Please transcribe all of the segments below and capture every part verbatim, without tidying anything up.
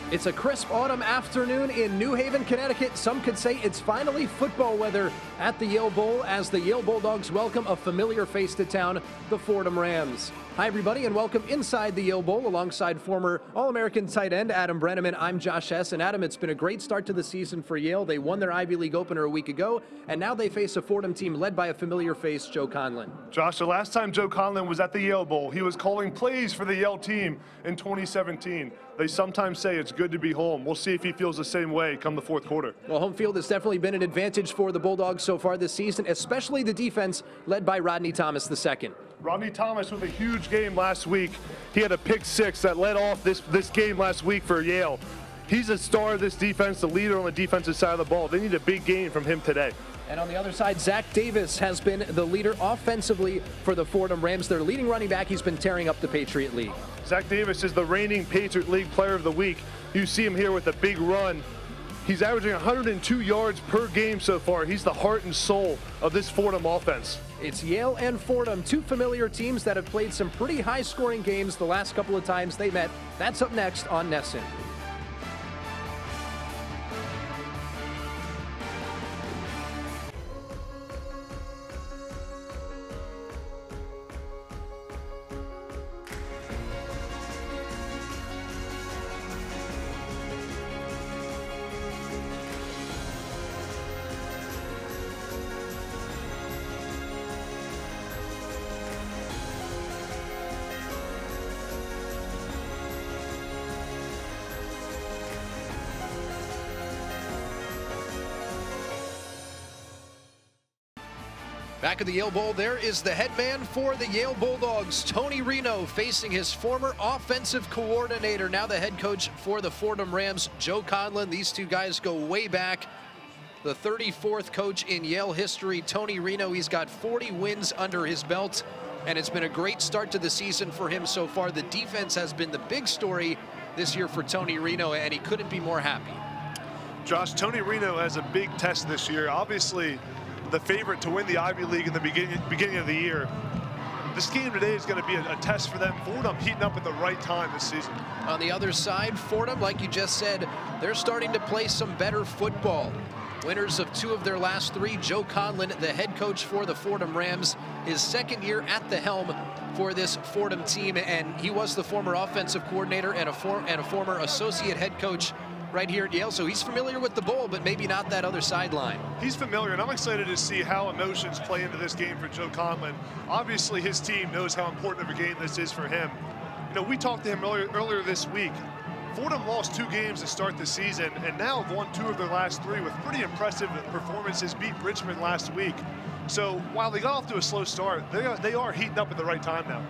It's a crisp autumn afternoon in New Haven, Connecticut. Some could say it's finally football weather at the Yale Bowl as the Yale Bulldogs welcome a familiar face to town, the Fordham Rams. Hi, everybody, and welcome inside the Yale Bowl alongside former All-American tight end Adam Brenneman. I'm Josh Hess, and Adam, it's been a great start to the season for Yale. They won their Ivy League opener a week ago, and now they face a Fordham team led by a familiar face, Joe Conlon. Josh, the last time Joe Conlon was at the Yale Bowl, he was calling plays for the Yale team in twenty seventeen. They sometimes say it's good to be home. We'll see if he feels the same way come the fourth quarter. Well, home field has definitely been an advantage for the Bulldogs so far this season, especially the defense led by Rodney Thomas the second. Rodney Thomas with a huge game last week. He had a pick six that led off this, this game last week for Yale. He's a star of this defense, the leader on the defensive side of the ball. They need a big game from him today. And on the other side, Zach Davis has been the leader offensively for the Fordham Rams. Their leading running back, he's been tearing up the Patriot League. Zach Davis is the reigning Patriot League Player of the Week. You see him here with a big run. He's averaging one hundred two yards per game so far. He's the heart and soul of this Fordham offense. It's Yale and Fordham, two familiar teams that have played some pretty high-scoring games the last couple of times they met. That's up next on Nesson. Back at the Yale Bowl, there is the head man for the Yale Bulldogs, Tony Reno, facing his former offensive coordinator, now the head coach for the Fordham Rams, Joe Conlon. These two guys go way back. The thirty-fourth coach in Yale history, Tony Reno, he's got forty wins under his belt, and it's been a great start to the season for him so far. The defense has been the big story this year for Tony Reno, and he couldn't be more happy. Josh, Tony Reno has a big test this year. Obviously, the favorite to win the Ivy League in the beginning, beginning of the year. This game today is going to be a, a test for them. Fordham heating up at the right time this season. On the other side, Fordham, like you just said, they're starting to play some better football. Winners of two of their last three. Joe Conlon, the head coach for the Fordham Rams, his second year at the helm for this Fordham team, and he was the former offensive coordinator and a, for, and a former associate head coach right here at Yale, so he's familiar with the bowl, but maybe not that other sideline. He's familiar, and I'm excited to see how emotions play into this game for Joe Conlon. Obviously, his team knows how important of a game this is for him. You know, we talked to him earlier, earlier this week. Fordham lost two games to start the season, and now have won two of their last three with pretty impressive performances, beat Richmond last week. So while they got off to a slow start, they are, they are heating up at the right time now.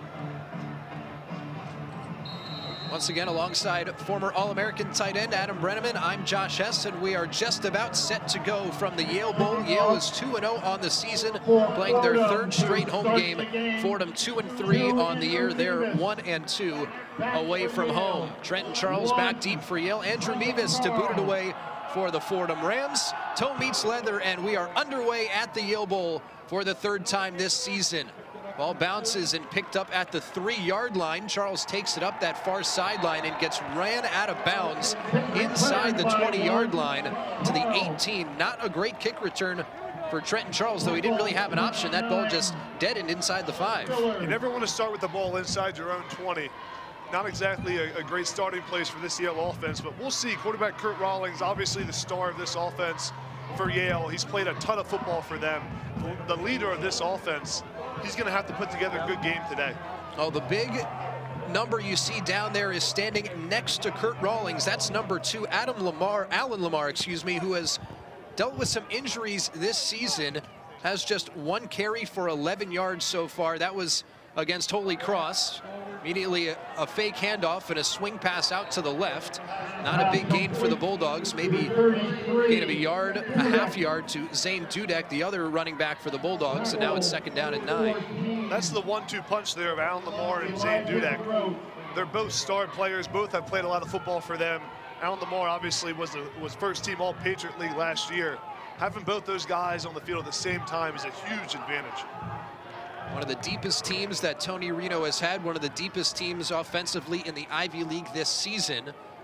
Once again, alongside former All-American tight end Adam Brenneman, I'm Josh Hess, and we are just about set to go from the Yale Bowl. Yale is two and oh on the season, playing their third straight home game. Fordham two and three on the year. They're one and two away from home. Trenton Charles back deep for Yale. Andrew Mevis to boot it away for the Fordham Rams. Toe meets leather, and we are underway at the Yale Bowl for the third time this season. Ball bounces and picked up at the three-yard line. Charles takes it up that far sideline and gets ran out of bounds inside the twenty-yard line to the eighteen. Not a great kick return for Trenton Charles, though he didn't really have an option. That ball just deadened inside the five. You never want to start with the ball inside your own twenty. Not exactly a, a great starting place for this Yale offense, but we'll see. Quarterback Kurt Rawlings, obviously the star of this offense for Yale. He's played a ton of football for them. The leader of this offense, he's going to have to put together a good game today. Oh, the big number you see down there is standing next to Kurt Rawlings. That's number two, Adam Lamar, Alan Lamar, excuse me, who has dealt with some injuries this season, has just one carry for eleven yards so far. That was against Holy Cross. Immediately a, a fake handoff and a swing pass out to the left. Not a big gain for the Bulldogs. Maybe gain of a yard, a half yard to Zane Dudek, the other running back for the Bulldogs, and now it's second down and nine. That's the one two punch there of Alan Lamar and Zane Dudek. They're both star players. Both have played a lot of football for them. Alan Lamar obviously was, a, was first team All-Patriot League last year. Having both those guys on the field at the same time is a huge advantage. One of the deepest teams that Tony Reno has had, one of the deepest teams offensively in the Ivy League this season.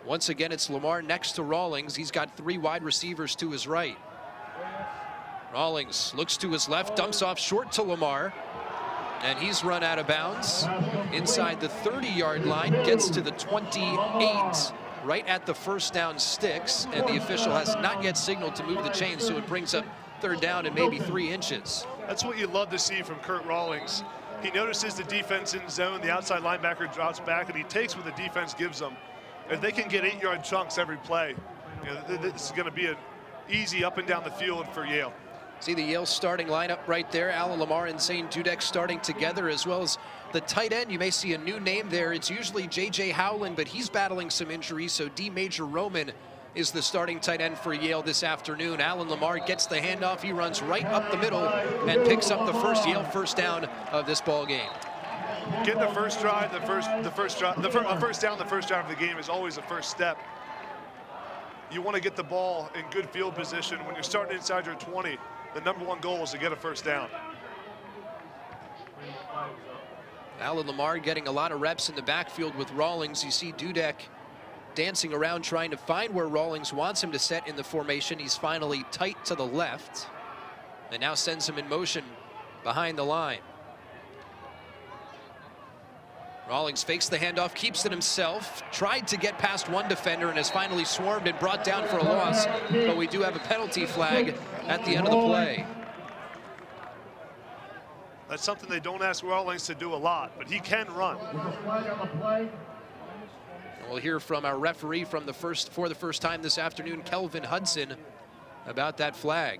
Once again, it's Lamar next to Rawlings. He's got three wide receivers to his right. Rawlings looks to his left, dumps off short to Lamar, and he's run out of bounds inside the thirty yard line, gets to the twenty-eight, right at the first down sticks, and the official has not yet signaled to move the chains, so it brings up third down and maybe three inches. That's what you love to see from Kurt Rawlings. He notices the defense in zone, the outside linebacker drops back, and he takes what the defense gives him. If they can get eight yard chunks every play, you know, this is going to be an easy up and down the field for Yale. See the Yale starting lineup right there. Alan Lamar and Zane Dudek starting together, as well as the tight end. You may see a new name there. It's usually J J Howland, but he's battling some injuries, so D. Major Roman is the starting tight end for Yale this afternoon. Alan Lamar gets the handoff. He runs right up the middle and picks up the first Yale first down of this ball game. Getting the first drive, the first, the first drive, the fir first down, the first drive of the game is always the first step. You want to get the ball in good field position when you're starting inside your twenty. The number one goal is to get a first down. Alan Lamar getting a lot of reps in the backfield with Rawlings. You see Dudek dancing around trying to find where Rawlings wants him to set in the formation. He's finally tight to the left and now sends him in motion behind the line. Rawlings fakes the handoff, keeps it himself, tried to get past one defender and has finally swarmed and brought down for a loss, but we do have a penalty flag at the end of the play. That's something they don't ask Rawlings to do a lot, but he can run. We'll hear from our referee from the first for the first time this afternoon, Kelvin Hudson, about that flag.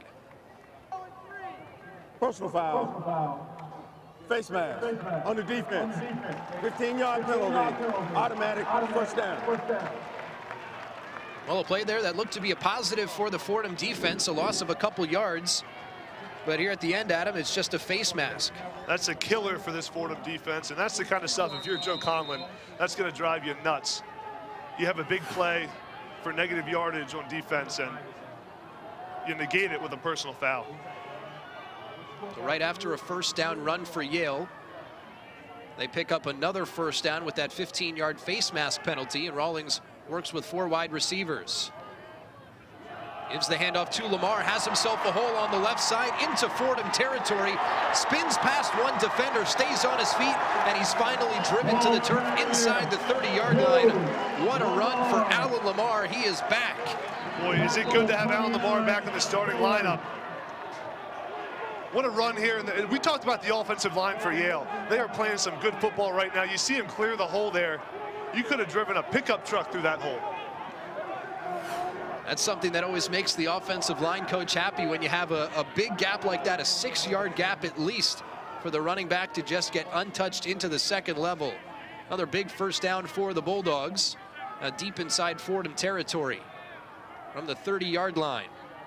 Personal foul. Face mask on the defense. fifteen yard penalty. Automatic first down. Well, a play there that looked to be a positive for the Fordham defense, a loss of a couple yards. But here at the end, Adam, it's just a face mask. That's a killer for this Fordham defense, and that's the kind of stuff, if you're Joe Conlon, that's going to drive you nuts. You have a big play for negative yardage on defense, and you negate it with a personal foul. So right after a first down run for Yale, they pick up another first down with that fifteen yard face mask penalty, and Rawlings works with four wide receivers. Gives the handoff to Lamar, has himself a hole on the left side into Fordham territory, spins past one defender, stays on his feet, and he's finally driven to the turf inside the thirty yard line. What a run for Alan Lamar. He is back. Boy, is it good to have Alan Lamar back in the starting lineup. What a run here. And we talked about the offensive line for Yale. They are playing some good football right now. You see him clear the hole there. You could have driven a pickup truck through that hole. That's something that always makes the offensive line coach happy when you have a, a big gap like that, a six yard gap at least for the running back to just get untouched into the second level. Another big first down for the Bulldogs, uh, deep inside Fordham territory from the thirty yard line.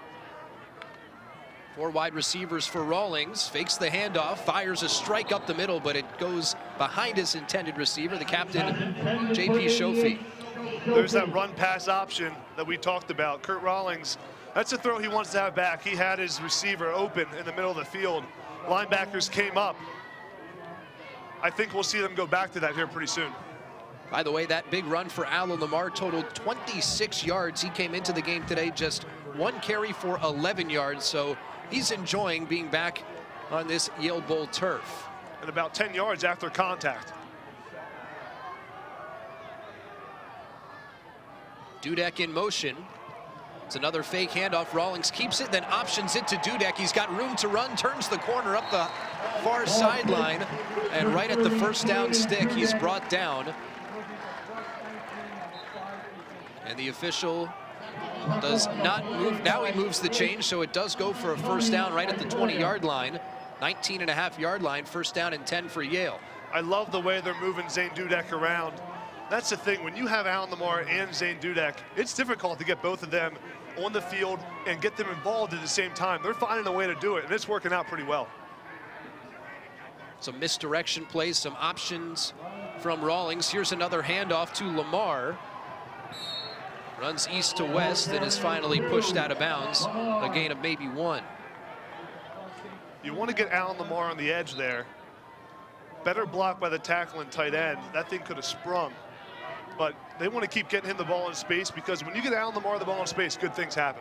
Four wide receivers for Rawlings, fakes the handoff, fires a strike up the middle, but it goes behind his intended receiver, the captain, J P Shofi. There's that run pass option that we talked about. Kurt Rawlings, that's a throw he wants to have back. He had his receiver open in the middle of the field. Linebackers came up. I think we'll see them go back to that here pretty soon. By the way, that big run for Alan Lamar totaled twenty-six yards. He came into the game today just one carry for eleven yards, so he's enjoying being back on this Yale Bowl turf. And about ten yards after contact. Dudek in motion. It's another fake handoff. Rawlings keeps it, then options it to Dudek. He's got room to run, turns the corner up the far sideline, and right at the first down stick, he's brought down. And the official does not move. Now he moves the change, so it does go for a first down right at the twenty yard line. nineteen and a half yard line, first down and ten for Yale. I love the way they're moving Zane Dudek around. That's the thing, when you have Alan Lamar and Zane Dudek, it's difficult to get both of them on the field and get them involved at the same time. They're finding a way to do it, and it's working out pretty well. Some misdirection plays, some options from Rawlings. Here's another handoff to Lamar. Runs east to west and is finally pushed out of bounds. A gain of maybe one. You want to get Alan Lamar on the edge there. Better block by the tackle and tight end. That thing could have sprung. but they want to keep getting him the ball in space, because when you get Alan Lamar the ball in space, good things happen.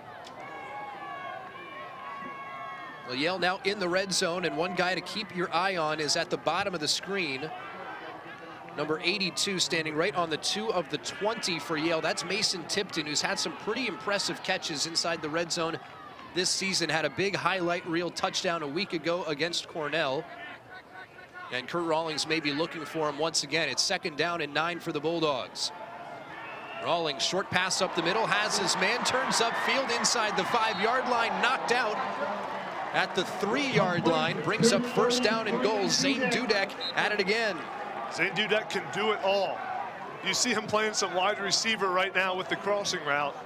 Well, Yale now in the red zone, and one guy to keep your eye on is at the bottom of the screen. Number eighty-two, standing right on the two of the twenty for Yale. That's Mason Tipton, who's had some pretty impressive catches inside the red zone this season. Had a big highlight reel touchdown a week ago against Cornell. And Kurt Rawlings may be looking for him once again. It's second down and nine for the Bulldogs. Rawlings, short pass up the middle, has his man, turns upfield inside the five-yard line, knocked out at the three-yard line, brings up first down and goal. Zane Dudek at it again. Zane Dudek can do it all. You see him playing some wide receiver right now with the crossing route.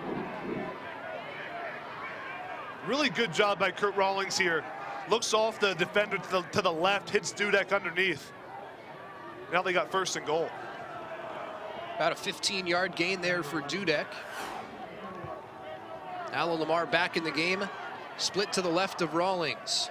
Really good job by Kurt Rawlings here. Looks off the defender to the, to the left, hits Dudek underneath. Now they got first and goal. About a fifteen-yard gain there for Dudek. Alan Lamar back in the game. Split to the left of Rawlings.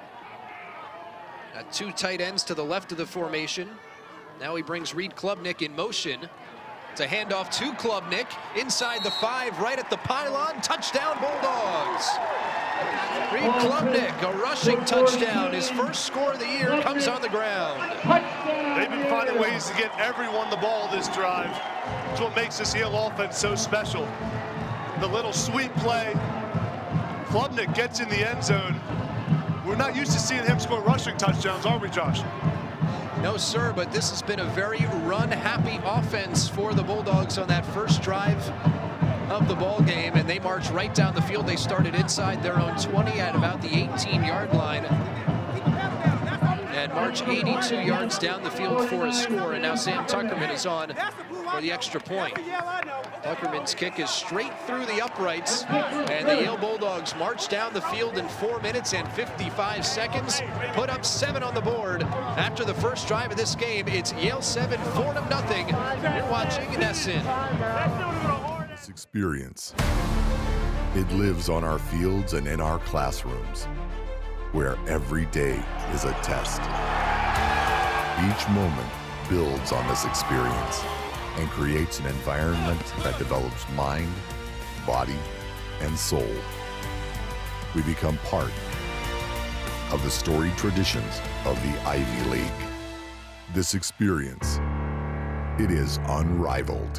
Got two tight ends to the left of the formation. Now he brings Reed Klubnik in motion. It's a handoff to Klubnik. Inside the five, right at the pylon. Touchdown, Bulldogs. Reed Klubnik, a rushing touchdown. His first score of the year comes on the ground. They've been finding ways to get everyone the ball this drive. That's what makes this Yale offense so special. The little sweep play. Klubnik gets in the end zone. We're not used to seeing him score rushing touchdowns, are we, Josh? No, sir, but this has been a very run-happy offense for the Bulldogs on that first drive of the ball game, and they march right down the field. They started inside their own twenty at about the eighteen-yard line and march eighty-two yards down the field for a score. And now Sam Tuckerman is on for the extra point. Tuckerman's kick is straight through the uprights, and the Yale Bulldogs march down the field in four minutes and fifty-five seconds, put up seven on the board. After the first drive of this game, it's Yale seven, Fordham nothing. You're watching Nesson. This experience, it lives on our fields and in our classrooms, where every day is a test. Each moment builds on this experience and creates an environment that develops mind, body, and soul. We become part of the storied traditions of the Ivy League. This experience, it is unrivaled.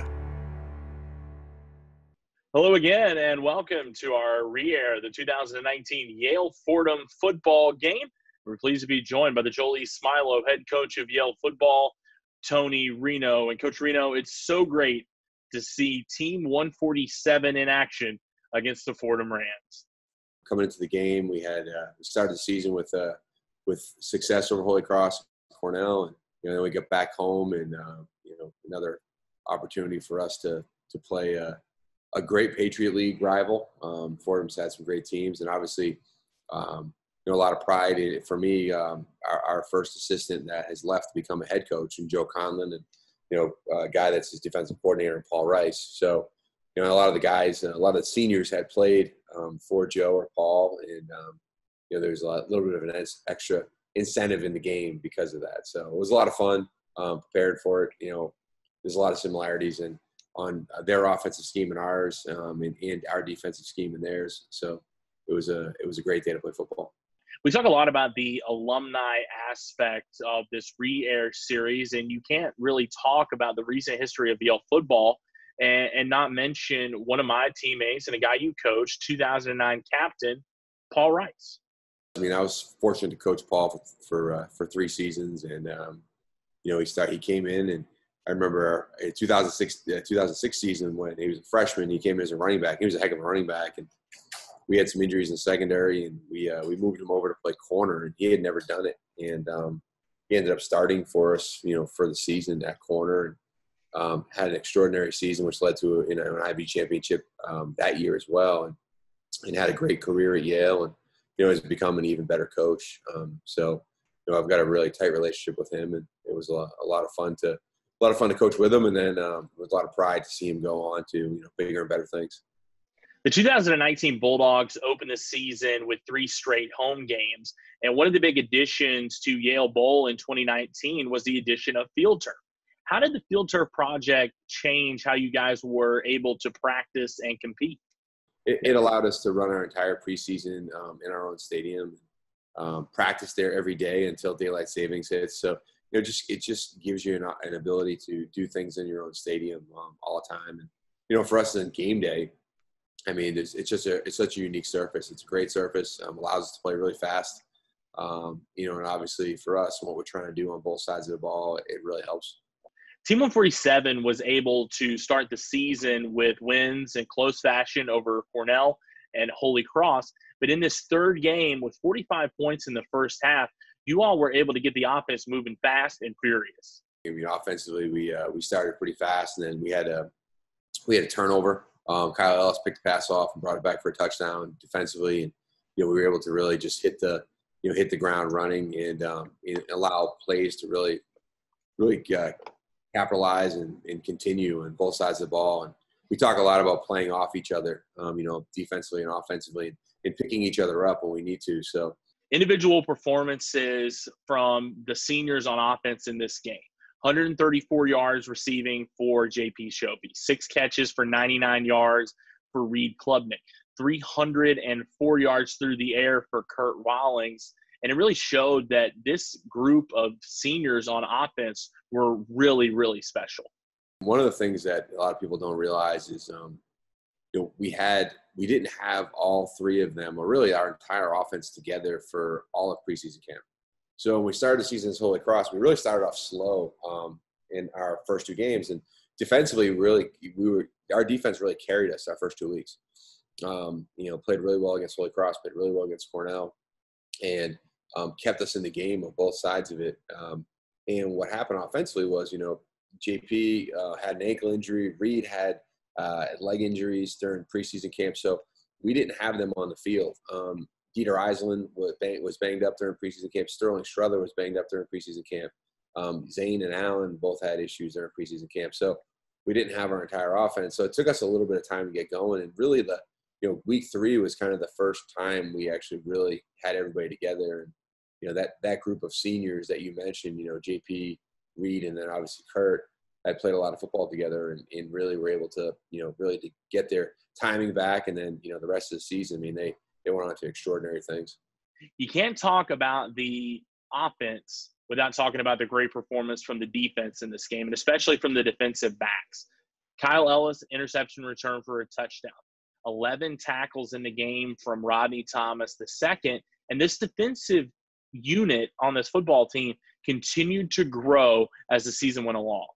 Hello again, and welcome to our re-air, the two thousand nineteen Yale Fordham football game. We're pleased to be joined by the Joel E. Smilo, head coach of Yale football, Tony Reno. And Coach Reno, it's so great to see Team one forty-seven in action against the Fordham Rams. Coming into the game, we had uh, we started the season with uh, with success over Holy Cross, Cornell, and you know then we get back home, and uh, you know another opportunity for us to to play uh, a great Patriot League rival. Um, Fordham's had some great teams, and obviously, um, you know, a lot of pride in it for me. Um, our, our first assistant that has left to become a head coach, and Joe Conlon, and you know, a guy that's his defensive coordinator, and Paul Rice. So, you know, a lot of the guys, a lot of the seniors had played um, for Joe or Paul, and um, you know, there's a lot, little bit of an extra incentive in the game because of that. So it was a lot of fun. Um, prepared for it. You know, there's a lot of similarities in on their offensive scheme and ours, um, and, and our defensive scheme and theirs. So it was a it was a great day to play football. We talk a lot about the alumni aspect of this re-air series, and you can't really talk about the recent history of Yale football and, and not mention one of my teammates and a guy you coached, two thousand nine captain, Paul Rice. I mean, I was fortunate to coach Paul for for, uh, for three seasons, and um, you know, he started. He came in, and I remember a two thousand six uh, two thousand six season when he was a freshman. He came in as a running back. He was a heck of a running back, and we had some injuries in secondary, and we uh, we moved him over to play corner, and he had never done it, and um, he ended up starting for us, you know, for the season at corner, and um, had an extraordinary season, which led to you know, an I B championship um, that year as well, and and had a great career at Yale, and you know, has become an even better coach. Um, so, you know, I've got a really tight relationship with him, and it was a lot, a lot of fun to a lot of fun to coach with him, and then um, it was a lot of pride to see him go on to you know bigger and better things. The two thousand nineteen Bulldogs opened the season with three straight home games, and one of the big additions to Yale Bowl in twenty nineteen was the addition of field turf. How did the field turf project change how you guys were able to practice and compete? It, it allowed us to run our entire preseason um, in our own stadium, um, practice there every day until daylight savings hits. So, you know, just it just gives you an, an ability to do things in your own stadium um, all the time. And, you know, for us on game day, I mean, it's, it's just a, it's such a unique surface. It's a great surface, um, allows us to play really fast. Um, you know, and obviously for us, what we're trying to do on both sides of the ball, it really helps. Team one forty-seven was able to start the season with wins in close fashion over Cornell and Holy Cross. But in this third game with forty-five points in the first half, you all were able to get the offense moving fast and furious. I mean, offensively, we uh, we started pretty fast, and then we had a we had a turnover. Um, Kyle Ellis picked the pass off and brought it back for a touchdown defensively, and you know we were able to really just hit the you know hit the ground running and, um, and allow plays to really really uh, capitalize and, and continue on both sides of the ball. And we talk a lot about playing off each other, um, you know, defensively and offensively, and, and picking each other up when we need to. So individual performances from the seniors on offense in this game. one hundred thirty-four yards receiving for J P Shovey, six catches for ninety-nine yards for Reed Klubnik, three hundred four yards through the air for Kurt Wallings. And it really showed that this group of seniors on offense were really, really special. One of the things that a lot of people don't realize is, um, you know, we had we didn't have all three of them, or really our entire offense together for all of preseason camp. So when we started the season as Holy Cross, we really started off slow um, in our first two games, and defensively, really, we were our defense really carried us our first two weeks. Um, you know, played really well against Holy Cross, played really well against Cornell, and um, kept us in the game on both sides of it. Um, and what happened offensively was, you know, J P uh, had an ankle injury, Reed had uh, leg injuries during preseason camp, so we didn't have them on the field. Um, Dieter Eisland was, bang, was banged up during preseason camp. Sterling Struther was banged up during preseason camp. Um, Zane and Allen both had issues during preseason camp. So we didn't have our entire offense. So it took us a little bit of time to get going. And really the, you know, week three was kind of the first time we actually really had everybody together. And, you know, that, that group of seniors that you mentioned, you know, J P, Reed, and then obviously Kurt, had played a lot of football together and, and really were able to, you know, really to get their timing back. And then, you know, the rest of the season, I mean, they, they went on to extraordinary things. You can't talk about the offense without talking about the great performance from the defense in this game, and especially from the defensive backs. Kyle Ellis, interception return for a touchdown. eleven tackles in the game from Rodney Thomas the second. And this defensive unit on this football team continued to grow as the season went along.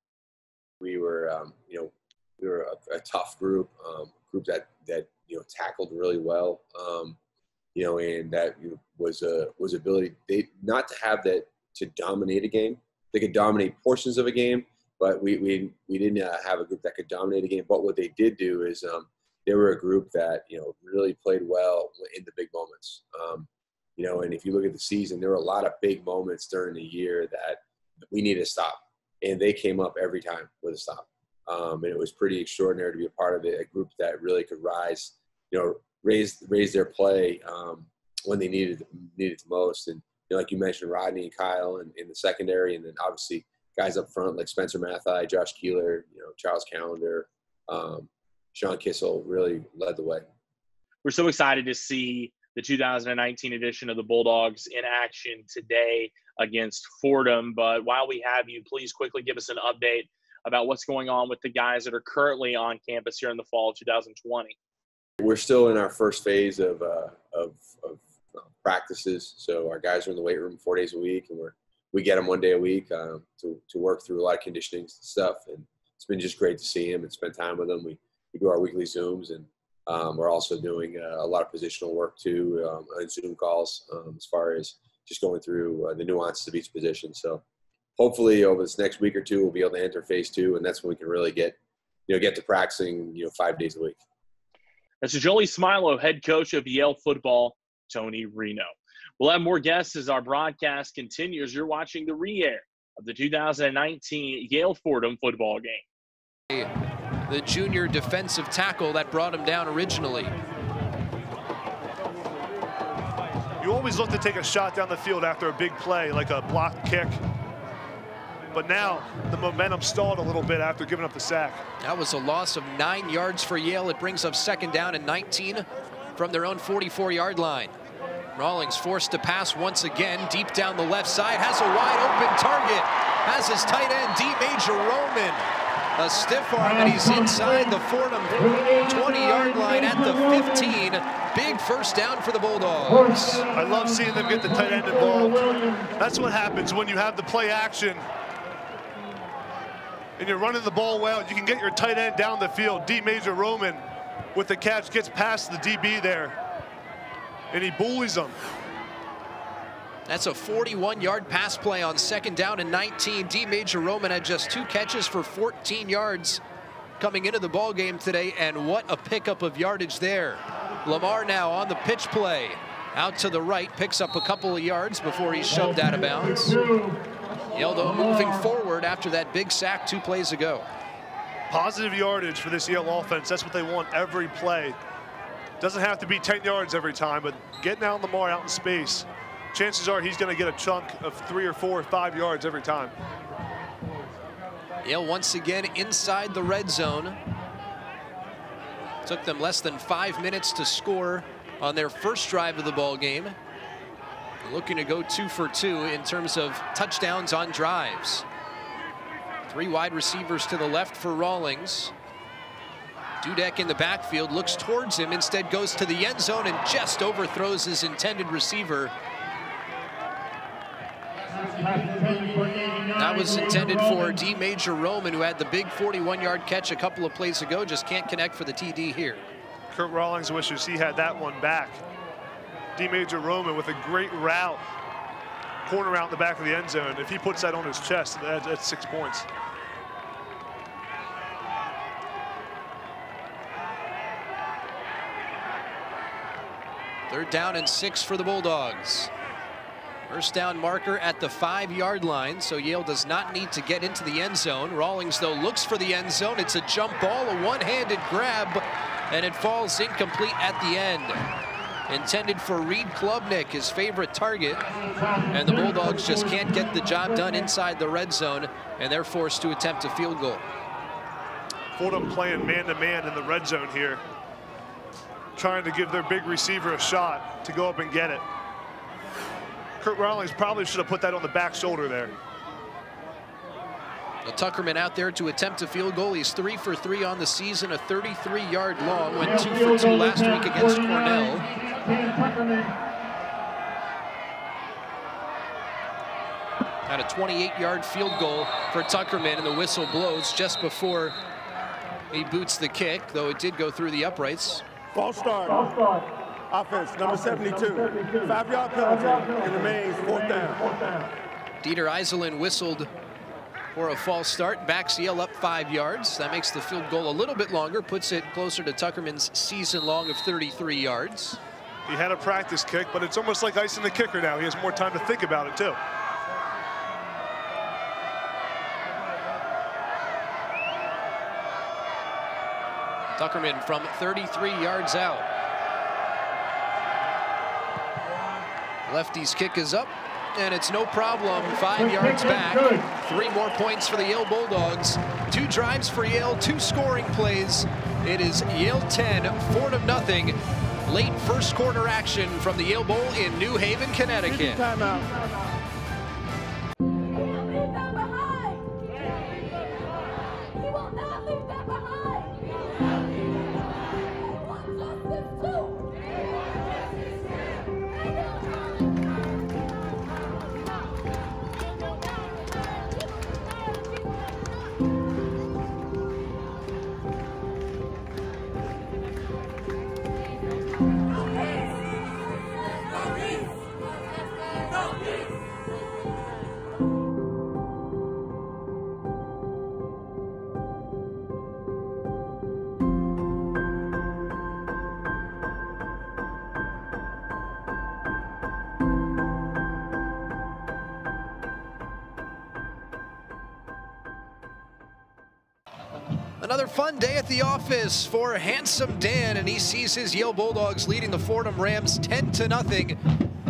We were, um, you know, we were a, a tough group, um, group that, that, you know, tackled really well, um, you know, and that you know, was a, was ability, they not to have that to dominate a game. They could dominate portions of a game, but we, we, we didn't uh, have a group that could dominate a game. But what they did do is um, they were a group that, you know, really played well in the big moments. Um, you know, and if you look at the season, there were a lot of big moments during the year that we needed to stop. And they came up every time with a stop. Um, and it was pretty extraordinary to be a part of it, a group that really could rise, you know, raise raise their play um, when they needed needed the most. And you know, like you mentioned, Rodney and Kyle in, in the secondary, and then obviously guys up front like Spencer Mathai, Josh Keeler, you know, Charles Callender, um, Sean Kissel really led the way. We're so excited to see the two thousand nineteen edition of the Bulldogs in action today against Fordham. But while we have you, please quickly give us an update about what's going on with the guys that are currently on campus here in the fall of two thousand twenty. We're still in our first phase of, uh, of, of uh, practices. So our guys are in the weight room four days a week, and we're, we get them one day a week um, to, to work through a lot of conditioning stuff. And it's been just great to see them and spend time with them. We, we do our weekly Zooms, and um, we're also doing uh, a lot of positional work too um, on Zoom calls um, as far as just going through uh, the nuances of each position. So hopefully over this next week or two, we'll be able to enter phase two, and that's when we can really get, you know, get to practicing, you know, five days a week. That's Jolie Smilo, head coach of Yale football, Tony Reno. We'll have more guests as our broadcast continues. You're watching the re-air of the two thousand nineteen Yale Fordham football game. The junior defensive tackle that brought him down originally. You always look to take a shot down the field after a big play, like a blocked kick. but now the momentum stalled a little bit after giving up the sack. That was a loss of nine yards for Yale. It brings up second down and nineteen from their own forty-four yard line. Rawlings forced to pass once again, deep down the left side, has a wide open target, has his tight end, D. Major Roman. A stiff arm, and he's inside the Fordham twenty yard line at the fifteen. Big first down for the Bulldogs. I love seeing them get the tight end involved. That's what happens when you have the play action and you're running the ball well. You can get your tight end down the field. D. Major Roman with the catch gets past the D B there, and he bullies them. That's a forty-one yard pass play on second down and nineteen. D. Major Roman had just two catches for fourteen yards coming into the ball game today, and what a pickup of yardage there. Lamar now on the pitch play. Out to the right, picks up a couple of yards before he's shoved out of bounds. Yale, though, moving forward after that big sack two plays ago. Positive yardage for this Yale offense. That's what they want every play. Doesn't have to be ten yards every time, but getting out Lamar out in space, chances are he's going to get a chunk of three or four or five yards every time. Yale once again inside the red zone. Took them less than five minutes to score on their first drive of the ball game. Looking to go two for two in terms of touchdowns on drives. Three wide receivers to the left for Rawlings. Dudek in the backfield, looks towards him, instead goes to the end zone and just overthrows his intended receiver. That was intended for D. Major Roman, who had the big forty-one yard catch a couple of plays ago, just can't connect for the T D here. Kurt Rawlings wishes he had that one back. D. Major Roman with a great route, corner out in the back of the end zone. If he puts that on his chest, that, that's six points. Third down and six for the Bulldogs. First down marker at the five yard line, so Yale does not need to get into the end zone. Rawlings, though, looks for the end zone. It's a jump ball, a one-handed grab, and it falls incomplete at the end. Intended for Reed Klubnik, his favorite target, and the Bulldogs just can't get the job done inside the red zone, and they're forced to attempt a field goal. Fordham playing man-to-man in the red zone here, trying to give their big receiver a shot to go up and get it. Kurt Rawlings probably should have put that on the back shoulder there. The Tuckerman out there to attempt a field goal. He's three for three on the season, a thirty-three yard long, went two for two last week against Cornell. Had a twenty-eight yard field goal for Tuckerman, and the whistle blows just before he boots the kick, though it did go through the uprights. False start. False start. Offense, number seventy-two. Five yard penalty, and remains fourth down. Dieter Iselin whistled for a false start, backs Yale up five yards. That makes the field goal a little bit longer, puts it closer to Tuckerman's season long of thirty-three yards. He had a practice kick, but it's almost like icing the kicker now. He has more time to think about it, too. Tuckerman from thirty-three yards out. Lefty's kick is up, and it's no problem. Five yards back. Three more points for the Yale Bulldogs. Two drives for Yale, two scoring plays. It is Yale ten, Fordham nothing. Late first quarter action from the Yale Bowl in New Haven, Connecticut. Timeout. Another fun day at the office for Handsome Dan, and he sees his Yale Bulldogs leading the Fordham Rams ten to nothing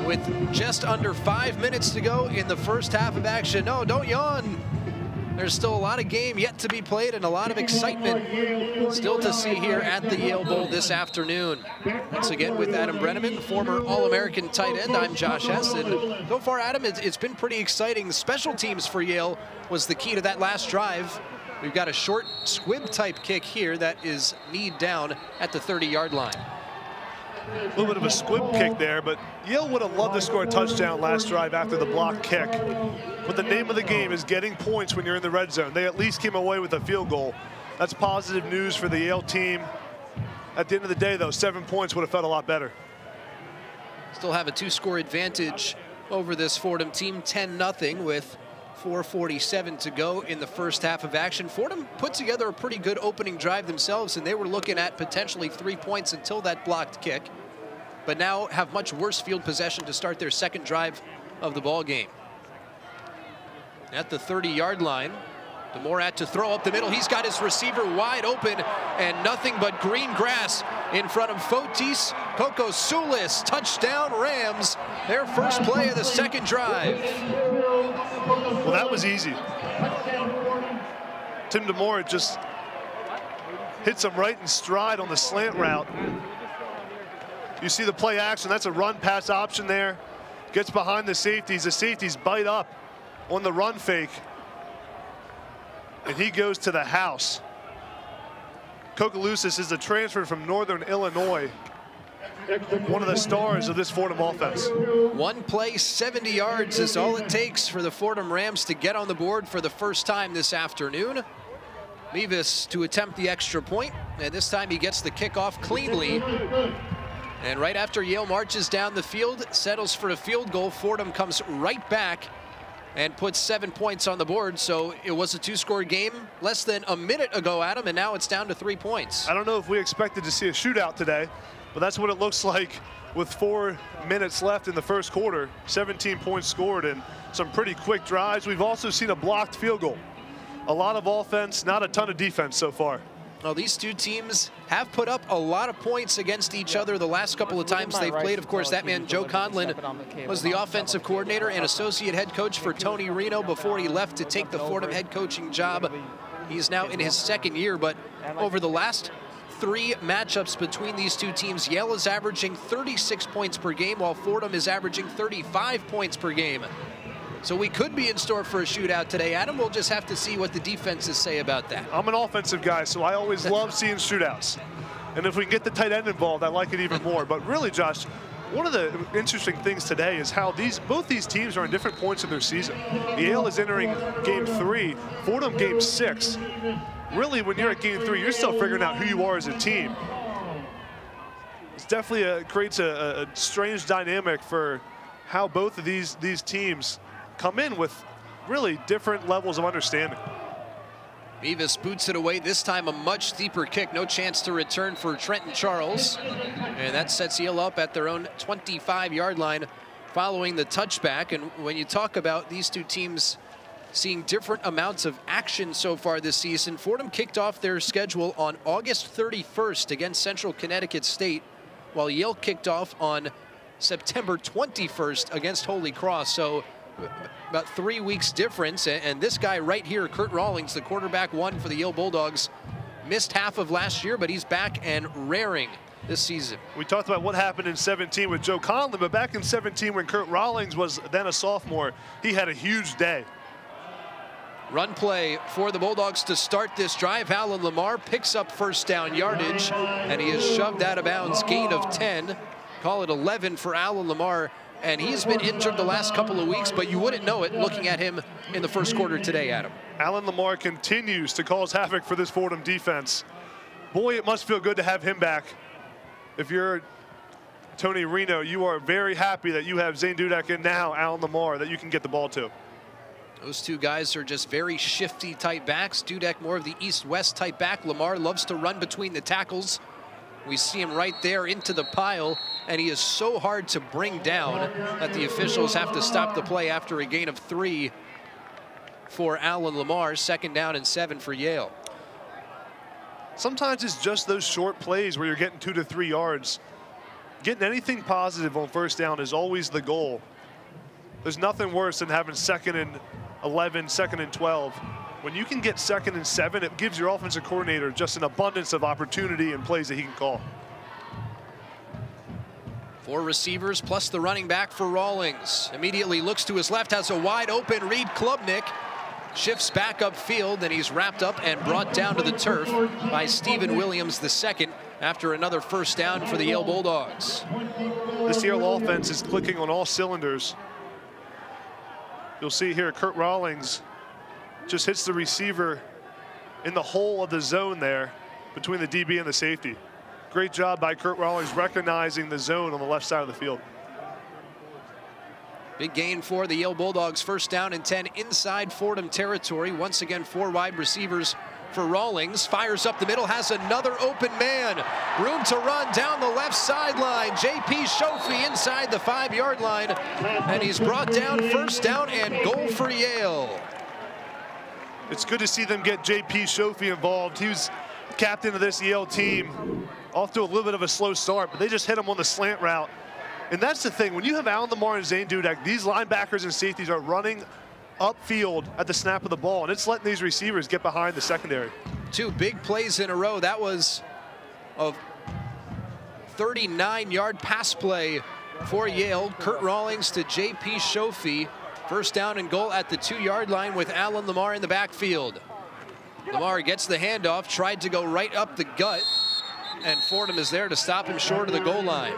with just under five minutes to go in the first half of action. No, don't yawn. There's still a lot of game yet to be played and a lot of excitement still to see here at the Yale Bowl this afternoon. Once again with Adam Brenneman, the former All-American tight end, I'm Josh Hess. And so far, Adam, it's, it's been pretty exciting. The special teams for Yale was the key to that last drive. We've got a short squib-type kick here that is kneed down at the thirty-yard line. A little bit of a squib kick there, but Yale would have loved to score a touchdown last drive after the block kick. But the name of the game is getting points when you're in the red zone. They at least came away with a field goal. That's positive news for the Yale team. At the end of the day, though, seven points would have felt a lot better. Still have a two-score advantage over this Fordham team, ten nothing with four forty-seven to go in the first half of action. Fordham put together a pretty good opening drive themselves, and they were looking at potentially three points until that blocked kick, but now have much worse field possession to start their second drive of the ball game. At the thirty-yard line, DeMorat to throw up the middle. He's got his receiver wide open and nothing but green grass in front of Fotis Kokosoulis. Touchdown Rams, their first play of the second drive. Well, that was easy. Tim DeMorat just hits him right in stride on the slant route. You see the play action. That's a run pass option there. Gets behind the safeties. The safeties bite up on the run fake. And he goes to the house. Kokosoulis is a transfer from Northern Illinois. One of the stars of this Fordham offense. One play, seventy yards is all it takes for the Fordham Rams to get on the board for the first time this afternoon. Mevis to attempt the extra point, and this time he gets the kickoff cleanly. And right after Yale marches down the field, settles for a field goal, Fordham comes right back and puts seven points on the board. So it was a two-score game less than a minute ago, Adam, and now it's down to three points. I don't know if we expected to see a shootout today, but that's what it looks like with four minutes left in the first quarter. seventeen points scored and some pretty quick drives. We've also seen a blocked field goal. A lot of offense, not a ton of defense so far. Well, these two teams have put up a lot of points against each other the last couple of times they've played. Of course, that man, Joe Conlon, was the offensive coordinator and associate head coach for Tony Reno before he left to take the Fordham head coaching job. He's now in his second year, but over the last three matchups between these two teams, Yale is averaging thirty-six points per game, while Fordham is averaging thirty-five points per game. So we could be in store for a shootout today, Adam. We'll just have to see what the defenses say about that. I'm an offensive guy, so I always love seeing shootouts. And if we can get the tight end involved, I like it even more. But really, Josh, one of the interesting things today is how these both these teams are in different points in their season. Yale is entering game three, Fordham game six. Really, when you're at game three, you're still figuring out who you are as a team. It's definitely a, creates a, a strange dynamic for how both of these, these teams come in with really different levels of understanding. Mevis boots it away, this time a much deeper kick. No chance to return for Trenton Charles. And that sets Yale up at their own twenty-five yard line following the touchback. And when you talk about these two teams seeing different amounts of action so far this season, Fordham kicked off their schedule on August thirty-first against Central Connecticut State, while Yale kicked off on September twenty-first against Holy Cross. So about three weeks difference, and this guy right here, Kurt Rawlings, the quarterback one for the Yale Bulldogs, missed half of last year, but he's back and raring this season. We talked about what happened in seventeen with Joe Conlon, but back in seventeen when Kurt Rawlings was then a sophomore, he had a huge day. Run play for the Bulldogs to start this drive. Alan Lamar picks up first down yardage, and he is shoved out of bounds, gain of ten. Call it eleven for Alan Lamar. And he's been injured the last couple of weeks, but you wouldn't know it looking at him in the first quarter today, Adam. Alan Lamar continues to cause havoc for this Fordham defense. Boy, it must feel good to have him back. If you're Tony Reno, you are very happy that you have Zane Dudek and now Alan Lamar that you can get the ball to. Those two guys are just very shifty type backs. Dudek more of the east-west type back. Lamar loves to run between the tackles. We see him right there into the pile, and he is so hard to bring down that the officials have to stop the play after a gain of three for Alan Lamar. Second down and seven for Yale. Sometimes it's just those short plays where you're getting two to three yards. getting anything positive on first down is always the goal. There's nothing worse than having second and eleven, second and twelve. When you can get second and seven, it gives your offensive coordinator just an abundance of opportunity and plays that he can call. Four receivers plus the running back for Rawlings. Immediately looks to his left, has a wide open Reed Klubnik. Shifts back upfield, and he's wrapped up and brought down to the turf by Stephen Williams the second after another first down for the Yale Bulldogs. This Yale offense is clicking on all cylinders. You'll see here Kurt Rawlings just hits the receiver in the hole of the zone there between the D B and the safety. Great job by Kurt Rawlings recognizing the zone on the left side of the field. Big gain for the Yale Bulldogs, first down and ten inside Fordham territory. Once again, four wide receivers for Rawlings. Fires up the middle, has another open man. Room to run down the left sideline. J P Shofi inside the five-yard line, and he's brought down first down and goal for Yale. It's good to see them get J P Shofi involved. He was captain of this Yale team. Off to a little bit of a slow start, but they just hit him on the slant route. And that's the thing, when you have Alan Lamar and Zane Dudek, these linebackers and safeties are running upfield at the snap of the ball, and it's letting these receivers get behind the secondary. Two big plays in a row. That was a thirty-nine yard pass play for Yale. Kurt Rawlings to J P Shofi. First down and goal at the two yard line with Alan Lamar in the backfield. Lamar gets the handoff, tried to go right up the gut, and Fordham is there to stop him short of the goal line.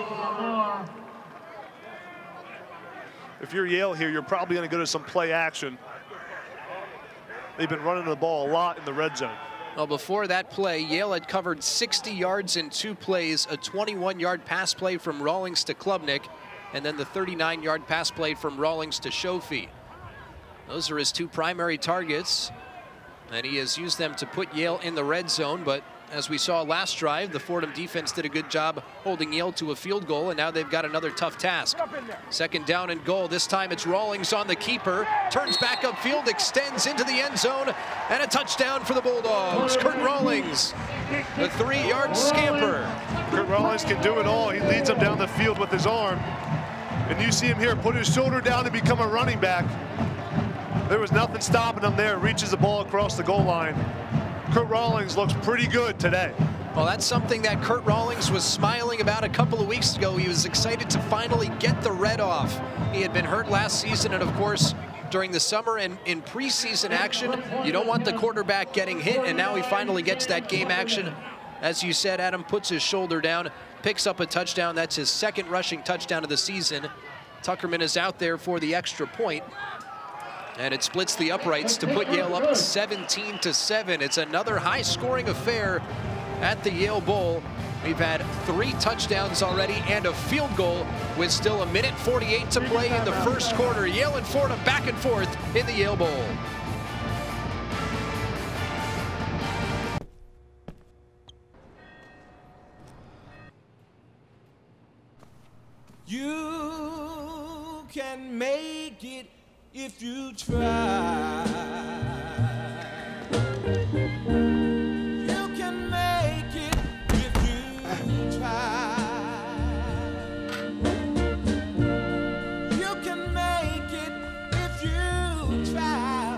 If you're Yale here, you're probably going to go to some play action. They've been running the ball a lot in the red zone. Well, before that play, Yale had covered sixty yards in two plays, a twenty-one yard pass play from Rawlings to Klubnik, and then the thirty-nine yard pass play from Rawlings to Shofi. Those are his two primary targets, and he has used them to put Yale in the red zone, but as we saw last drive, the Fordham defense did a good job holding Yale to a field goal, and now they've got another tough task. Second down and goal. This time it's Rawlings on the keeper. Turns back upfield, extends into the end zone, and a touchdown for the Bulldogs. Kurt Rawlings, a three yard scamper. Kurt Rawlings can do it all. He leads them down the field with his arm. And you see him here put his shoulder down and become a running back. There was nothing stopping him there. Reaches the ball across the goal line. Kurt Rawlings looks pretty good today. Well, that's something that Kurt Rawlings was smiling about a couple of weeks ago. He was excited to finally get the red off. He had been hurt last season, and of course, during the summer and in preseason action, you don't want the quarterback getting hit, and now he finally gets that game action. As you said, Adam puts his shoulder down, picks up a touchdown. That's his second rushing touchdown of the season. Tuckerman is out there for the extra point. And it splits the uprights to put Yale up seventeen to seven. It's another high-scoring affair at the Yale Bowl. We've had three touchdowns already and a field goal with still a minute forty-eight to play in the first quarter. Yale and Fordham back and forth in the Yale Bowl. You can make it if you try. You can make it if you try. You can make it if you try.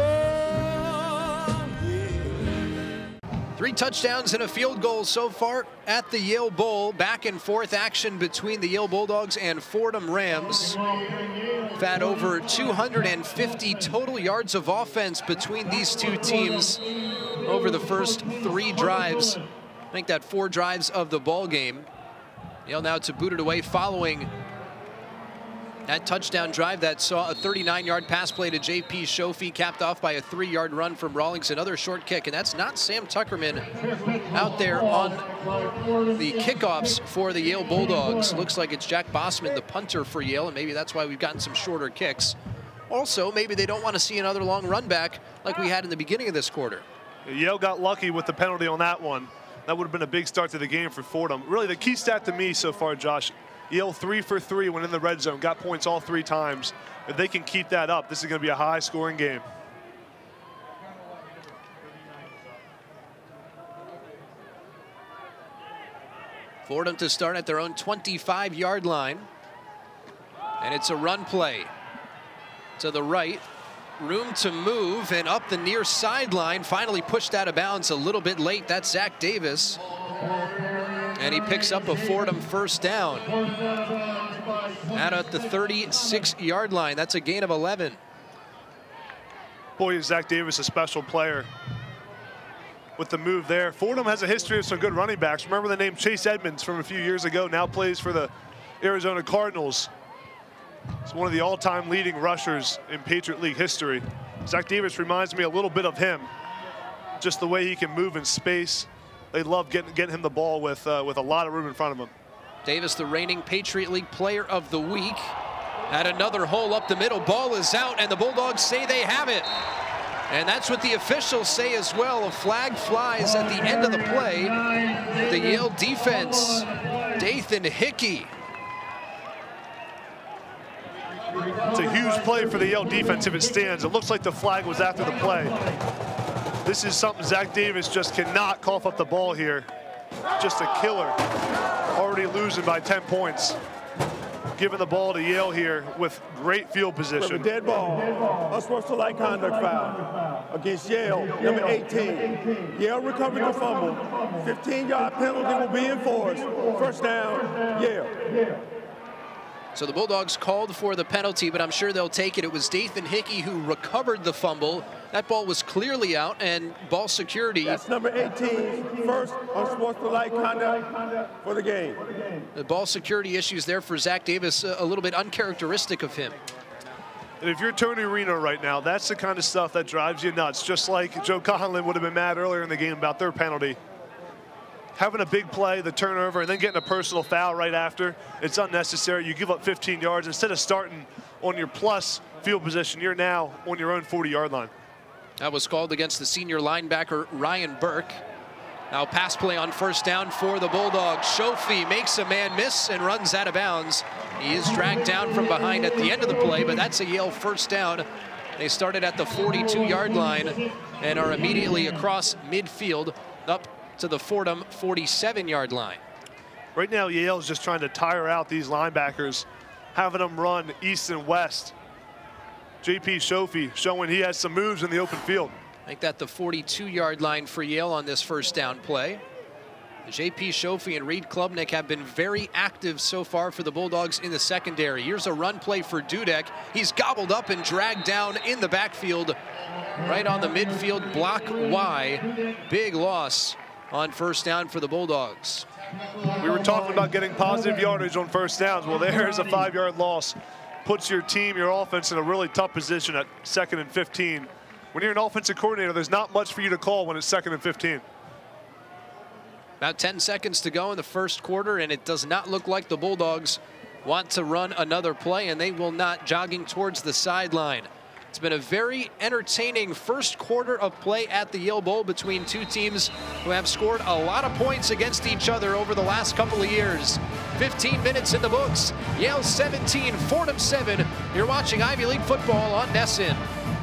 Oh, yeah. Three touchdowns and a field goal so far at the Yale Bowl. Back and forth action between the Yale Bulldogs and Fordham Rams. We've had over two hundred fifty total yards of offense between these two teams over the first three drives. I think that four drives of the ball game. Yale now to boot it away following that touchdown drive that saw a thirty-nine yard pass play to J P Shofi, capped off by a three yard run from Rawlings, another short kick, and that's not Sam Tuckerman out there on the kickoffs for the Yale Bulldogs. Looks like it's Jack Bossman, the punter for Yale, and maybe that's why we've gotten some shorter kicks. Also, maybe they don't want to see another long run back like we had in the beginning of this quarter. Yale got lucky with the penalty on that one. That would have been a big start to the game for Fordham. Really, the key stat to me so far, Josh, Yale three for three when in the red zone, got points all three times. If they can keep that up, this is going to be a high-scoring game. Fordham to start at their own twenty-five yard line. And it's a run play to the right. Room to move and up the near sideline. Finally pushed out of bounds a little bit late. That's Zach Davis. And he picks up a Fordham first down. Out at the thirty-six yard line. That's a gain of eleven. Boy, is Zach Davis a special player with the move there. Fordham has a history of some good running backs. Remember the name Chase Edmonds from a few years ago, now plays for the Arizona Cardinals. He's one of the all-time leading rushers in Patriot League history. Zach Davis reminds me a little bit of him. Just the way he can move in space. They love getting, getting him the ball with, uh, with a lot of room in front of him. Davis, the reigning Patriot League Player of the Week. Had another hole up the middle. Ball is out, and the Bulldogs say they have it. And that's what the officials say as well. A flag flies at the end of the play. The Yale defense, Dathan Hickey. It's a huge play for the Yale defense if it stands. It looks like the flag was after the play. This is something Zach Davis just cannot cough up the ball here. Just a killer. Already losing by ten points. Giving the ball to Yale here with great field position. Dead ball. Unsportsmanlike conduct foul against Yale, number eighteen. Yale recovered the fumble. fifteen yard penalty will be enforced. First down, Yale. So the Bulldogs called for the penalty, but I'm sure they'll take it. It was Dathan Hickey who recovered the fumble. That ball was clearly out, and ball security. That's number eighteen, first unsportsmanlike conduct for the game. The ball security issues there for Zach Davis, a little bit uncharacteristic of him. And if you're Tony Reno right now, that's the kind of stuff that drives you nuts. Just like Joe Conlon would have been mad earlier in the game about their penalty. Having a big play, the turnover, and then getting a personal foul right after, it's unnecessary. You give up fifteen yards. Instead of starting on your plus field position, you're now on your own forty yard line. That was called against the senior linebacker, Ryan Burke. Now pass play on first down for the Bulldogs. Shofi makes a man miss and runs out of bounds. He is dragged down from behind at the end of the play, but that's a Yale first down. They started at the forty-two yard line and are immediately across midfield up to the Fordham forty-seven yard line. Right now, Yale is just trying to tire out these linebackers, having them run east and west. J P Shofi showing he has some moves in the open field. Make that the forty-two yard line for Yale on this first down play. J P Shofi and Reed Klubnik have been very active so far for the Bulldogs in the secondary. Here's a run play for Dudek. He's gobbled up and dragged down in the backfield, right on the midfield block Y. Big loss on first down for the Bulldogs. We were talking about getting positive yardage on first downs. Well, there's a five yard loss. Puts your team, your offense in a really tough position at second and fifteen. When you're an offensive coordinator, there's not much for you to call when it's second and fifteen. About ten seconds to go in the first quarter, and it does not look like the Bulldogs want to run another play, and they will not, jogging towards the sideline. It's been a very entertaining first quarter of play at the Yale Bowl between two teams who have scored a lot of points against each other over the last couple of years. fifteen minutes in the books. Yale seventeen, Fordham seven. You're watching Ivy League football on Nesson.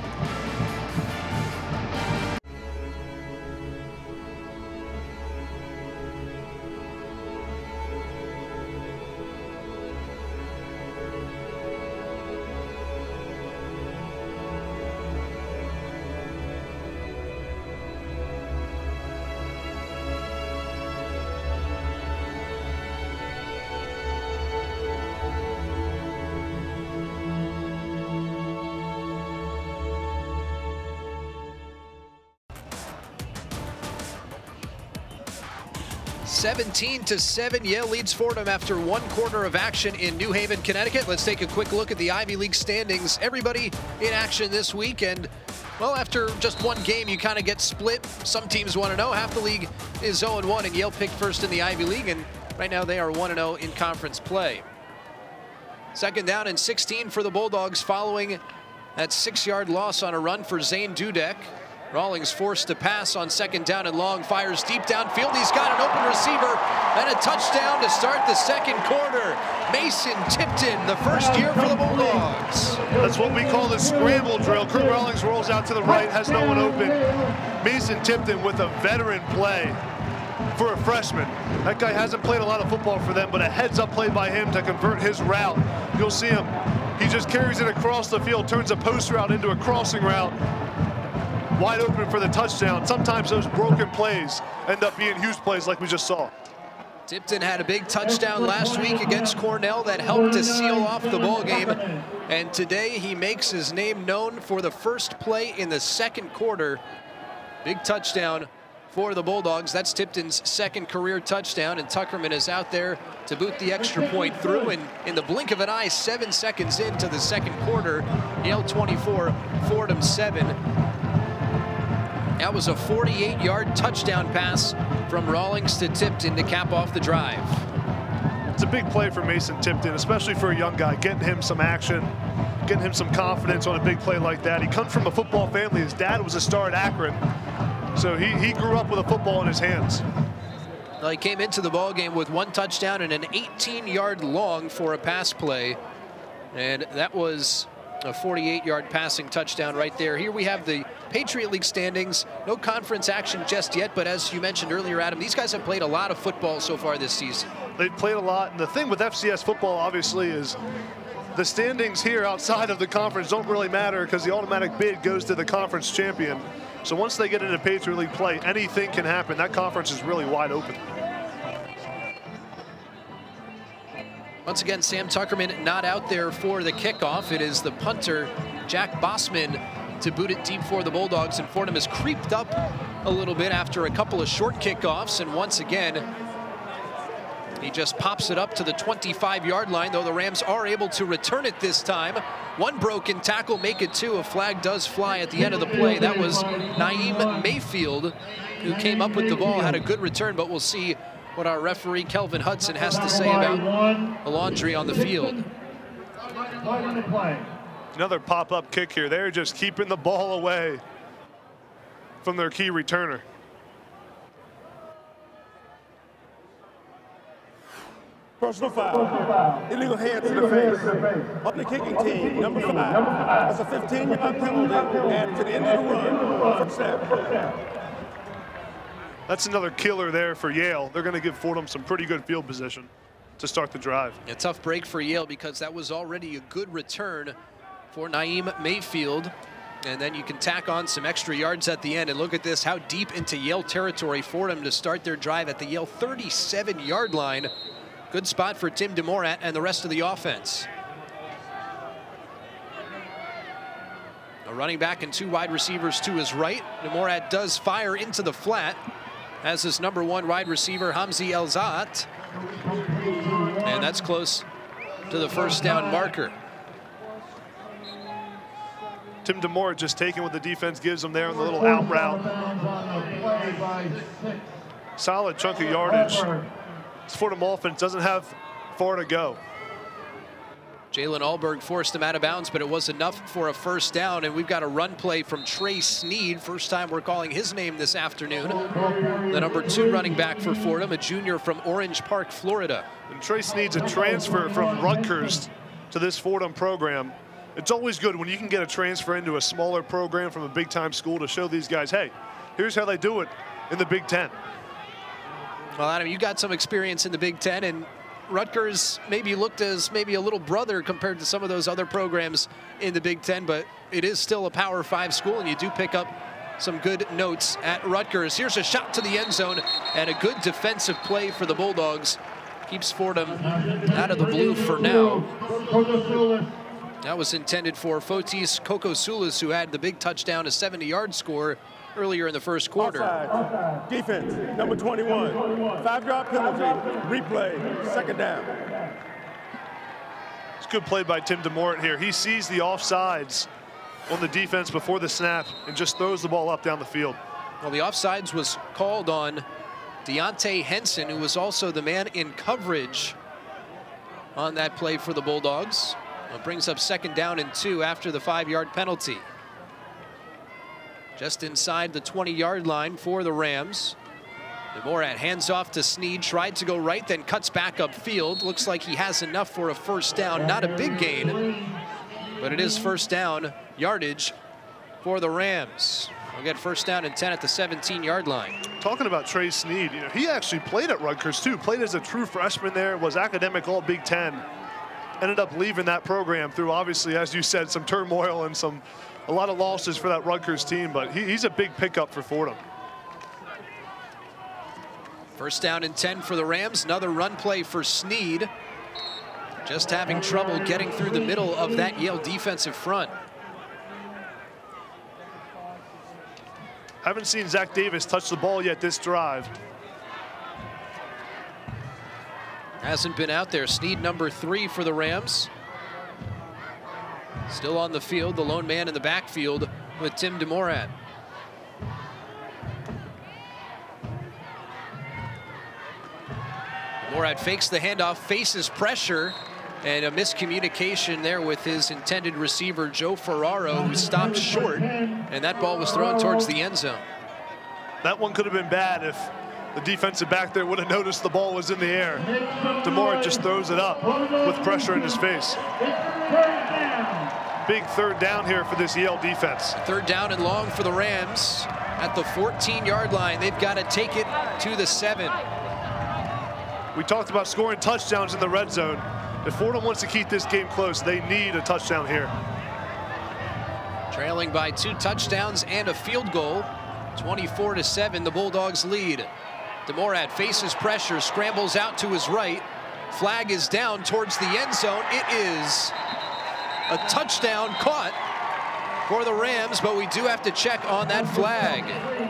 seventeen to seven, Yale leads Fordham after one quarter of action in New Haven, Connecticut. Let's take a quick look at the Ivy League standings. Everybody in action this weekend. Well, after just one game, you kind of get split. Some teams want to know. Half the league is oh and one, and Yale picked first in the Ivy League, and right now they are one and oh in conference play. Second down and sixteen for the Bulldogs following that six-yard loss on a run for Zane Dudek. Rawlings forced to pass on second down and long, fires deep downfield. He's got an open receiver and a touchdown to start the second quarter. Mason Tipton, the first year for the Bulldogs. That's what we call the scramble drill. Kurt Rawlings rolls out to the right, has no one open. Mason Tipton with a veteran play. for a freshman. That guy hasn't played a lot of football for them, but a heads-up play by him to convert his route. You'll see him. He just carries it across the field, turns a post route into a crossing route. Wide open for the touchdown. Sometimes those broken plays end up being huge plays like we just saw. Tipton had a big touchdown last week against Cornell that helped to seal off the ball game. And today he makes his name known for the first play in the second quarter. Big touchdown for the Bulldogs. That's Tipton's second career touchdown, and Tuckerman is out there to boot the extra point through. And in the blink of an eye, seven seconds into the second quarter, Yale twenty-four, Fordham seven. That was a forty-eight yard touchdown pass from Rawlings to Tipton to cap off the drive. It's a big play for Mason Tipton, especially for a young guy, getting him some action, getting him some confidence on a big play like that. He comes from a football family. His dad was a star at Akron, so he, he grew up with a football in his hands. Well, he came into the ball game with one touchdown and an eighteen yard long for a pass play, and that was a forty-eight yard passing touchdown right there. Here we have the Patriot League standings. No conference action just yet, but as you mentioned earlier, Adam, these guys have played a lot of football so far this season. They've played a lot, and the thing with F C S football, obviously, is the standings here outside of the conference don't really matter because the automatic bid goes to the conference champion. So once they get into Patriot League play, anything can happen. That conference is really wide open. Once again, Sam Tuckerman not out there for the kickoff. It is the punter, Jack Bossman, to boot it deep for the Bulldogs. And Fordham has creeped up a little bit after a couple of short kickoffs. And once again, he just pops it up to the twenty-five yard line, though the Rams are able to return it this time. One broken tackle, make it two. A flag does fly at the end of the play. That was Naeem Mayfield, who came up with the ball, had a good return, but we'll see what our referee Kelvin Hudson has to say about the laundry on the field. Another pop-up kick here. They're just keeping the ball away from their key returner. Personal foul. Illegal hand to the face. On the kicking team, number five. That's a fifteen yard penalty added to the end of the run. First down. That's another killer there for Yale. They're going to give Fordham some pretty good field position to start the drive. A tough break for Yale because that was already a good return for Naeem Mayfield. And then you can tack on some extra yards at the end. And look at this, how deep into Yale territory Fordham to start their drive at the Yale thirty-seven yard line. Good spot for Tim DeMorat and the rest of the offense. A running back and two wide receivers to his right. DeMorat does fire into the flat as his number one wide receiver, Hamzi Elzat. And that's close to the first down marker. Tim DeMorat just taking what the defense gives him there on the little out route. Solid chunk of yardage. This Fordham offense doesn't have far to go. Jalen Alberg forced him out of bounds, but it was enough for a first down. And we've got a run play from Trey Sneed. First time we're calling his name this afternoon. The number two running back for Fordham, a junior from Orange Park, Florida. And Trey Sneed's a transfer from Rutgers to this Fordham program. It's always good when you can get a transfer into a smaller program from a big-time school to show these guys, hey, here's how they do it in the Big Ten. Well, Adam, you got some experience in the Big Ten, and Rutgers maybe looked as maybe a little brother compared to some of those other programs in the Big Ten, but it is still a Power Five school, and you do pick up some good notes at Rutgers. Here's a shot to the end zone, and a good defensive play for the Bulldogs. Keeps Fordham out of the blue for now. That was intended for Fotis Kokosoulis, who had the big touchdown, a seventy yard score earlier in the first quarter. Outside. Defense, number twenty-one. Five yard penalty, replay, second down. It's a good play by Tim DeMorat here. He sees the offsides on the defense before the snap and just throws the ball up down the field. Well, the offsides was called on Deontay Henson, who was also the man in coverage on that play for the Bulldogs. It brings up second down and two after the five yard penalty. Just inside the twenty yard line for the Rams. DeMorat hands off to Sneed, tried to go right, then cuts back upfield. Looks like he has enough for a first down. Not a big gain, but it is first down yardage for the Rams. We'll get first down and ten at the seventeen yard line. Talking about Trey Sneed, you know, he actually played at Rutgers too, played as a true freshman there, was academic all Big Ten. Ended up leaving that program through, obviously, as you said, some turmoil and some a lot of losses for that Rutgers team, but he, he's a big pickup for Fordham. First down and ten for the Rams. Another run play for Sneed. Just having trouble getting through the middle of that Yale defensive front. Haven't seen Zach Davis touch the ball yet this drive. Hasn't been out there. Sneed number three for the Rams. Still on the field, the lone man in the backfield with Tim DeMorat. DeMorat fakes the handoff, faces pressure, and a miscommunication there with his intended receiver, Joe Ferraro, who stopped short, and that ball was thrown towards the end zone. That one could have been bad if the defensive back there would have noticed the ball was in the air. DeMorat just throws it up with pressure in his face. Big third down here for this Yale defense. Third down and long for the Rams at the fourteen yard line. They've got to take it to the seven. We talked about scoring touchdowns in the red zone. If Fordham wants to keep this game close, they need a touchdown here. Trailing by two touchdowns and a field goal. twenty-four to seven, the Bulldogs lead. DeMorat faces pressure, scrambles out to his right. Flag is down towards the end zone. It is a touchdown caught for the Rams, but we do have to check on that flag.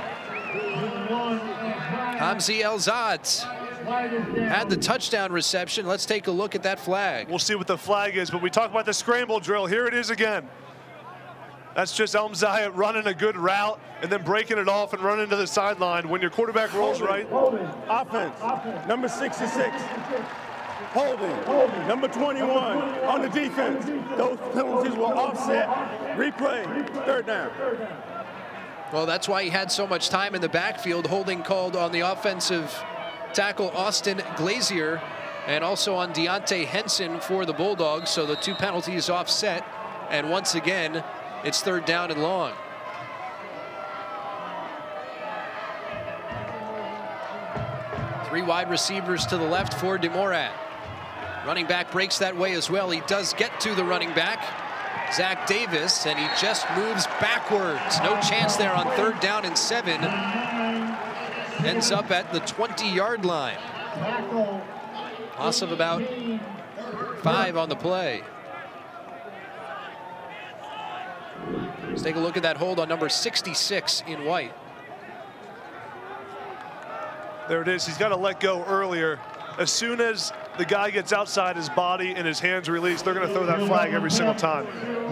Hamzi Elzad had the touchdown reception. Let's take a look at that flag. We'll see what the flag is, but we talk about the scramble drill. Here it is again. That's just Elmzayat running a good route and then breaking it off and running to the sideline. When your quarterback rolls right. Offense, number sixty-six. Holding, holding, number twenty-one on the defense. Those penalties will offset. Replay, third down. Well, that's why he had so much time in the backfield. Holding called on the offensive tackle Austin Glazier and also on Deontay Henson for the Bulldogs. So the two penalties offset. And once again, it's third down and long. Three wide receivers to the left for DeMorat. Running back breaks that way as well. He does get to the running back, Zach Davis, and he just moves backwards. No chance there on third down and seven. Ends up at the twenty yard line. Loss of about five on the play. Let's take a look at that hold on number sixty-six in white. There it is. He's got to let go earlier. As soon as the guy gets outside his body and his hands released, they're going to throw that flag every single time.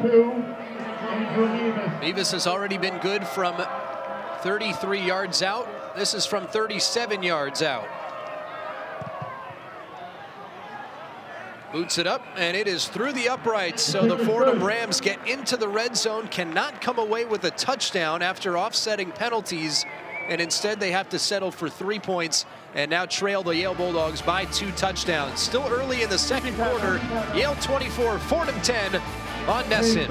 Beavis has already been good from thirty-three yards out. This is from thirty-seven yards out. Boots it up, and it is through the uprights. So the Fordham Rams get into the red zone, cannot come away with a touchdown after offsetting penalties, and instead they have to settle for three points and now trail the Yale Bulldogs by two touchdowns. Still early in the second quarter, Yale twenty-four, Fordham ten on Nesson.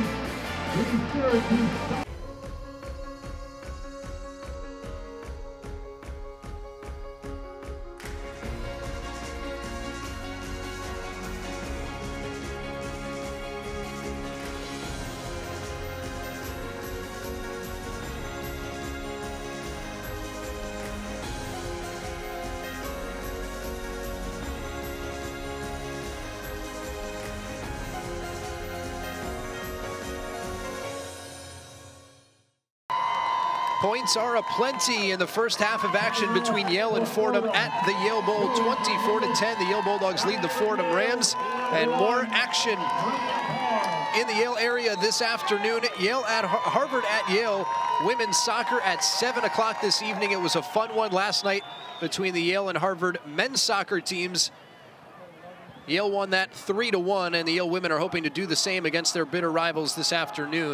Points are aplenty in the first half of action between Yale and Fordham at the Yale Bowl. twenty-four to ten, the Yale Bulldogs lead the Fordham Rams. And more action in the Yale area this afternoon. Yale at Har Harvard at Yale. Women's soccer at seven o'clock this evening. It was a fun one last night between the Yale and Harvard men's soccer teams. Yale won that three to one, and the Yale women are hoping to do the same against their bitter rivals this afternoon.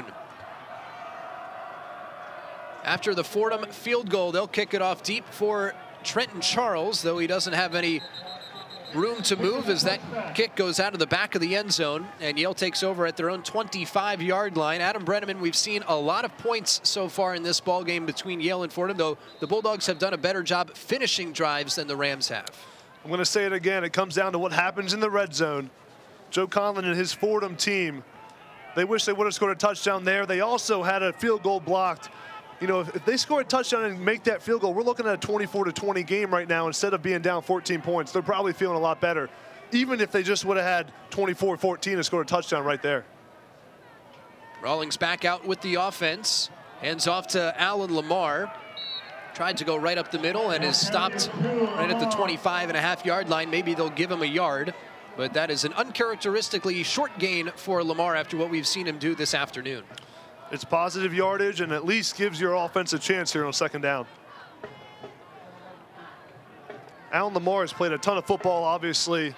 After the Fordham field goal, they'll kick it off deep for Trenton Charles, though he doesn't have any room to move as that kick goes out of the back of the end zone, and Yale takes over at their own twenty-five yard line. Adam Brenneman, we've seen a lot of points so far in this ball game between Yale and Fordham, though the Bulldogs have done a better job finishing drives than the Rams have. I'm going to say it again. It comes down to what happens in the red zone. Joe Conlon and his Fordham team, they wish they would have scored a touchdown there. They also had a field goal blocked. You know, if, if they score a touchdown and make that field goal, we're looking at a twenty-four to twenty game right now instead of being down fourteen points. They're probably feeling a lot better, even if they just would have had twenty-four fourteen and scored a touchdown right there. Rawlings back out with the offense. Hands off to Alan Lamar. Tried to go right up the middle and is stopped right at the twenty-five and a half yard line. Maybe they'll give him a yard, but that is an uncharacteristically short gain for Lamar after what we've seen him do this afternoon. It's positive yardage and at least gives your offense a chance here on second down. Alan Lamar has played a ton of football, obviously.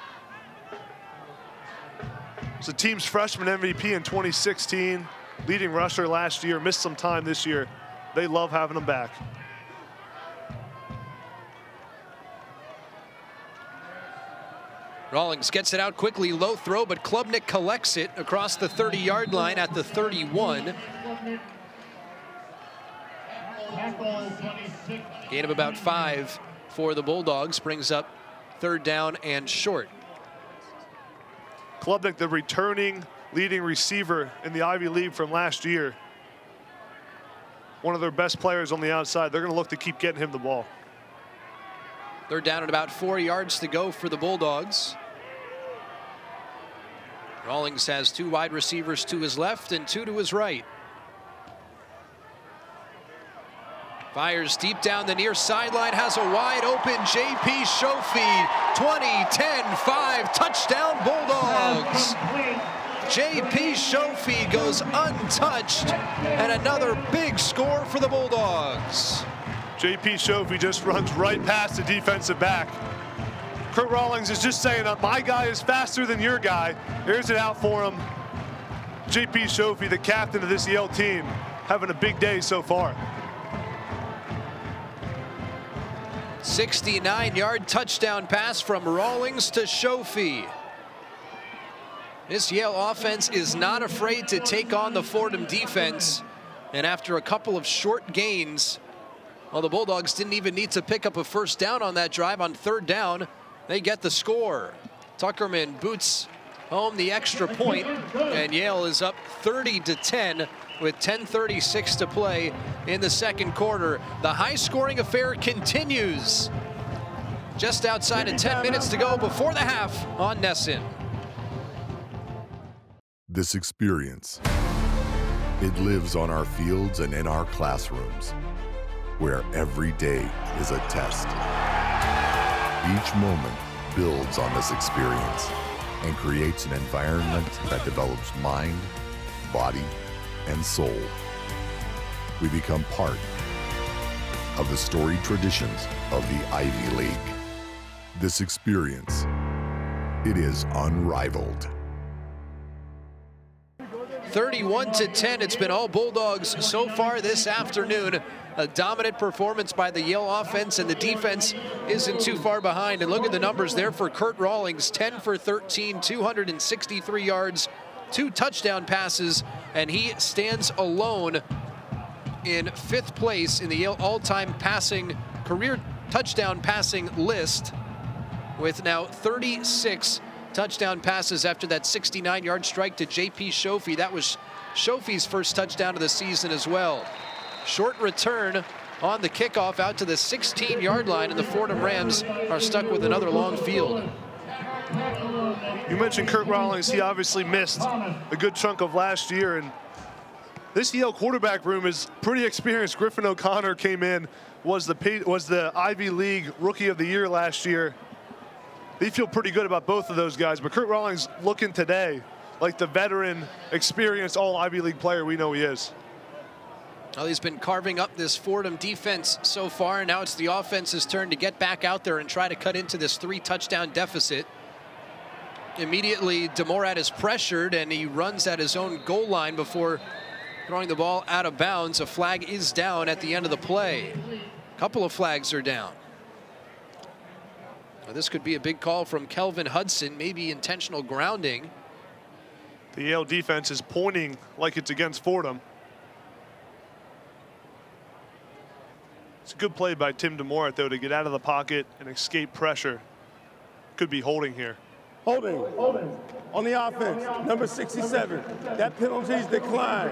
He's the team's freshman M V P in twenty sixteen, leading rusher last year, missed some time this year. They love having him back. Rawlings gets it out quickly, low throw, but Klubnik collects it across the thirty yard line at the thirty-one. Gain of about five for the Bulldogs, brings up third down and short. Klubnik, the returning leading receiver in the Ivy League from last year. One of their best players on the outside. They're going to look to keep getting him the ball. They're down at about four yards to go for the Bulldogs. Rawlings has two wide receivers to his left and two to his right. Fires deep down the near sideline, has a wide open J P Shofie. twenty, ten, five, touchdown Bulldogs. J P Shofie goes untouched, and another big score for the Bulldogs. J P Shofie just runs right past the defensive back. Kurt Rawlings is just saying, my guy is faster than your guy. Here's it out for him. J P Shofie, the captain of this Yale team, having a big day so far. sixty-nine yard touchdown pass from Rawlings to Shofie. This Yale offense is not afraid to take on the Fordham defense. And after a couple of short gains, well, the Bulldogs didn't even need to pick up a first down on that drive. On third down, they get the score. Tuckerman boots home the extra point, and Yale is up thirty to ten with ten thirty-six to play in the second quarter. The high-scoring affair continues. Just outside of ten minutes to go before the half on Nesson. This experience, it lives on our fields and in our classrooms, where every day is a test. Each moment builds on this experience and creates an environment that develops mind, body, and soul. We become part of the storied traditions of the Ivy League. This experience, it is unrivaled. thirty-one to ten, it's been all Bulldogs so far this afternoon. A dominant performance by the Yale offense, and the defense isn't too far behind. And look at the numbers there for Kurt Rawlings, ten for thirteen, two hundred sixty-three yards, two touchdown passes, and he stands alone in fifth place in the Yale all-time passing, career touchdown passing list, with now thirty-six touchdown passes after that sixty-nine yard strike to J P Shofie. That was Shofie's first touchdown of the season as well. Short return on the kickoff out to the sixteen yard line, and the Fordham Rams are stuck with another long field. You mentioned Kurt Rawlings. He obviously missed a good chunk of last year, and this Yale quarterback room is pretty experienced. Griffin O'Connor came in, was the was the Ivy League Rookie of the Year last year. They feel pretty good about both of those guys, but Kurt Rawlings looking today like the veteran, experienced all Ivy League player we know he is. Well, he's been carving up this Fordham defense so far, and now it's the offense's turn to get back out there and try to cut into this three touchdown deficit. Immediately, DeMorat is pressured, and he runs at his own goal line before throwing the ball out of bounds. A flag is down at the end of the play. A couple of flags are down. Well, this could be a big call from Kelvin Hudson, maybe intentional grounding. The Yale defense is pointing like it's against Fordham. It's a good play by Tim DeMorat, though, to get out of the pocket and escape pressure. Could be holding here. Holding. Holding. On the offense, number sixty-seven. That penalty's declined.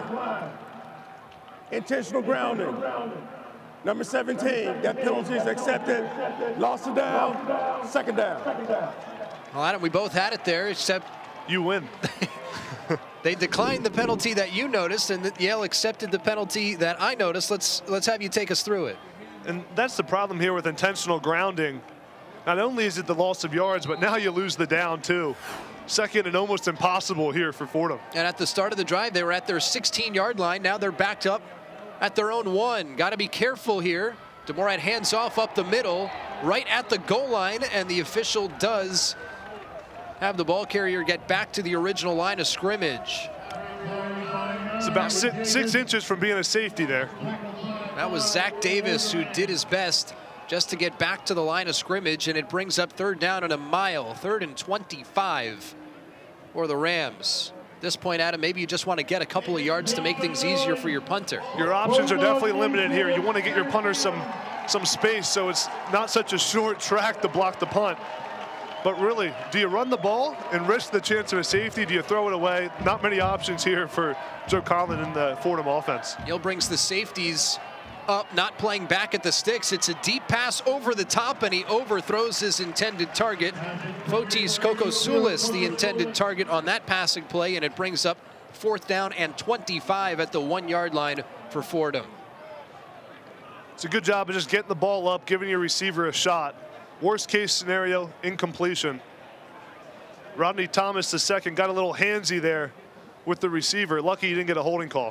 Intentional grounding. Number seventeen, that penalty is accepted. Lost it down, second down. Well, Adam, we both had it there, except you win. They declined the penalty that you noticed, and Yale accepted the penalty that I noticed. Let's let's have you take us through it. And that's the problem here with intentional grounding. Not only is it the loss of yards, but now you lose the down too. Second and almost impossible here for Fordham. And at the start of the drive, they were at their sixteen yard line. Now they're backed up at their own one. Got to be careful here. DeMorat hands off up the middle, right at the goal line, and the official does have the ball carrier get back to the original line of scrimmage. It's about six, six inches from being a safety there. That was Zach Davis who did his best just to get back to the line of scrimmage, and it brings up third down and a mile, third and twenty-five for the Rams. At this point, Adam, maybe you just want to get a couple of yards to make things easier for your punter. Your options are definitely limited here. You want to get your punter some, some space so it's not such a short track to block the punt. But really, do you run the ball and risk the chance of a safety? Do you throw it away? Not many options here for Joe Conlon in the Fordham offense. Yale brings the safeties up, not playing back at the sticks. It's a deep pass over the top, and he overthrows his intended target. Fotis Kokosoulis, the intended target on that passing play, and it brings up fourth down and twenty-five at the one yard line for Fordham. It's a good job of just getting the ball up, giving your receiver a shot. Worst case scenario, incompletion. Rodney Thomas the second got a little handsy there with the receiver. Lucky he didn't get a holding call.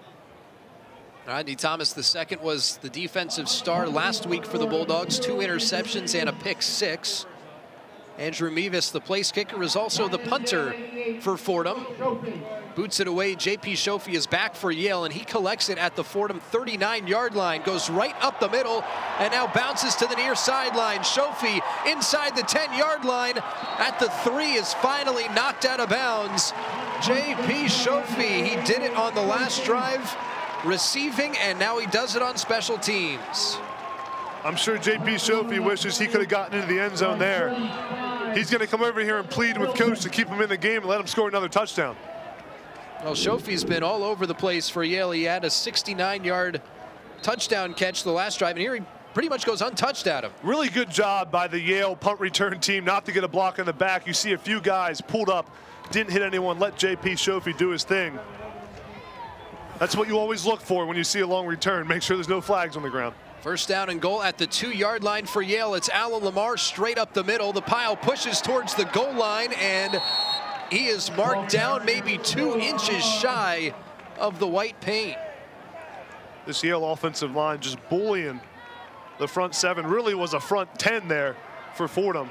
Rodney Thomas the second was the defensive star last week for the Bulldogs. Two interceptions and a pick six. Andrew Mevis, the place kicker, is also the punter for Fordham. Boots it away. J P Shofi is back for Yale, and he collects it at the Fordham thirty-nine yard line. Goes right up the middle and now bounces to the near sideline. Shofi inside the ten yard line at the three is finally knocked out of bounds. J P Shofi, he did it on the last drive, receiving, and now he does it on special teams. I'm sure J P Shofi wishes he could have gotten into the end zone there. He's going to come over here and plead with coach to keep him in the game and let him score another touchdown. Well, Shofi's been all over the place for Yale. He had a sixty-nine yard touchdown catch the last drive, and here he pretty much goes untouched at him. Really good job by the Yale punt return team not to get a block in the back. You see a few guys pulled up, didn't hit anyone, let J P Shofi do his thing. That's what you always look for when you see a long return. Make sure there's no flags on the ground. First down and goal at the two yard line for Yale. It's Alan Lamar straight up the middle. The pile pushes towards the goal line, and he is marked down maybe two inches shy of the white paint. This Yale offensive line just bullying the front seven. Really was a front ten there for Fordham.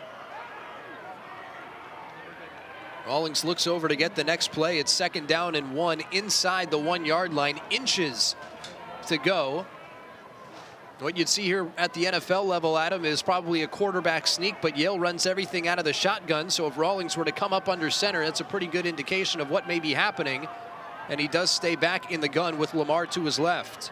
Rawlings looks over to get the next play. It's second down and one inside the one yard line, inches to go. What you'd see here at the N F L level, Adam, is probably a quarterback sneak, but Yale runs everything out of the shotgun. So if Rawlings were to come up under center, that's a pretty good indication of what may be happening. And he does stay back in the gun with Lamar to his left.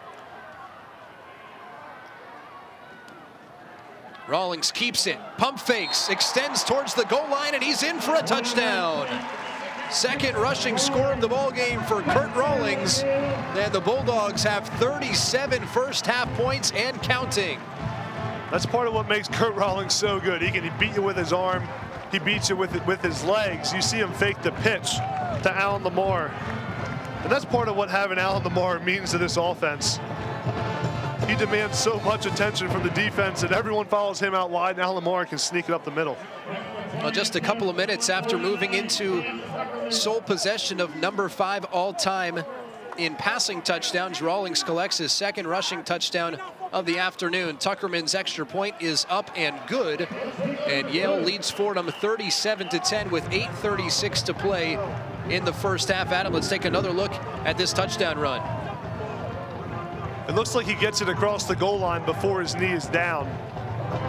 Rawlings keeps it, pump fakes, extends towards the goal line, and he's in for a touchdown. Second rushing score of the ball game for Kurt Rawlings. And the Bulldogs have thirty-seven first half points and counting. That's part of what makes Kurt Rawlings so good. He can beat you with his arm. He beats you with with his legs. You see him fake the pitch to Alan Lamar. And that's part of what having Alan Lamar means to this offense. He demands so much attention from the defense that everyone follows him out wide, and Alan Lamar can sneak it up the middle. Well, just a couple of minutes after moving into sole possession of number five all-time in passing touchdowns, Rawlings collects his second rushing touchdown of the afternoon. Tuckerman's extra point is up and good, and Yale leads Fordham thirty-seven to ten with eight thirty-six to play in the first half. Adam, let's take another look at this touchdown run. It looks like he gets it across the goal line before his knee is down.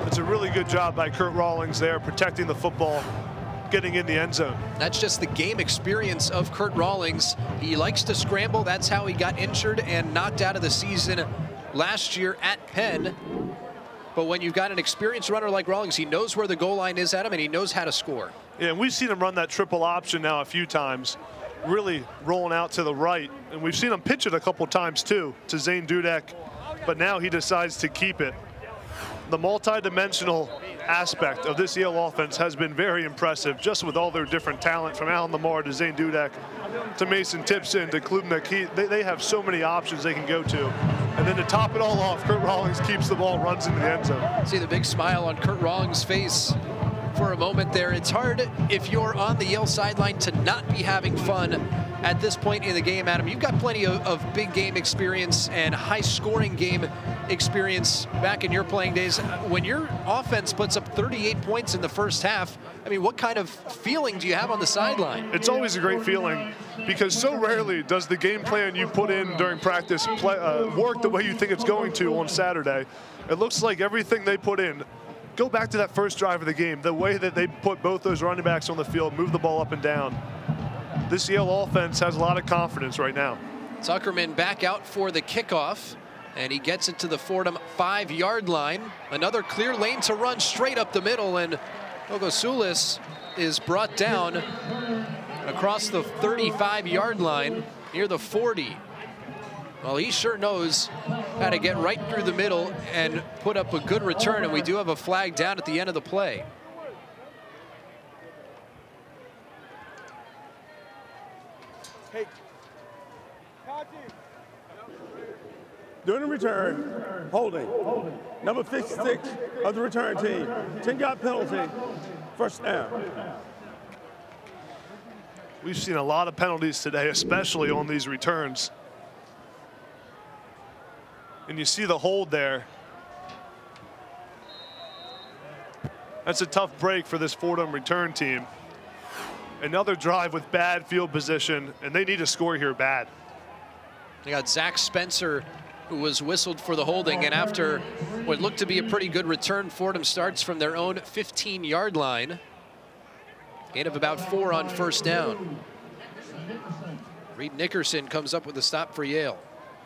It's a really good job by Kurt Rawlings there, protecting the football, getting in the end zone. That's just the game experience of Kurt Rawlings. He likes to scramble. That's how he got injured and knocked out of the season last year at Penn. But when you've got an experienced runner like Rawlings, he knows where the goal line is at him, and he knows how to score. Yeah, and we've seen him run that triple option now a few times, really rolling out to the right. And we've seen him pitch it a couple times too to Zane Dudek, but now he decides to keep it. The multi-dimensional aspect of this Yale offense has been very impressive, just with all their different talent, from Alan Lamar to Zane Dudek to Mason Tipson to Klubnik. He, they, they have so many options they can go to. And then to top it all off, Kurt Rawlings keeps the ball, runs into the end zone. See the big smile on Kurt Rawlings' face for a moment there. It's hard if you're on the Yale sideline to not be having fun at this point in the game, Adam. You've got plenty of, of big game experience and high-scoring game experience back in your playing days. When your offense puts up thirty-eight points in the first half, I mean, what kind of feeling do you have on the sideline? It's always a great feeling, because so rarely does the game plan you put in during practice play, uh, work the way you think it's going to on Saturday. It looks like everything they put in. Go back to that first drive of the game, the way that they put both those running backs on the field, move the ball up and down. This Yale offense has a lot of confidence right now. Tuckerman back out for the kickoff, and he gets it to the Fordham five-yard line. Another clear lane to run straight up the middle, and Ogosoulis is brought down across the thirty-five-yard line near the forty. Well, he sure knows how to get right through the middle and put up a good return, and we do have a flag down at the end of the play. During the return, holding. Number fifty-six of the return team. ten-yard penalty, first down. We've seen a lot of penalties today, especially on these returns. And you see the hold there. That's a tough break for this Fordham return team. Another drive with bad field position, and they need to score here bad. They got Zach Spencer, who was whistled for the holding, and after what looked to be a pretty good return, Fordham starts from their own fifteen-yard line. Gain of about four on first down. Reed Nickerson comes up with a stop for Yale.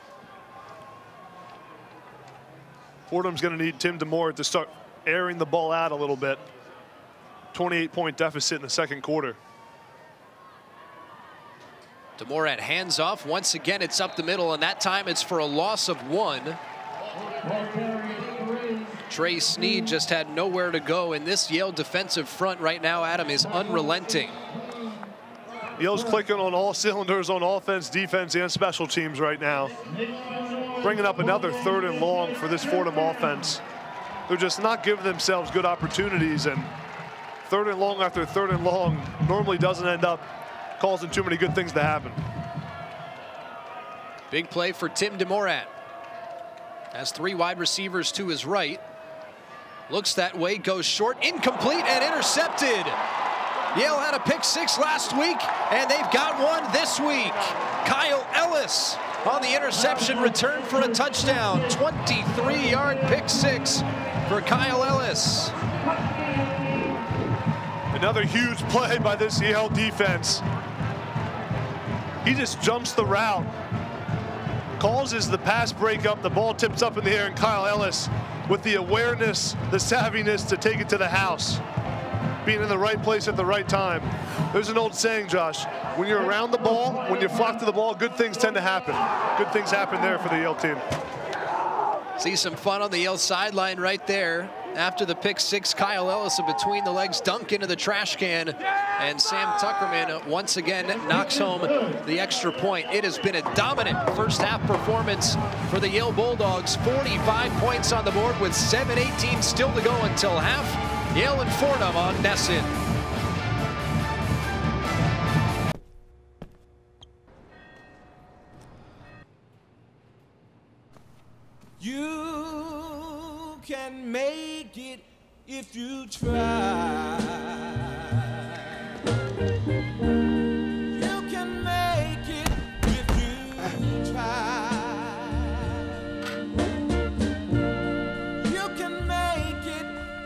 Fordham's going to need Tim DeMore to start airing the ball out a little bit. twenty-eight point deficit in the second quarter. DeMorat hands off. Once again, it's up the middle, and that time it's for a loss of one. Trey Sneed just had nowhere to go, and this Yale defensive front right now, Adam, is unrelenting. Yale's clicking on all cylinders on offense, defense, and special teams right now. Bringing up another third and long for this Fordham offense. They're just not giving themselves good opportunities, and third and long after third and long normally doesn't end up causing too many good things to happen. Big play for Tim DeMorat. Has three wide receivers to his right. Looks that way, goes short, incomplete, and intercepted. Yale had a pick six last week, and they've got one this week. Kyle Ellis on the interception return for a touchdown. twenty-three-yard pick six for Kyle Ellis. Another huge play by this Yale defense. He just jumps the route, causes the pass breakup, the ball tips up in the air, and Kyle Ellis with the awareness, the savviness to take it to the house. Being in the right place at the right time. There's an old saying, Josh, when you're around the ball, when you flock to the ball, good things tend to happen. Good things happen there for the Yale team. See some fun on the Yale sideline right there. After the pick six, Kyle Ellis, a between the legs dunk into the trash can, and Sam Tuckerman once again knocks home the extra point. It has been a dominant first half performance for the Yale Bulldogs. forty-five points on the board with seven eighteen still to go until half. Yale and Fordham on Nesson. You can make it if you try. You can make it if you try. You can make it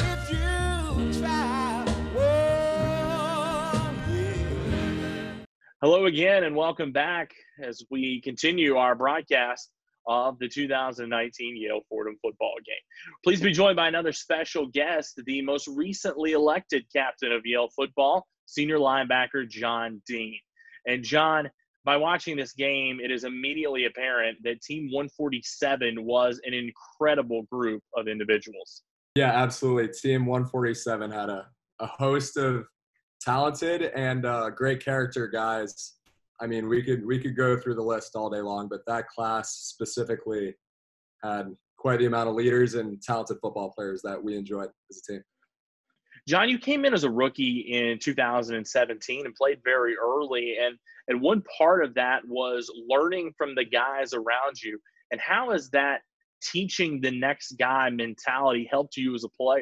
Hello again and welcome back as we continue our broadcast of the two thousand nineteen Yale Fordham football game. Please be joined by another special guest, the most recently elected captain of Yale football, senior linebacker John Dean. And John, by watching this game, it is immediately apparent that Team one forty-seven was an incredible group of individuals. Yeah, absolutely. Team one forty-seven had a, a host of talented and uh, great character guys. I mean, we could we could go through the list all day long, but that class specifically had quite the amount of leaders and talented football players that we enjoyed as a team. John, you came in as a rookie in two thousand seventeen and played very early, and and one part of that was learning from the guys around you. And how has that teaching the next guy mentality helped you as a player?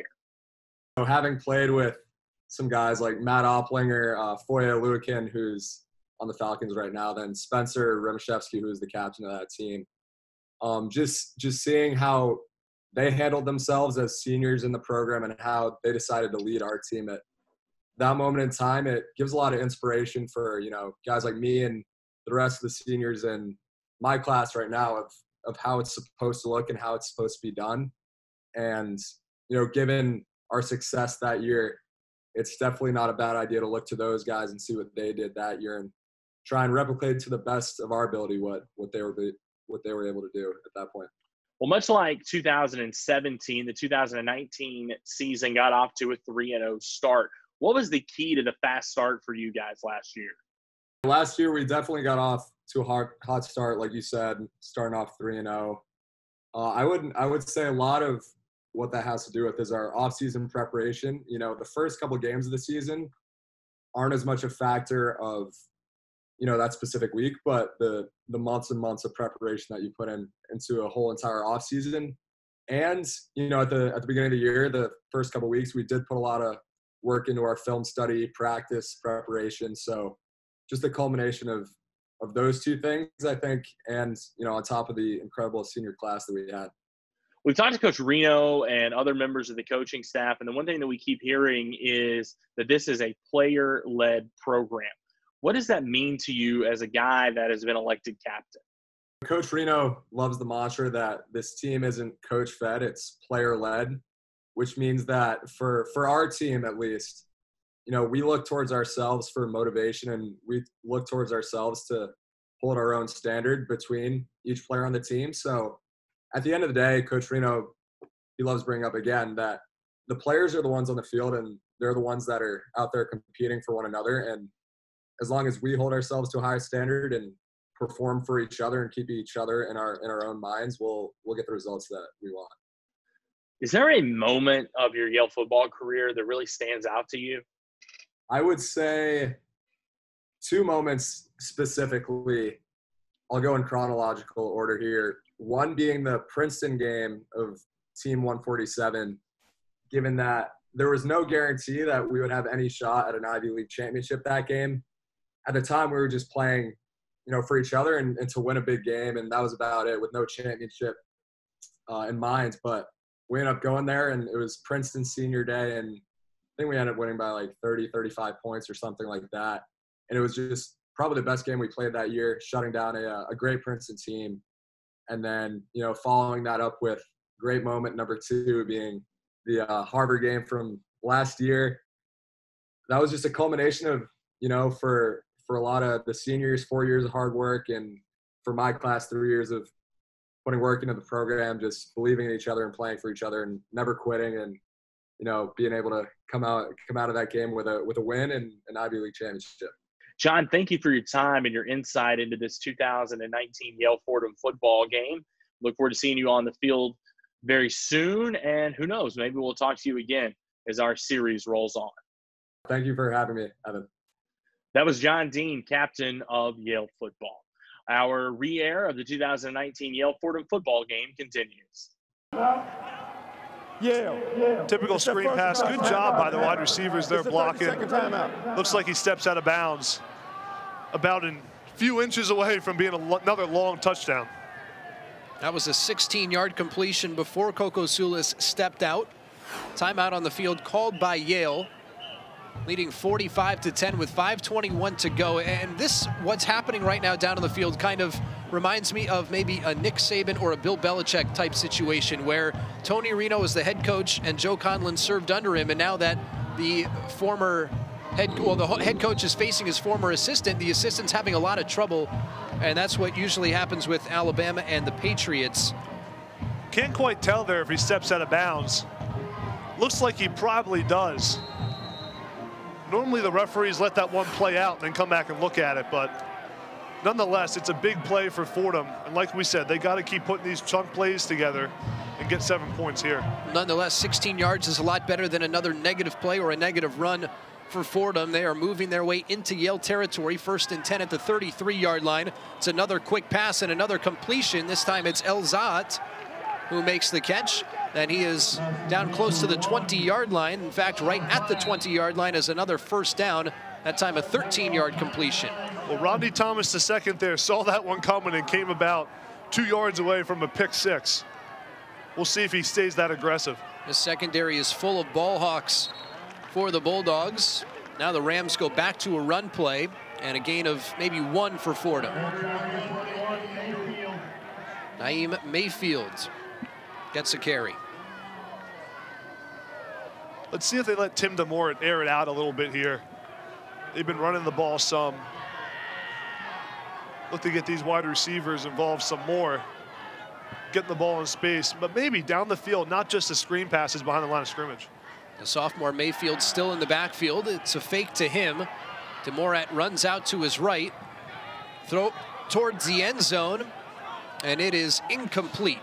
So having played with some guys like Matt Opplinger, uh, Foya Luakin, who's on the Falcons right now, then Spencer Remashevsky, who is the captain of that team. Um, just just seeing how they handled themselves as seniors in the program and how they decided to lead our team at that moment in time, it gives a lot of inspiration for, you know, guys like me and the rest of the seniors in my class right now of of how it's supposed to look and how it's supposed to be done. And, you know, given our success that year, it's definitely not a bad idea to look to those guys and see what they did that year and try and replicate to the best of our ability what what they were what they were able to do at that point. Well, much like two thousand seventeen, the two thousand nineteen season got off to a three and oh start. What was the key to the fast start for you guys last year? Last year, we definitely got off to a hot, hot start, like you said, starting off three and oh. Uh, I would I would say a lot of what that has to do with is our off-season preparation. You know, the first couple games of the season aren't as much a factor of, you know, that specific week, but the the months and months of preparation that you put in into a whole entire off season. And, you know, at the at the beginning of the year, the first couple of weeks, we did put a lot of work into our film study, practice, preparation. So just the culmination of of those two things, I think, and, you know, on top of the incredible senior class that we had. We've talked to Coach Reno and other members of the coaching staff, and the one thing that we keep hearing is that this is a player-led program. What does that mean to you as a guy that has been elected captain? Coach Reno loves the mantra that this team isn't coach-fed, it's player-led, which means that for, for our team at least, you know, we look towards ourselves for motivation and we look towards ourselves to hold our own standard between each player on the team. So at the end of the day, Coach Reno, he loves bringing up again that the players are the ones on the field and they're the ones that are out there competing for one another. And as long as we hold ourselves to a high standard and perform for each other and keep each other in our in our own minds, we'll we'll get the results that we want. Is there a moment of your Yale football career that really stands out to you? I would say two moments specifically. I'll go in chronological order here. One being the Princeton game of Team one forty-seven, given that there was no guarantee that we would have any shot at an Ivy League championship that game. At the time, we were just playing, you know, for each other and, and to win a big game, and that was about it with no championship uh, in mind. But we ended up going there, and it was Princeton's senior day, and I think we ended up winning by like thirty, thirty-five points or something like that. And it was just probably the best game we played that year, shutting down a, a great Princeton team. And then, you know, following that up with great moment number two being the uh, Harvard game from last year. That was just a culmination of, you know, for for a lot of the seniors, four years of hard work, and for my class, three years of putting work into the program, just believing in each other and playing for each other and never quitting, and, you know, being able to come out come out of that game with a with a win and an Ivy League championship. John, thank you for your time and your insight into this two thousand nineteen Yale Fordham football game. Look forward to seeing you on the field very soon, and who knows, maybe we'll talk to you again as our series rolls on. Thank you for having me, Evan. That was John Dean, captain of Yale football. Our re-air of the two thousand nineteen Yale Fordham football game continues. Yale. Yale. Typical screen pass. Good job by the wide receivers there blocking. Looks like he steps out of bounds about a few inches away from being a, another long touchdown. That was a sixteen-yard completion before Coco Soulis stepped out. Timeout on the field called by Yale. leading forty-five to ten with five twenty-one to go. And this, what's happening right now down on the field, kind of reminds me of maybe a Nick Saban or a Bill Belichick type situation where Tony Reno is the head coach and Joe Conlon served under him. And now that the former head, well, the head coach is facing his former assistant, the assistant's having a lot of trouble. And that's what usually happens with Alabama and the Patriots. Can't quite tell there if he steps out of bounds. Looks like he probably does. Normally the referees let that one play out and then come back and look at it, but nonetheless, it's a big play for Fordham. And like we said, they got to keep putting these chunk plays together and get seven points here. Nonetheless, sixteen yards is a lot better than another negative play or a negative run for Fordham. They are moving their way into Yale territory, first and ten at the thirty-three yard line. It's another quick pass and another completion. This time it's Elzat who makes the catch. And he is down close to the twenty yard line. In fact, right at the twenty yard line is another first down, that time a thirteen yard completion. Well, Rodney Thomas the second there saw that one coming and came about two yards away from a pick six. We'll see if he stays that aggressive. The secondary is full of ball hawks for the Bulldogs. Now the Rams go back to a run play and a gain of maybe one for Fordham. Naeem Mayfield gets a carry. Let's see if they let Tim DeMorat air it out a little bit here. They've been running the ball some. Look to get these wide receivers involved some more. Getting the ball in space, but maybe down the field, not just the screen passes behind the line of scrimmage. The sophomore Mayfield still in the backfield. It's a fake to him. DeMorat runs out to his right. Throw towards the end zone, and it is incomplete.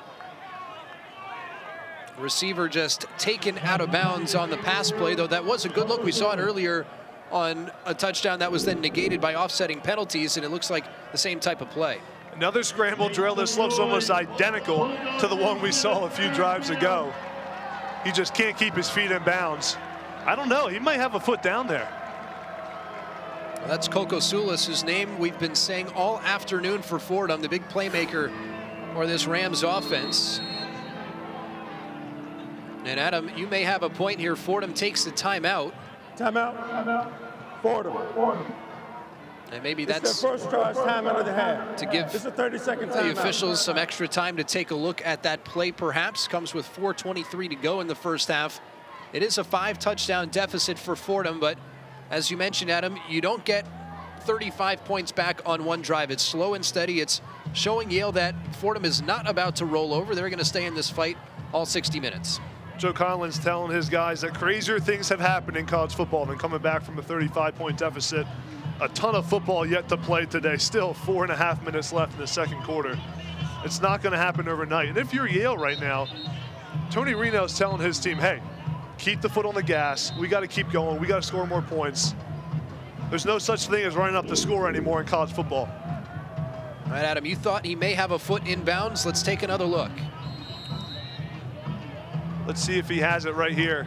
Receiver just taken out of bounds on the pass play, though that was a good look. We saw it earlier on a touchdown that was then negated by offsetting penalties, and it looks like the same type of play. Another scramble drill. This looks almost identical to the one we saw a few drives ago. He just can't keep his feet in bounds. I don't know, he might have a foot down there. Well, that's Coco Sulis, whose name we've been saying all afternoon for Fordham, the big playmaker for this Rams offense. And Adam, you may have a point here. Fordham takes the timeout. Timeout. Timeout. Fordham. Fordham. And maybe It's that's their first charge timeout of the half. to give It's a thirty second the timeout. officials some extra time to take a look at that play, perhaps. Comes with four twenty-three to go in the first half. It is a five touchdown deficit for Fordham, but as you mentioned, Adam, you don't get thirty-five points back on one drive. It's slow and steady. It's showing Yale that Fordham is not about to roll over. They're going to stay in this fight all sixty minutes. Joe Conlon's telling his guys that crazier things have happened in college football than coming back from a thirty-five point deficit. A ton of football yet to play today. Still four and a half minutes left in the second quarter. It's not going to happen overnight. And if you're Yale right now, Tony Reno's telling his team, hey, keep the foot on the gas. We got to keep going. We got to score more points. There's no such thing as running up the score anymore in college football. All right, Adam, you thought he may have a foot in bounds. Let's take another look. Let's see if he has it right here.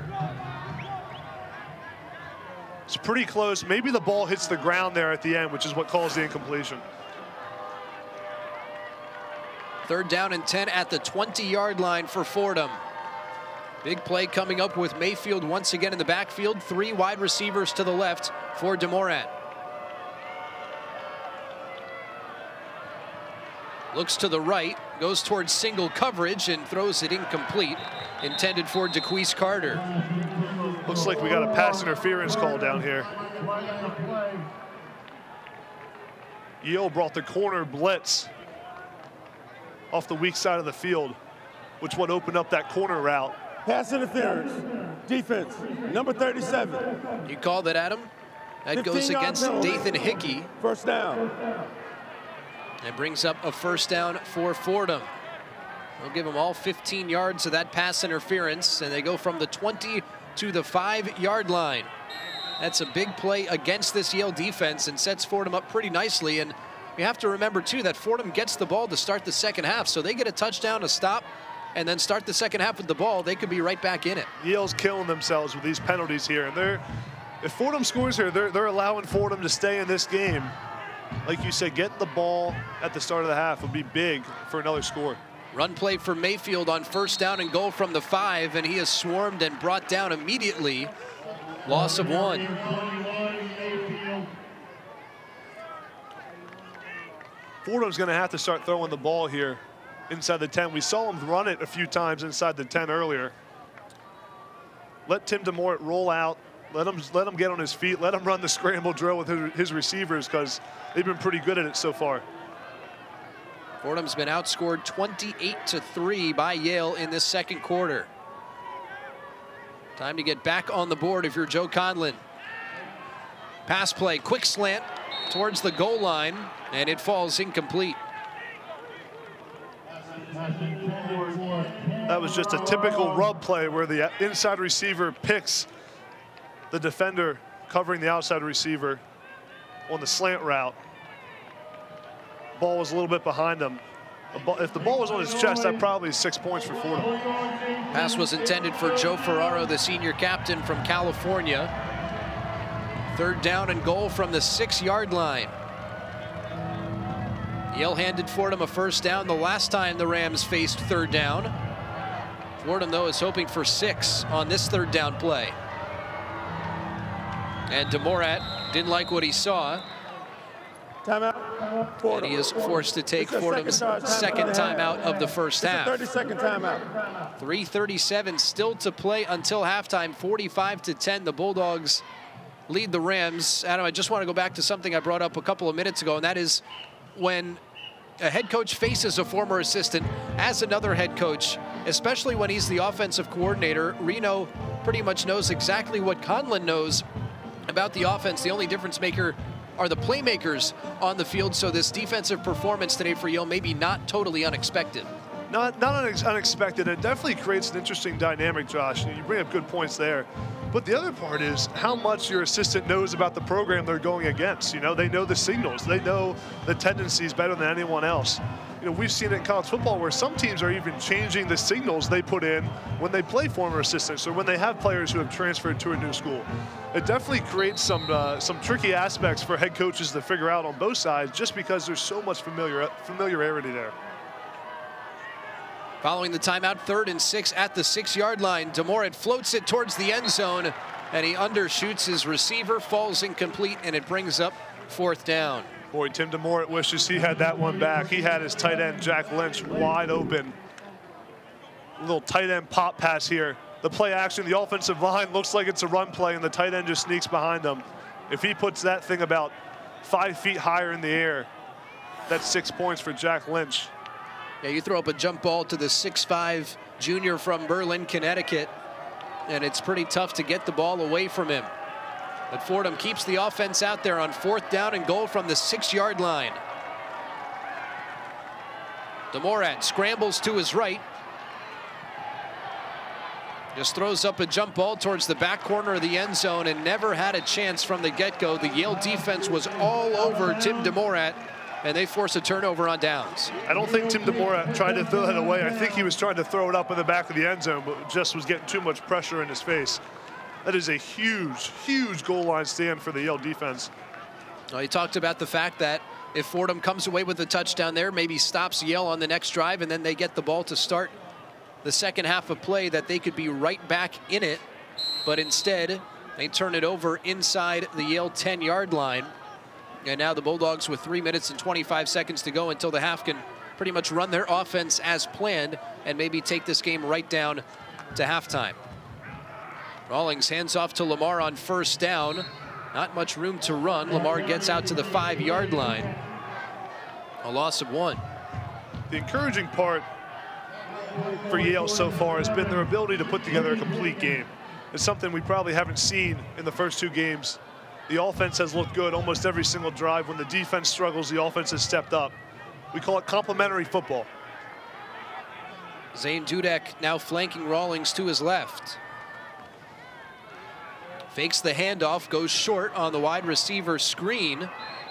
It's pretty close. Maybe the ball hits the ground there at the end, which is what caused the incompletion. Third down and ten at the twenty yard line for Fordham. Big play coming up with Mayfield once again in the backfield. Three wide receivers to the left for DeMorat. Looks to the right, goes towards single coverage and throws it incomplete. Intended for DeQuise Carter. Looks like we got a pass interference call down here. Yale brought the corner blitz off the weak side of the field, which would open up that corner route. Pass interference. Defense, number thirty-seven. You call that, Adam? That goes against Dathan Hickey. First down. And brings up a first down for Fordham. They'll give them all fifteen yards of that pass interference, and they go from the twenty to the five yard line. That's a big play against this Yale defense and sets Fordham up pretty nicely. And we have to remember, too, that Fordham gets the ball to start the second half, so they get a touchdown, a stop, and then start the second half with the ball. They could be right back in it. Yale's killing themselves with these penalties here, and they're, if Fordham scores here, they're, they're allowing Fordham to stay in this game. Like you said, getting the ball at the start of the half would be big for another score. Run play for Mayfield on first down and goal from the five, and he is swarmed and brought down immediately Loss of one. Fordham's going to have to start throwing the ball here inside the ten. We saw him run it a few times inside the ten earlier. Let Tim DeMorat roll out. Let him, let him get on his feet. Let him run the scramble drill with his, his receivers, because they've been pretty good at it so far. Fordham's been outscored twenty-eight to three by Yale in this second quarter. Time to get back on the board if you're Joe Conlon. Pass play, quick slant towards the goal line, and it falls incomplete. That was just a typical rub play where the inside receiver picks the defender covering the outside receiver on the slant route. Ball was a little bit behind him. If the ball was on his chest, that probably is six points for Fordham. Pass was intended for Joe Ferraro, the senior captain from California. Third down and goal from the six-yard line. Yale handed Fordham a first down the last time the Rams faced third down. Fordham, though, is hoping for six on this third down play. And DeMorat didn't like what he saw. Timeout. And he is forced to take Fordham's second timeout of the first half. thirty second timeout. three thirty-seven still to play until halftime, forty-five to ten. The Bulldogs lead the Rams. Adam, I just want to go back to something I brought up a couple of minutes ago, and that is when a head coach faces a former assistant as another head coach, especially when he's the offensive coordinator, Reno pretty much knows exactly what Conlon knows about the offense. The only difference maker are the playmakers on the field, so this defensive performance today for Yale maybe not totally unexpected. Not, not unex unexpected. It definitely creates an interesting dynamic, Josh. You bring up good points there. But the other part is how much your assistant knows about the program they're going against. You know, they know the signals. They know the tendencies better than anyone else. You know, we've seen it in college football where some teams are even changing the signals they put in when they play former assistants or when they have players who have transferred to a new school. It definitely creates some uh, some tricky aspects for head coaches to figure out on both sides, just because there's so much familiar familiarity there. Following the timeout, third and six at the six-yard line. DeMorat floats it towards the end zone, and he undershoots his receiver, falls incomplete, and it brings up fourth down. Boy, Tim DeMorat wishes he had that one back. He had his tight end, Jack Lynch, wide open. A little tight end pop pass here. The play action, the offensive line looks like it's a run play, and the tight end just sneaks behind him. If he puts that thing about five feet higher in the air, that's six points for Jack Lynch. Yeah, you throw up a jump ball to the six five junior from Berlin, Connecticut, and it's pretty tough to get the ball away from him. But Fordham keeps the offense out there on fourth down and goal from the six-yard line. DeMorat scrambles to his right. Just throws up a jump ball towards the back corner of the end zone and never had a chance from the get-go. The Yale defense was all over Tim DeMorat, and they force a turnover on downs. I don't think Tim DeMorat tried to throw that away. I think he was trying to throw it up in the back of the end zone, but just was getting too much pressure in his face. That is a huge, huge goal line stand for the Yale defense. Well, he talked about the fact that if Fordham comes away with a touchdown there, maybe stops Yale on the next drive, and then they get the ball to start the second half of play, that they could be right back in it. But instead, they turn it over inside the Yale ten-yard line. And now the Bulldogs, with three minutes and twenty-five seconds to go until the half, can pretty much run their offense as planned and maybe take this game right down to halftime. Rawlings hands off to Lamar on first down. Not much room to run. Lamar gets out to the five-yard line. A loss of one. The encouraging part for Yale so far has been their ability to put together a complete game. It's something we probably haven't seen in the first two games. The offense has looked good almost every single drive. When the defense struggles, the offense has stepped up. We call it complementary football. Zane Dudek now flanking Rawlings to his left. Fakes the handoff, goes short on the wide receiver screen.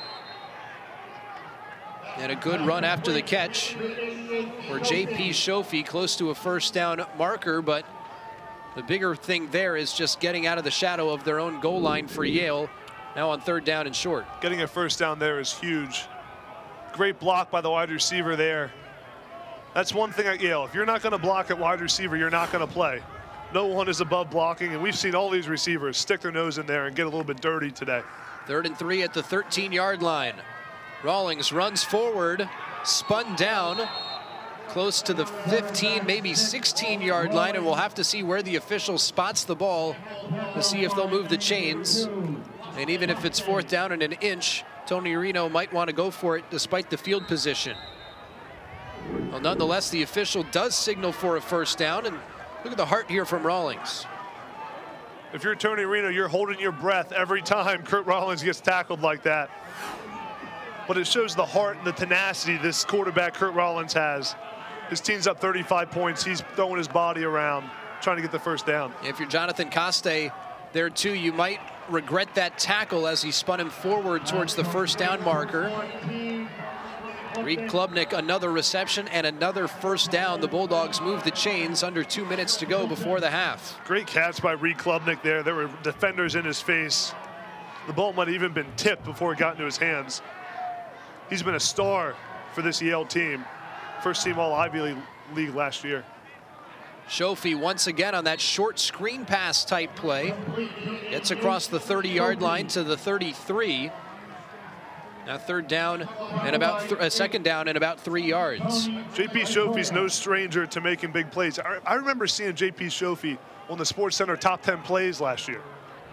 And a good run after the catch for J P Shofi, close to a first down marker, but the bigger thing there is just getting out of the shadow of their own goal line for Yale, now on third down and short. Getting a first down there is huge. Great block by the wide receiver there. That's one thing at Yale. If you're not going to block at wide receiver, you're not going to play. No one is above blocking, and we've seen all these receivers stick their nose in there and get a little bit dirty today. Third and three at the thirteen-yard line. Rawlings runs forward, spun down, close to the fifteen, maybe sixteen-yard line, and we'll have to see where the official spots the ball to see if they'll move the chains. And even if it's fourth down and an inch, Tony Reno might want to go for it despite the field position. Well, nonetheless, the official does signal for a first down, and look at the heart here from Rawlings. If you're Tony Reno, you're holding your breath every time Kurt Rawlings gets tackled like that. But it shows the heart and the tenacity this quarterback Kurt Rawlings has. His team's up thirty-five points. He's throwing his body around, trying to get the first down. If you're Jonathan Coste there too, you might regret that tackle as he spun him forward towards the first down marker. Reed Klubnik, another reception and another first down. The Bulldogs move the chains, under two minutes to go before the half. Great catch by Reed Klubnik there. There were defenders in his face. The ball might have even been tipped before it got into his hands. He's been a star for this Yale team. First team all Ivy League last year. Shofi once again on that short screen pass type play. Gets across the thirty-yard line to the thirty-three. Now third down and about th uh, second down and about three yards. J P Shofi's no stranger to making big plays. I, I remember seeing J P Shofi on the Sports Center top ten plays last year.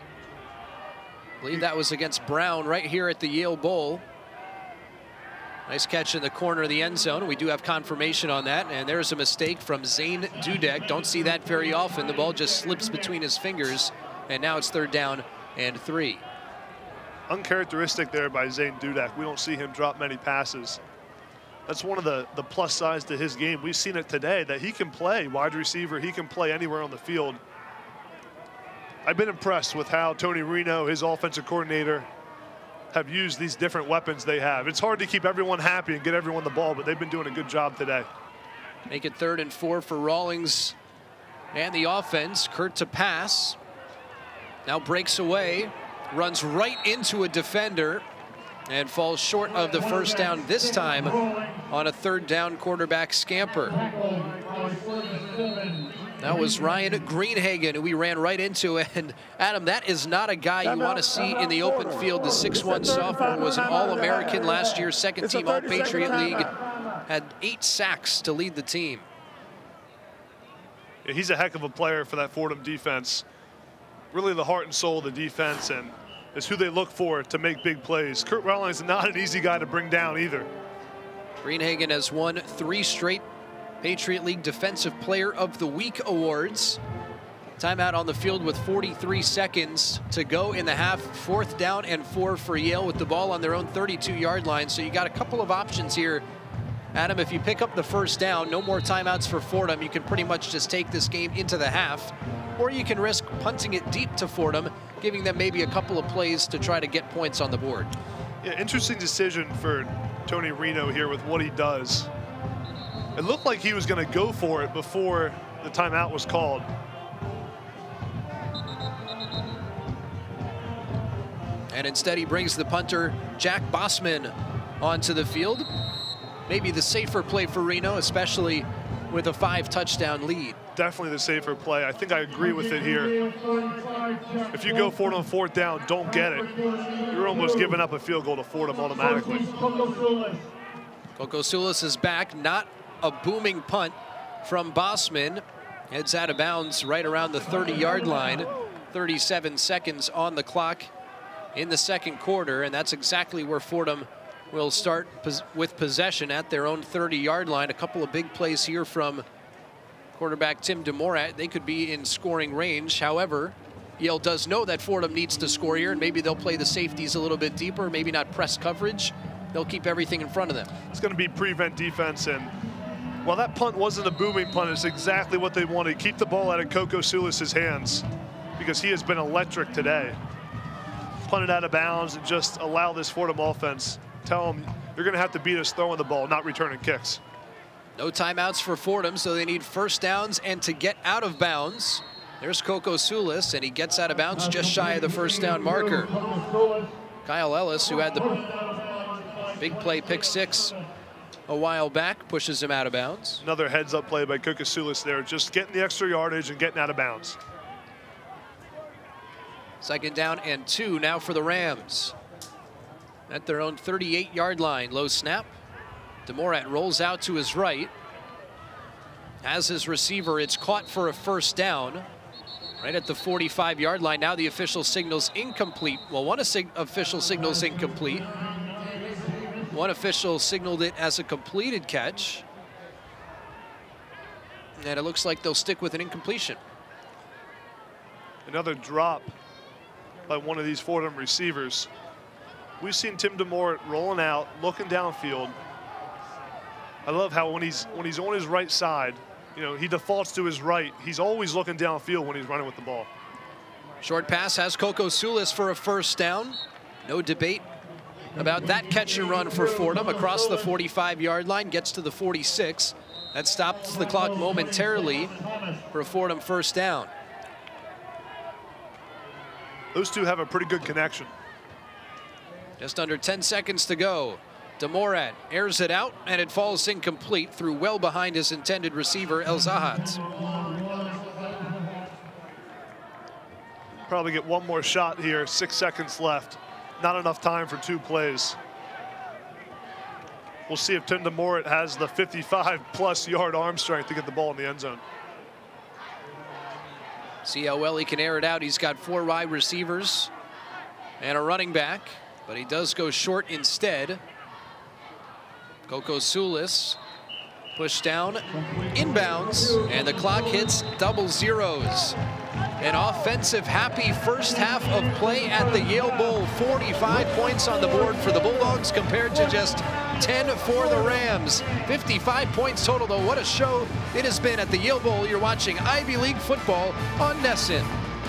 I believe that was against Brown right here at the Yale Bowl. Nice catch in the corner of the end zone. We do have confirmation on that, and there's a mistake from Zane Dudek. Don't see that very often. The ball just slips between his fingers, and now it's third down and three. Uncharacteristic there by Zane Dudek. We don't see him drop many passes. That's one of the, the plus sides to his game. We've seen it today that he can play wide receiver. He can play anywhere on the field. I've been impressed with how Tony Reno, his offensive coordinator, have used these different weapons they have. It's hard to keep everyone happy and get everyone the ball, but they've been doing a good job today. Make it third and four for Rawlings and the offense. Kurt to pass. Now breaks away, runs right into a defender, and falls short of the first down this time on a third down quarterback scamper. That was Ryan Greenhagen, who we ran right into. And Adam, that is not a guy you want to see in the open field. The six one sophomore was an All-American last year, second team All-Patriot League, had eight sacks to lead the team. Yeah, he's a heck of a player for that Fordham defense. Really the heart and soul of the defense, and is who they look for to make big plays. Kurt Rawlings is not an easy guy to bring down either. Greenhagen has won three straight Patriot League Defensive Player of the Week awards. Timeout on the field with forty-three seconds to go in the half. Fourth down and four for Yale with the ball on their own thirty-two-yard line. So you got a couple of options here. Adam, if you pick up the first down, no more timeouts for Fordham. You can pretty much just take this game into the half. Or you can risk punting it deep to Fordham, giving them maybe a couple of plays to try to get points on the board. Yeah, interesting decision for Tony Reno here with what he does. It looked like he was going to go for it before the timeout was called. And instead he brings the punter, Jack Bossman, onto the field. Maybe the safer play for Reno, especially with a five touchdown lead. Definitely the safer play. I think I agree with it here. If you go for it on fourth down, don't get it. You're almost giving up a field goal to Fordham automatically. Kokosoulis is back, not a booming punt from Bossman. Heads out of bounds right around the thirty-yard line. thirty-seven seconds on the clock in the second quarter, and that's exactly where Fordham will start pos with possession at their own thirty-yard line. A couple of big plays here from quarterback Tim DeMorat. They could be in scoring range. However, Yale does know that Fordham needs to score here, and maybe they'll play the safeties a little bit deeper, maybe not press coverage. They'll keep everything in front of them. It's going to be prevent defense, and while that punt wasn't a booming punt, it's exactly what they wanted. Keep the ball out of Kokosoulis' hands, because he has been electric today. Punt it out of bounds and just allow this Fordham offense. Tell them you're going to have to beat us throwing the ball, not returning kicks. No timeouts for Fordham, so they need first downs and to get out of bounds. There's Kokosoulis, and he gets out of bounds just shy of the first down marker. Kyle Ellis, who had the big play pick six a while back, pushes him out of bounds. Another heads-up play by Kokasulis there, just getting the extra yardage and getting out of bounds. Second down and two now for the Rams. At their own thirty-eight yard line, low snap. DeMorat rolls out to his right. As his receiver, it's caught for a first down. Right at the forty-five yard line. Now the official signals incomplete. Well, one official signals incomplete. One official signaled it as a completed catch. And it looks like they'll stick with an incompletion. Another drop by one of these Fordham receivers. We've seen Tim DeMorat rolling out, looking downfield. I love how when he's when he's on his right side, you know, he defaults to his right. He's always looking downfield when he's running with the ball. Short pass has Kokasulis for a first down. No debate about that catch and run for Fordham across the forty-five yard line, gets to the forty-six. That stops the clock momentarily for a Fordham first down. Those two have a pretty good connection. Just under ten seconds to go. DeMorat airs it out, and it falls incomplete through well behind his intended receiver, El Zahat. Probably get one more shot here, six seconds left. Not enough time for two plays. We'll see if Tim DeMorat has the fifty-five plus yard arm strength to get the ball in the end zone. See how well he can air it out. He's got four wide receivers and a running back, but he does go short instead. Kokasulis pushed down, inbounds, and the clock hits double zeros. An offensive happy first half of play at the Yale Bowl. forty-five points on the board for the Bulldogs compared to just ten for the Rams. fifty-five points total, though. What a show it has been at the Yale Bowl. You're watching Ivy League football on Nesson.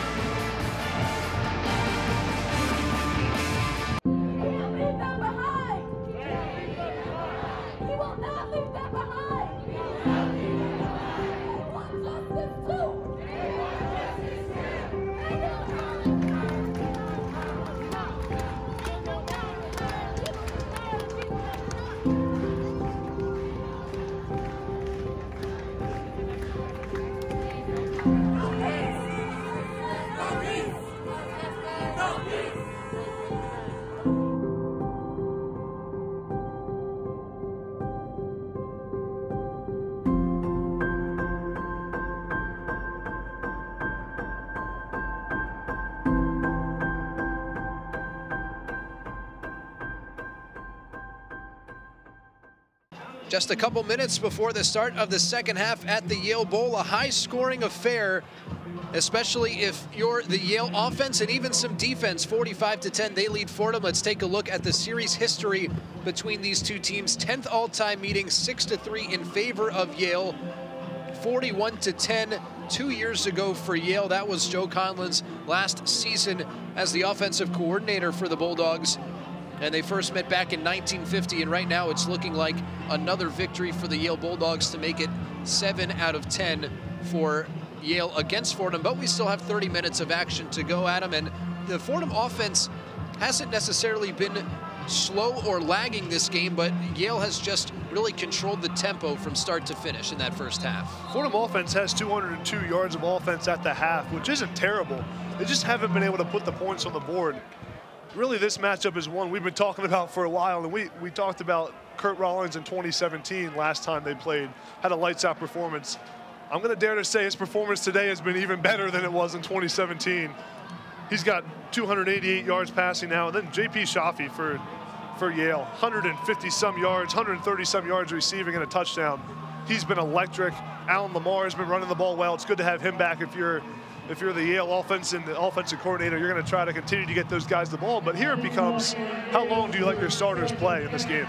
Just a couple minutes before the start of the second half at the Yale Bowl, a high-scoring affair, especially if you're the Yale offense and even some defense. forty-five to ten, they lead Fordham. Let's take a look at the series history between these two teams. tenth all-time meeting, six to three in favor of Yale. forty-one to ten two years ago for Yale. That was Joe Conlon's last season as the offensive coordinator for the Bulldogs. And they first met back in nineteen fifty, and right now it's looking like another victory for the Yale Bulldogs to make it seven out of ten for Yale against Fordham. But we still have thirty minutes of action to go, Adam, and the Fordham offense hasn't necessarily been slow or lagging this game, but Yale has just really controlled the tempo from start to finish in that first half. Fordham offense has two hundred two yards of offense at the half, which isn't terrible. They just haven't been able to put the points on the board. Really, this matchup is one we've been talking about for a while, and we, we talked about Kurt Rollins in twenty seventeen, last time they played, had a lights-out performance. I'm going to dare to say his performance today has been even better than it was in twenty seventeen. He's got two hundred eighty-eight yards passing now, and then J P Shafi for, for Yale, one hundred fifty some yards, one hundred thirty some yards receiving and a touchdown. He's been electric. Alan Lamar has been running the ball well. It's good to have him back if you're If you're the Yale offense and the offensive coordinator. You're going to try to continue to get those guys the ball. But here it becomes, how long do you let your starters play in this game?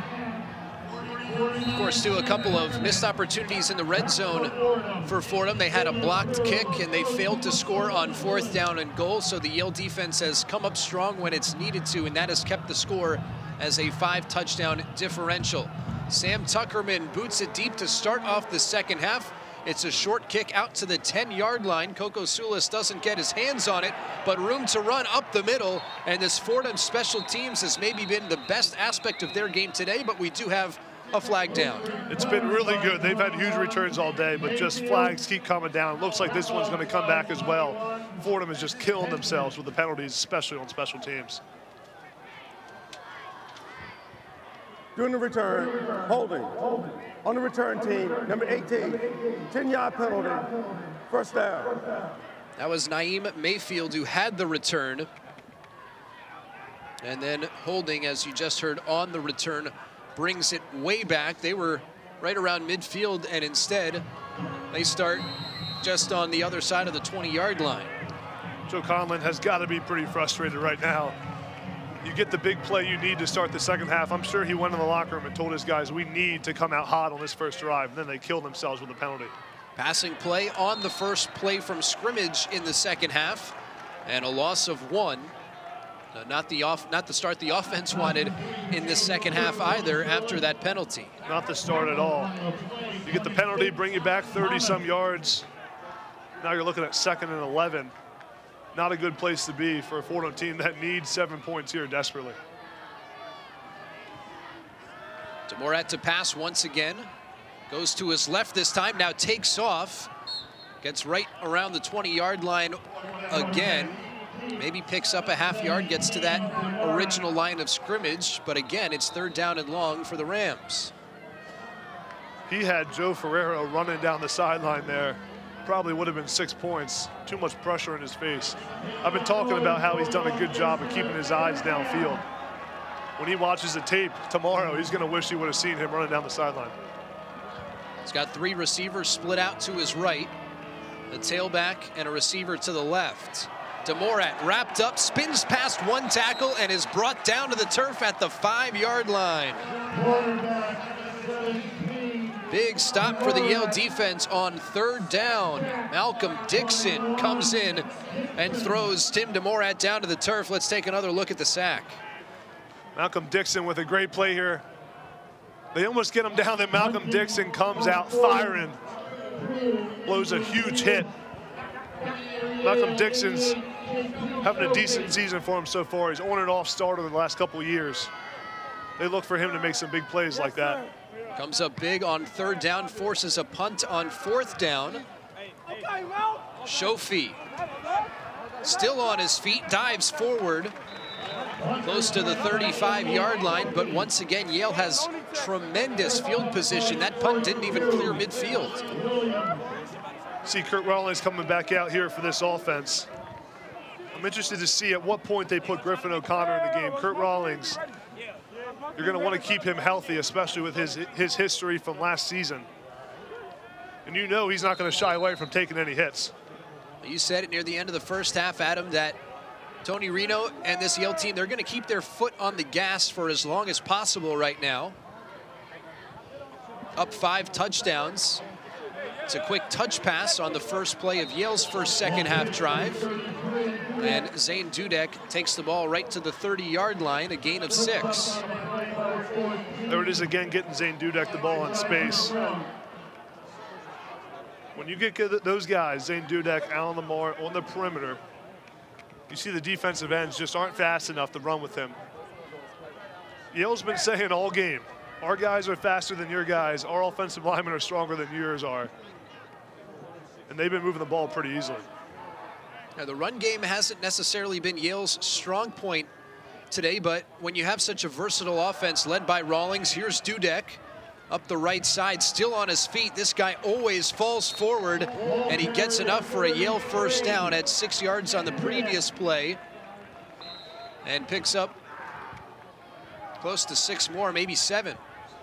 Of course, too, a couple of missed opportunities in the red zone for Fordham. They had a blocked kick, and they failed to score on fourth down and goal. So the Yale defense has come up strong when it's needed to, and that has kept the score as a five-touchdown differential. Sam Tuckerman boots it deep to start off the second half. It's a short kick out to the ten yard line. Kokasulis doesn't get his hands on it, but room to run up the middle. And this Fordham special teams has maybe been the best aspect of their game today, but we do have a flag down. It's been really good. They've had huge returns all day, but just flags keep coming down. Looks like this one's going to come back as well. Fordham is just killing themselves with the penalties, especially on special teams. During the return, holding. On the return team, number eighteen, ten-yard penalty, first down. That was Naeem Mayfield who had the return. And then holding, as you just heard, on the return, brings it way back. They were right around midfield, and instead they start just on the other side of the twenty-yard line. Joe Conlon has got to be pretty frustrated right now. You get the big play you need to start the second half. I'm sure he went in the locker room and told his guys, we need to come out hot on this first drive. And then they kill themselves with a penalty. Passing play on the first play from scrimmage in the second half, and a loss of one. Uh, not the off, not the start the offense wanted in the second half either after that penalty. Not the start at all. You get the penalty, bring you back thirty some yards. Now you're looking at second and eleven. Not a good place to be for a Fordham team that needs seven points here desperately. Demorat to pass once again. Goes to his left this time, now takes off. Gets right around the twenty-yard line again. Maybe picks up a half yard, gets to that original line of scrimmage, but again, it's third down and long for the Rams. He had Joe Ferrero running down the sideline there. Probably would have been six points. Too much pressure in his face. I've been talking about how he's done a good job of keeping his eyes downfield. When he watches the tape tomorrow, he's going to wish he would have seen him running down the sideline. He's got three receivers split out to his right, a tailback and a receiver to the left. Demorat wrapped up, spins past one tackle, and is brought down to the turf at the five-yard line. Big stop for the Yale defense on third down. Malcolm Dixon comes in and throws Tim Demorat down to the turf. Let's take another look at the sack. Malcolm Dixon with a great play here. They almost get him down, then Malcolm Dixon comes out firing. Blows a huge hit. Malcolm Dixon's having a decent season for him so far. He's on and off starter the last couple of years. They look for him to make some big plays like that. Comes up big on third down, forces a punt on fourth down. Shofi still on his feet, dives forward, close to the thirty-five-yard line, but once again, Yale has tremendous field position. That punt didn't even clear midfield. See Kurt Rawlings coming back out here for this offense. I'm interested to see at what point they put Griffin O'Connor in the game. Kurt Rawlings, you're going to want to keep him healthy, especially with his, his history from last season. And you know he's not going to shy away from taking any hits. You said it near the end of the first half, Adam, that Tony Reno and this Yale team, they're going to keep their foot on the gas for as long as possible right now. Up five touchdowns. It's a quick touch pass on the first play of Yale's first second half drive. And Zane Dudek takes the ball right to the thirty-yard line, a gain of six. There it is again, getting Zane Dudek the ball in space. When you get those guys, Zane Dudek, Alan Lamar on the perimeter, you see the defensive ends just aren't fast enough to run with him. Yale's been saying all game, our guys are faster than your guys. Our offensive linemen are stronger than yours are. And they've been moving the ball pretty easily. Now, the run game hasn't necessarily been Yale's strong point today, but when you have such a versatile offense led by Rawlings, here's Dudek up the right side, still on his feet. This guy always falls forward, and he gets enough for a Yale first down at six yards on the previous play, and picks up close to six more, maybe seven.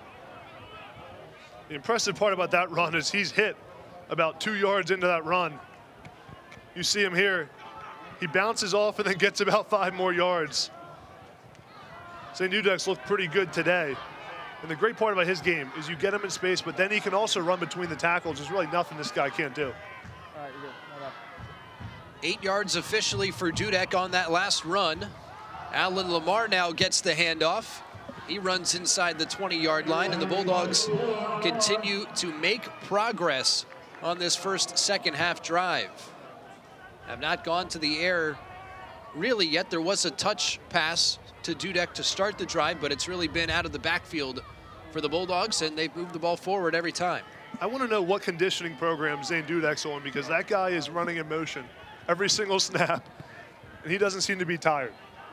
The impressive part about that run is he's hit about two yards into that run. You see him here. He bounces off and then gets about five more yards. Zane Dudek's looked pretty good today. And the great part about his game is you get him in space, but then he can also run between the tackles. There's really nothing this guy can't do. All right, you're good. No, no. Eight yards officially for Dudek on that last run. Alan Lamar now gets the handoff. He runs inside the twenty-yard line, and the Bulldogs continue to make progress on this first second half drive. Have not gone to the air really yet. There was a touch pass to Dudek to start the drive, but it's really been out of the backfield for the Bulldogs, and they've moved the ball forward every time. I want to know what conditioning program Zane Dudek's on, because that guy is running in motion every single snap, and he doesn't seem to be tired.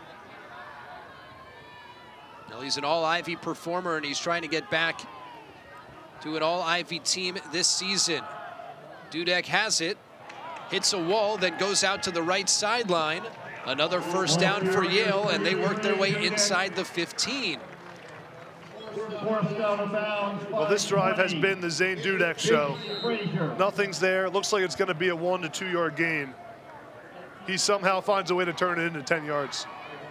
Well, he's an all-Ivy performer, and he's trying to get back to an all-Ivy team this season. Dudek has it, hits a wall, then goes out to the right sideline. Another first down for Yale, and they work their way inside the fifteen. Well, this drive has been the Zane Dudek show. Nothing's there. It looks like it's going to be a one to two yard gain. He somehow finds a way to turn it into ten yards.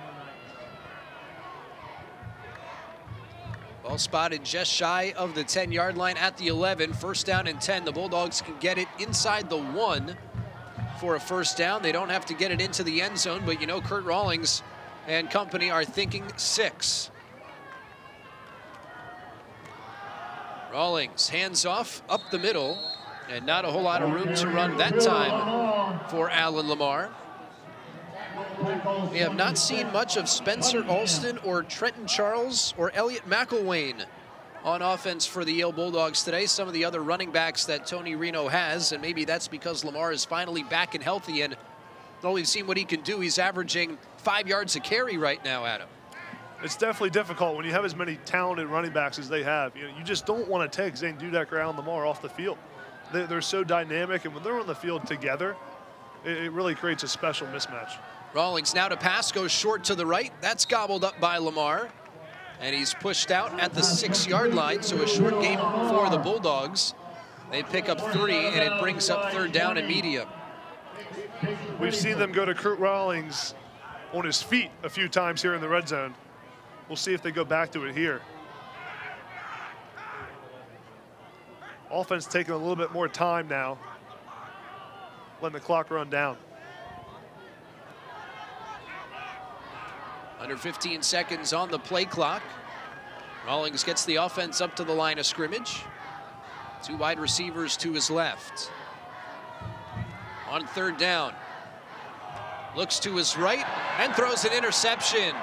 Ball spotted just shy of the ten yard line at the eleven. First down and ten. The Bulldogs can get it inside the one for a first down. They don't have to get it into the end zone, but you know Kurt Rawlings and company are thinking six. Rawlings hands off up the middle, and not a whole lot of room to run that time for Alan Lamar. We have not seen much of Spencer Alston or Trenton Charles or Elliot McElwain on offense for the Yale Bulldogs today. Some of the other running backs that Tony Reno has, and maybe that's because Lamar is finally back and healthy, and though we've seen what he can do, he's averaging five yards a carry right now, Adam. It's definitely difficult when you have as many talented running backs as they have. You know, you just don't want to take Zane Dudek or Alan Lamar off the field. They, they're so dynamic, and when they're on the field together, it, it really creates a special mismatch. Rawlings now to pass, goes short to the right. That's gobbled up by Lamar, and he's pushed out at the six yard line, so a short game for the Bulldogs. They pick up three, and it brings up third down and medium. We've seen them go to Kurt Rawlings on his feet a few times here in the red zone. We'll see if they go back to it here. Offense taking a little bit more time now, letting the clock run down. Under fifteen seconds on the play clock. Rawlings gets the offense up to the line of scrimmage. Two wide receivers to his left. On third down, looks to his right and throws an interception.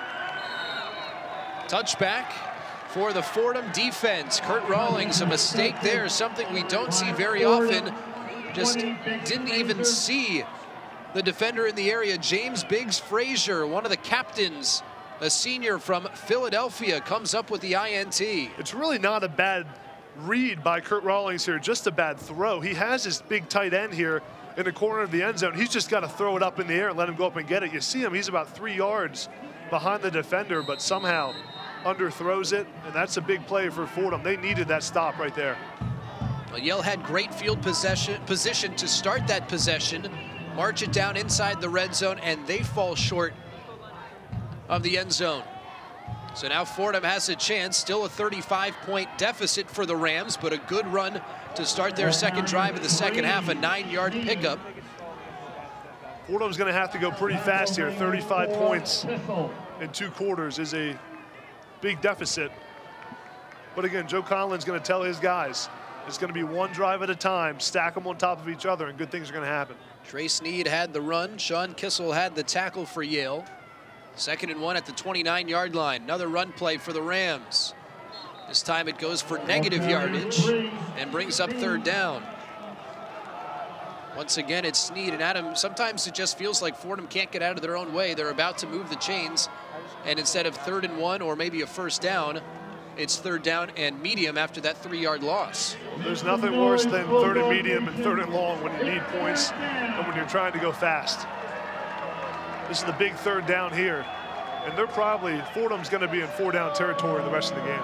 Touchback for the Fordham defense. Kurt Rawlings, a mistake there, something we don't see very often. Just didn't even see the defender in the area. James Biggs Frazier, one of the captains, a senior from Philadelphia, comes up with the I N T. It's really not a bad read by Kurt Rawlings here, just a bad throw. He has his big tight end here in the corner of the end zone. He's just got to throw it up in the air and let him go up and get it. You see him, he's about three yards behind the defender, but somehow underthrows it, and that's a big play for Fordham. They needed that stop right there. Well, Yale had great field possession, position to start that possession, march it down inside the red zone, and they fall short of the end zone. So now Fordham has a chance, still a thirty-five point deficit for the Rams, but a good run to start their second drive of the second half, a nine yard pickup. Fordham's going to have to go pretty fast here. thirty-five points in two quarters is a big deficit. But again, Joe Conlon's going to tell his guys, it's going to be one drive at a time, stack them on top of each other, and good things are going to happen. Trey Sneed had the run. Sean Kissel had the tackle for Yale. Second and one at the twenty-nine yard line. Another run play for the Rams. This time it goes for negative yardage and brings up third down. Once again, it's Sneed and Adam. Sometimes it just feels like Fordham can't get out of their own way. They're about to move the chains, and instead of third and one or maybe a first down, it's third down and medium after that three yard loss. There's nothing worse than third and medium and third and long when you need points and when you're trying to go fast. This is the big third down here, and they're probably, Fordham's going to be in four down territory the rest of the game.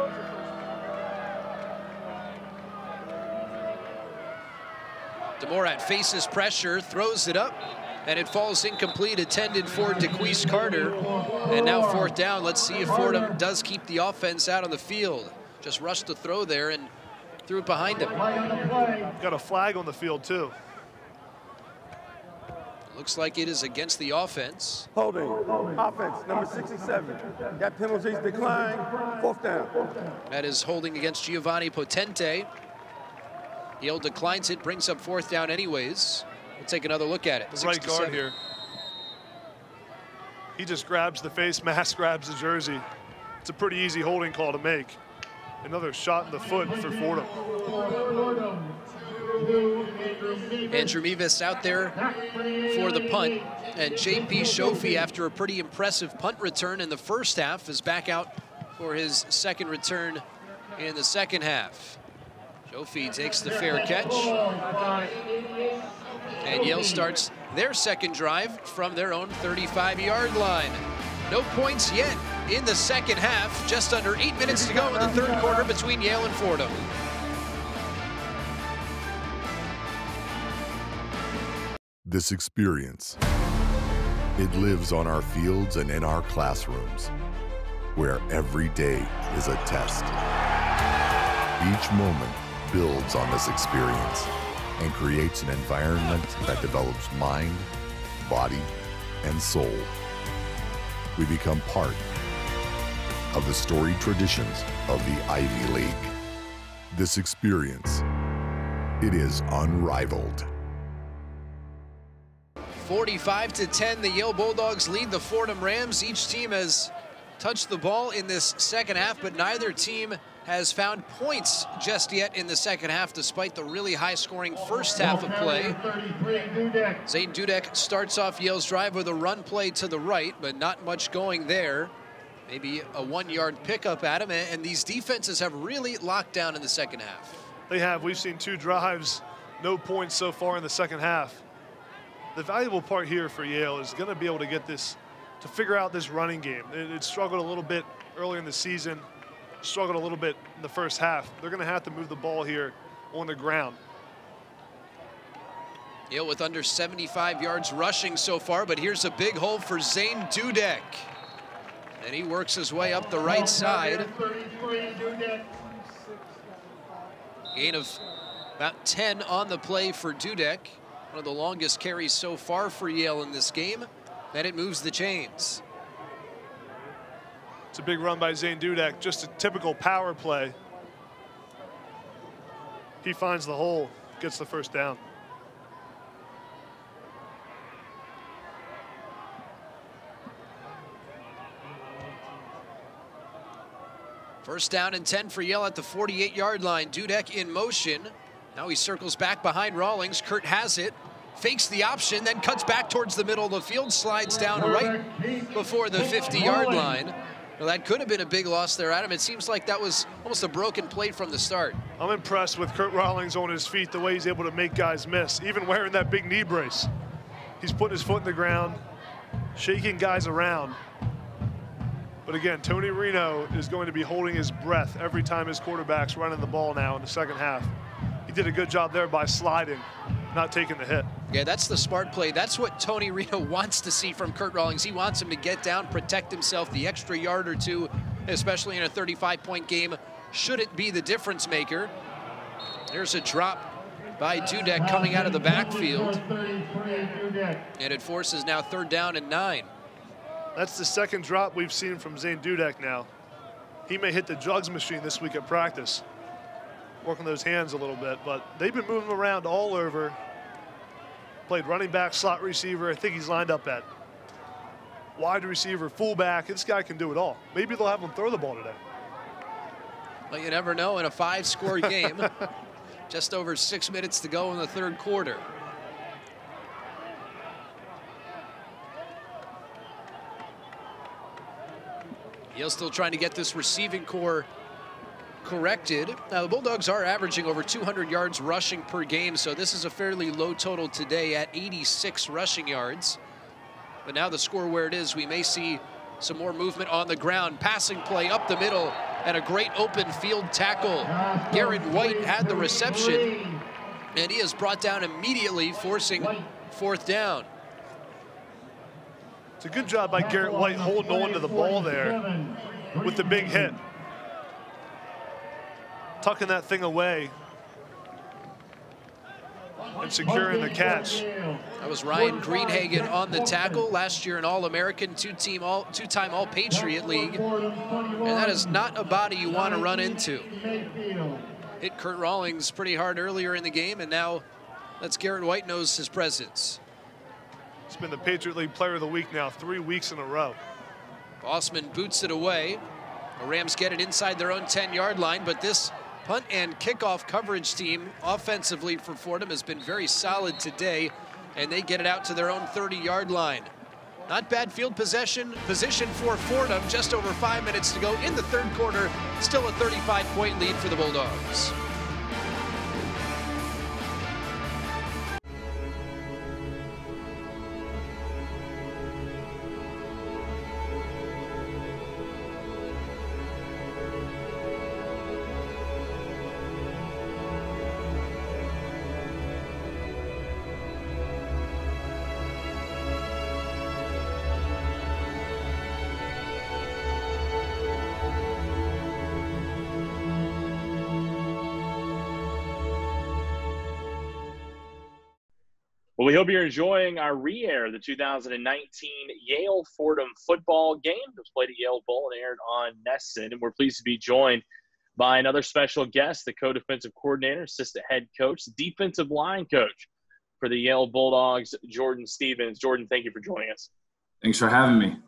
DeMorat faces pressure, throws it up, and it falls incomplete, intended for DeQuise Carter. And now fourth down. Let's see if Fordham does keep the offense out on the field. Just rushed the throw there and threw it behind him. Got a flag on the field too. Looks like it is against the offense. Holding. Offense, number sixty-seven. That penalty's declined. Fourth down. That is holding against Giovanni Potente. Yale declines it, brings up fourth down anyways. We'll take another look at it. The right guard here. He just grabs the face mask, grabs the jersey. It's a pretty easy holding call to make. another shot in the foot for Fordham. Andrew Mevis out there for the punt, and J P Shofi, after a pretty impressive punt return in the first half, is back out for his second return in the second half. Shofi takes the fair catch, and Yale starts their second drive from their own thirty-five yard line. No points yet in the second half, just under eight minutes to go in the third quarter between Yale and Fordham. This experience, it lives on our fields and in our classrooms, where every day is a test. Each moment builds on this experience and creates an environment that develops mind, body, and soul. We become part of the storied traditions of the Ivy League. This experience, it is unrivaled. forty-five to ten, the Yale Bulldogs lead the Fordham Rams. Each team has touched the ball in this second half, but neither team has found points just yet in the second half, despite the really high-scoring first half of play. Zane Dudek starts off Yale's drive with a run play to the right, but not much going there. Maybe a one-yard pickup at him, and these defenses have really locked down in the second half. They have. We've seen two drives, no points so far in the second half. The valuable part here for Yale is going to be able to get this, to figure out this running game. It, it struggled a little bit early in the season, struggled a little bit in the first half. They're going to have to move the ball here on the ground. Yale with under seventy-five yards rushing so far, but here's a big hole for Zane Dudek. And he works his way up the right side. Gain of about ten on the play for Dudek. One of the longest carries so far for Yale in this game. Then it moves the chains. It's a big run by Zane Dudek, just a typical power play. He finds the hole, gets the first down. First down and ten for Yale at the forty-eight yard line. Dudek in motion. Now he circles back behind Rawlings. Kurt has it, fakes the option, then cuts back towards the middle of the field, slides down right before the fifty yard line. Well, that could have been a big loss there, Adam. It seems like that was almost a broken play from the start. I'm impressed with Kurt Rawlings on his feet, the way he's able to make guys miss, even wearing that big knee brace. He's putting his foot in the ground, shaking guys around. But again, Tony Reno is going to be holding his breath every time his quarterback's running the ball now in the second half. He did a good job there by sliding, not taking the hit. Yeah, that's the smart play. That's what Tony Reno wants to see from Kurt Rawlings. He wants him to get down, protect himself, the extra yard or two, especially in a thirty-five point game. Should it be the difference maker? There's a drop by Dudek coming out of the backfield. And it forces now third down and nine. That's the second drop we've seen from Zane Dudek now. He may hit the jugs machine this week at practice, working those hands a little bit, but they've been moving him around all over. Played running back, slot receiver. I think he's lined up at wide receiver, fullback. This guy can do it all. Maybe they'll have him throw the ball today. Well, you never know in a five score game. Just over six minutes to go in the third quarter. Yale still trying to get this receiving core corrected. Now, the Bulldogs are averaging over two hundred yards rushing per game, so this is a fairly low total today at eighty-six rushing yards. But now the score where it is, we may see some more movement on the ground. Passing play up the middle and a great open field tackle. Garrett White had the reception, and he is brought down immediately, forcing fourth down. It's a good job by Garrett White holding on to the ball there with the big hit. Tucking that thing away and securing the catch. That was Ryan Greenhagen on the tackle, last year an All-American, two-team, all, two-time All-Patriot League. And that is not a body you want to run into. Hit Kurt Rawlings pretty hard earlier in the game, and now lets Garrett White knows his presence. He's been the Patriot League Player of the Week now, three weeks in a row. Bossman boots it away. The Rams get it inside their own ten-yard line, but this punt and kickoff coverage team offensively for Fordham has been very solid today, and they get it out to their own thirty-yard line. Not bad field possession position for Fordham. Just over five minutes to go in the third quarter. Still a thirty-five point lead for the Bulldogs. Well, we hope you're enjoying our re-air, the two thousand nineteen Yale Fordham football game. It was played at Yale Bowl and aired on Nesson. And we're pleased to be joined by another special guest, the co-defensive coordinator, assistant head coach, defensive line coach for the Yale Bulldogs, Jordan Stevens. Jordan, thank you for joining us. Thanks for having me.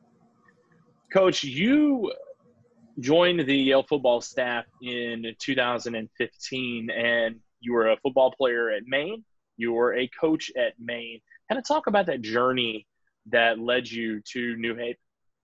Coach, you joined the Yale football staff in two thousand fifteen, and you were a football player at Maine. You were a coach at Maine. Kind of talk about that journey that led you to New Haven.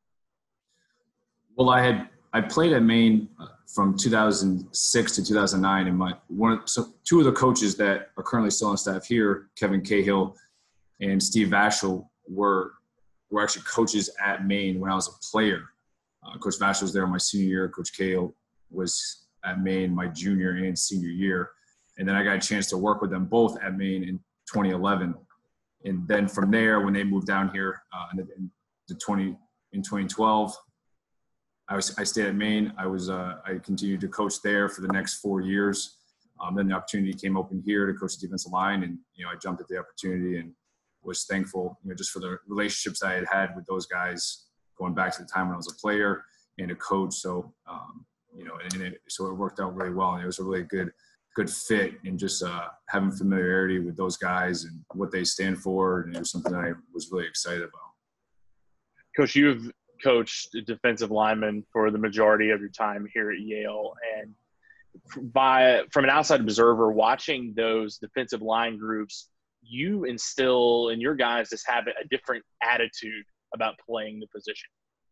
Well, I had I played at Maine from two thousand six to two thousand nine, and my one so two of the coaches that are currently still on staff here, Kevin Cahill and Steve Vashel, were were actually coaches at Maine when I was a player. Uh, Coach Vashel was there my senior year. Coach Cahill was at Maine my junior and senior year. And then I got a chance to work with them both at Maine in twenty eleven. And then from there, when they moved down here uh, in, in, the twenty, in twenty twelve, I, was, I stayed at Maine. I was uh, I continued to coach there for the next four years. Um, then the opportunity came open here to coach the defensive line, and you know I jumped at the opportunity and was thankful, you know, just for the relationships I had had with those guys going back to the time when I was a player and a coach. So um, you know, and it, so it worked out really well, and it was a really good. good fit, and just uh, having familiarity with those guys and what they stand for. And it was something that I was really excited about. Coach, you've coached defensive linemen for the majority of your time here at Yale. And by from an outside observer watching those defensive line groups, you instill in your guys this habit, a different attitude about playing the position.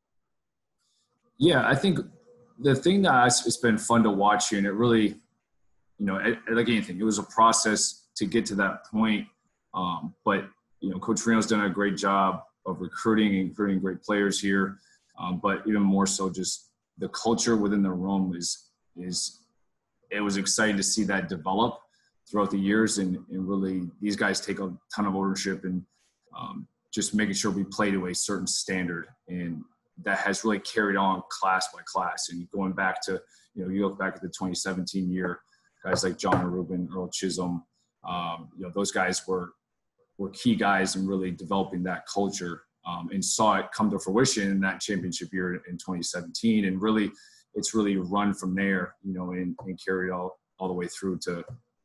Yeah, I think the thing that it's been fun to watch here, and it really – you know, like anything, it was a process to get to that point. Um, but, you know, Coach Reno's done a great job of recruiting and recruiting great players here. Um, but even more so, just the culture within the room is, is it was exciting to see that develop throughout the years. And, and really, these guys take a ton of ownership and um, just making sure we play to a certain standard. And that has really carried on class by class. And going back to, you know, you look back at the twenty seventeen year, guys like John Rubin, Earl Chisholm, um, you know, those guys were were key guys in really developing that culture, um, and saw it come to fruition in that championship year in twenty seventeen. And really, it's really run from there, you know, and, and carried all, all the way through to,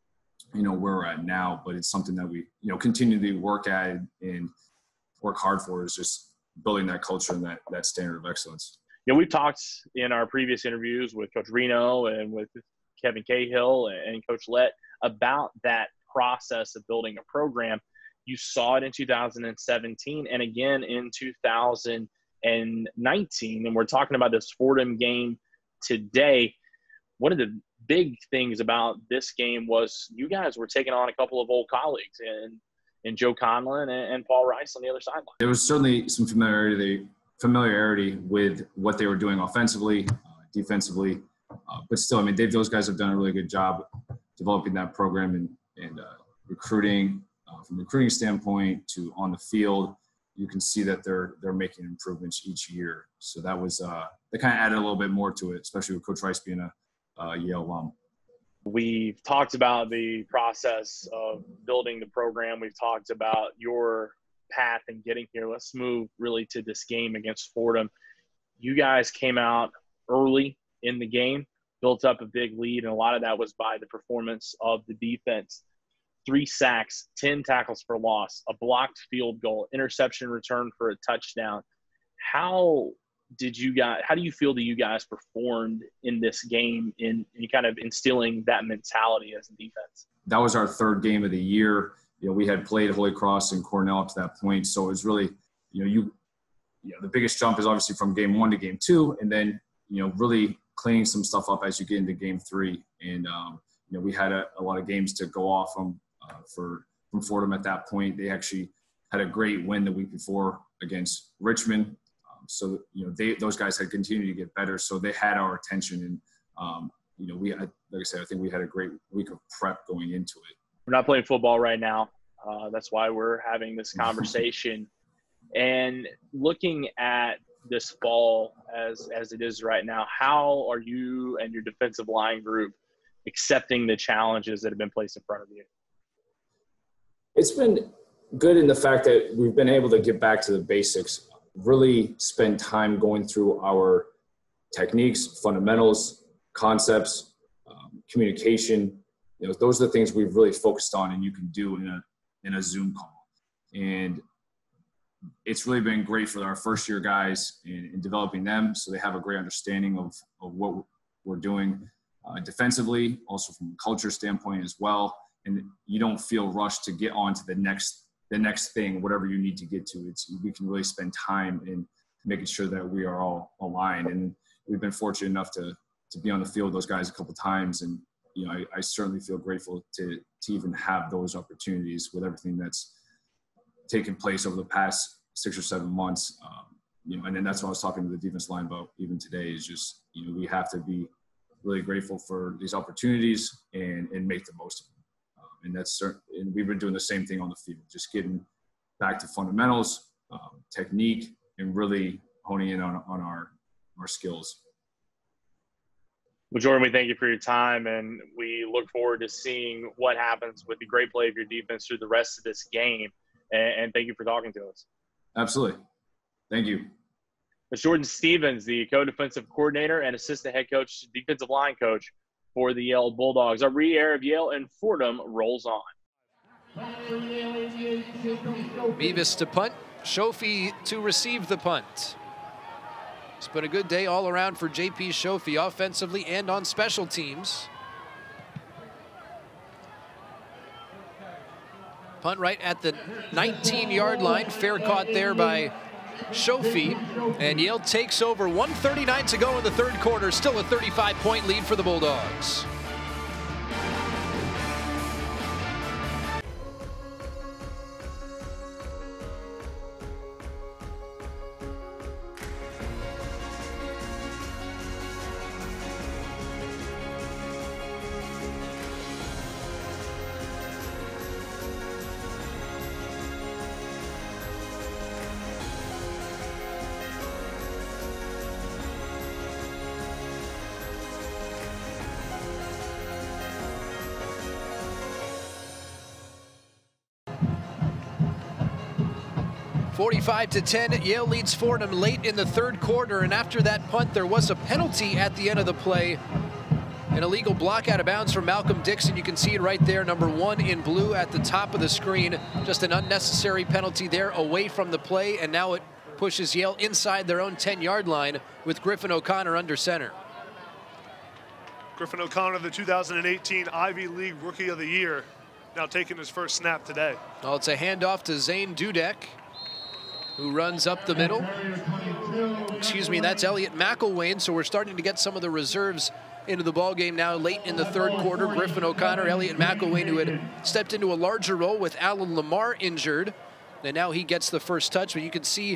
you know, where we're at now. But it's something that we, you know, continue to work at and work hard for, is just building that culture and that, that standard of excellence. You know, we've talked in our previous interviews with Coach Reno and with Kevin Cahill and Coach Lett about that process of building a program. You saw it in two thousand seventeen and again in two thousand nineteen. And we're talking about this Fordham game today. One of the big things about this game was you guys were taking on a couple of old colleagues in, in Joe Conlon and, and Paul Rice on the other sideline. There was certainly some familiarity, familiarity with what they were doing offensively, uh, defensively. Uh, but still, I mean, Dave, those guys have done a really good job developing that program and, and uh, recruiting. Uh, from a recruiting standpoint to on the field, you can see that they're they're making improvements each year. So that was uh, – that kind of added a little bit more to it, especially with Coach Rice being a uh, Yale alum. We've talked about the process of building the program. We've talked about your path in getting here. Let's move really to this game against Fordham. You guys came out early in the game, built up a big lead, and a lot of that was by the performance of the defense. Three sacks, ten tackles for loss, a blocked field goal, interception return for a touchdown. How did you guys, how do you feel that you guys performed in this game in, in kind of instilling that mentality as a defense? That was our third game of the year. You know, we had played Holy Cross and Cornell up to that point. So it was really, you know, you, you know, the biggest jump is obviously from game one to game two, and then, you know, really cleaning some stuff up as you get into game three. And, um, you know, we had a, a lot of games to go off from, uh, for, from Fordham at that point. They actually had a great win the week before against Richmond. Um, so, you know, they, those guys had continued to get better. So they had our attention. And, um, you know, we had, like I said, I think we had a great week of prep going into it. We're not playing football right now. Uh, that's why we're having this conversation. And looking at this fall as, as it is right now, how are you and your defensive line group accepting the challenges that have been placed in front of you? It's been good in the fact that we've been able to get back to the basics, really spend time going through our techniques, fundamentals, concepts, um, communication. You know, those are the things we've really focused on and you can do in a, in a Zoom call. And it's really been great for our first year guys in, in developing them so they have a great understanding of, of what we're doing uh, defensively, also from a culture standpoint as well. And you don't feel rushed to get on to the next, the next thing, whatever you need to get to. It's, we can really spend time in making sure that we are all aligned. And we've been fortunate enough to, to be on the field with those guys a couple of times. And, you know, I, I certainly feel grateful to, to even have those opportunities with everything that's taken place over the past six or seven months. Um, you know, and then that's what I was talking to the defense line about even today is just, you know, we have to be really grateful for these opportunities and, and make the most of them. Um, and that's certain, and we've been doing the same thing on the field, just getting back to fundamentals, um, technique, and really honing in on, on our, our skills. Well, Jordan, we thank you for your time, and we look forward to seeing what happens with the great play of your defense through the rest of this game. And, and thank you for talking to us. Absolutely. Thank you. It's Jordan Stevens, the co-defensive coordinator and assistant head coach, defensive line coach for the Yale Bulldogs. Our re-air of Yale and Fordham rolls on. Beavis to punt, Shofi to receive the punt. It's been a good day all around for J P Shofi, offensively and on special teams. Punt right at the nineteen-yard line. Fair caught there by Shofi. And Yale takes over. one thirty-nine to go in the third quarter. Still a thirty-five point lead for the Bulldogs. forty-five to ten, Yale leads Fordham late in the third quarter, and after that punt, there was a penalty at the end of the play. An illegal block out of bounds from Malcolm Dixon. You can see it right there, number one in blue at the top of the screen. Just an unnecessary penalty there away from the play, and now it pushes Yale inside their own ten-yard line with Griffin O'Connor under center. Griffin O'Connor, the two thousand eighteen Ivy League Rookie of the Year, now taking his first snap today. Well, it's a handoff to Zane Dudek, who runs up the middle. Excuse me, that's Elliot McElwain. So we're starting to get some of the reserves into the ball game now late in the third quarter. Griffin O'Connor, Elliot McElwain, who had stepped into a larger role with Alan Lamar injured. And now he gets the first touch, but you can see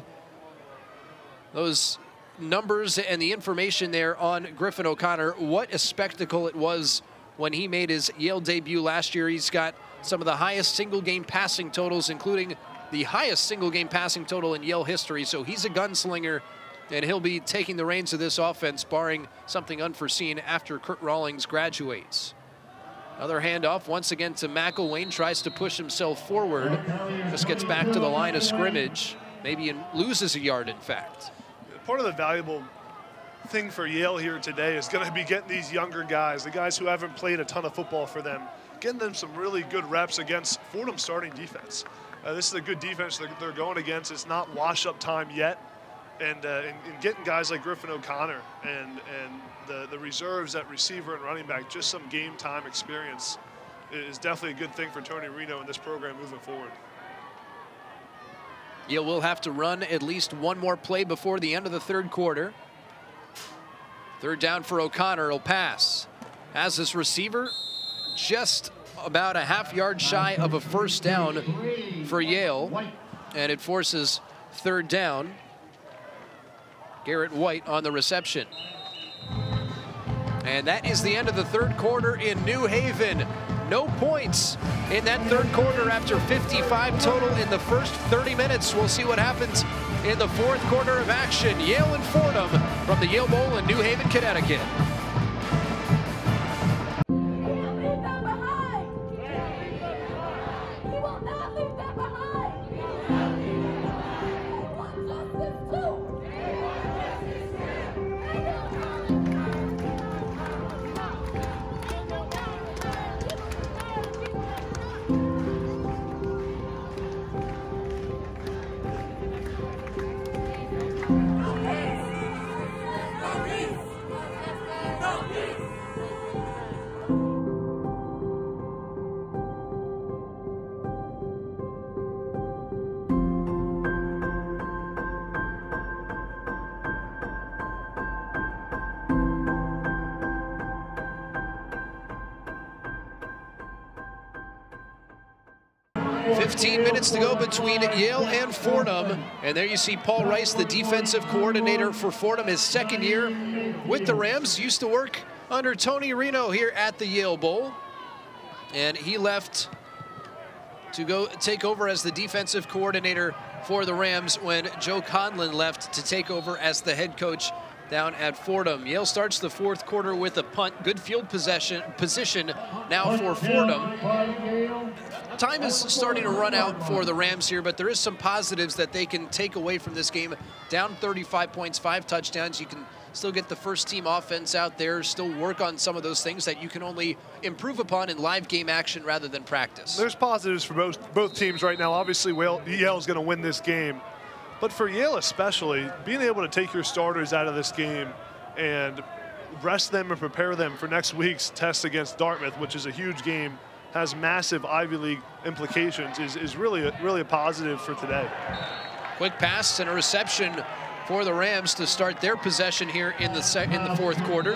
those numbers and the information there on Griffin O'Connor. What a spectacle it was when he made his Yale debut last year. He's got some of the highest single game passing totals, including the highest single game passing total in Yale history. So he's a gunslinger, and he'll be taking the reins of this offense, barring something unforeseen after Kurt Rawlings graduates. Another handoff once again to McElwain, tries to push himself forward, just gets back to the line of scrimmage, maybe in, loses a yard in fact. Part of the valuable thing for Yale here today is going to be getting these younger guys, the guys who haven't played a ton of football for them, getting them some really good reps against Fordham's starting defense. Uh, this is a good defense that they're going against. It's not wash-up time yet, and, uh, and, and getting guys like Griffin O'Connor and, and the, the reserves at receiver and running back, just some game time experience is definitely a good thing for Tony Reno in this program moving forward. Yale will have to run at least one more play before the end of the third quarter. Third down for O'Connor, he'll pass. Has this receiver just about a half yard shy of a first down for Yale, and it forces third down. Garrett White on the reception. And that is the end of the third quarter in New Haven. No points in that third quarter after fifty-five total in the first thirty minutes. We'll see what happens in the fourth quarter of action. Yale and Fordham from the Yale Bowl in New Haven, Connecticut. fifteen minutes to go between Yale and Fordham. And there you see Paul Rice, the defensive coordinator for Fordham, his second year with the Rams. Used to work under Tony Reno here at the Yale Bowl. And he left to go take over as the defensive coordinator for the Rams when Joe Conlon left to take over as the head coach down at Fordham. Yale starts the fourth quarter with a punt. Good field possession position now for Fordham. Time is starting to run out for the Rams here, but there is some positives that they can take away from this game. Down thirty-five points, five touchdowns. You can still get the first team offense out there, still work on some of those things that you can only improve upon in live game action rather than practice. There's positives for both, both teams right now. Obviously, Yale's going to win this game. But for Yale especially, being able to take your starters out of this game and rest them and prepare them for next week's test against Dartmouth, which is a huge game, has massive Ivy League implications, is, is really, a, really a positive for today. Quick pass and a reception for the Rams to start their possession here in the, in the fourth quarter.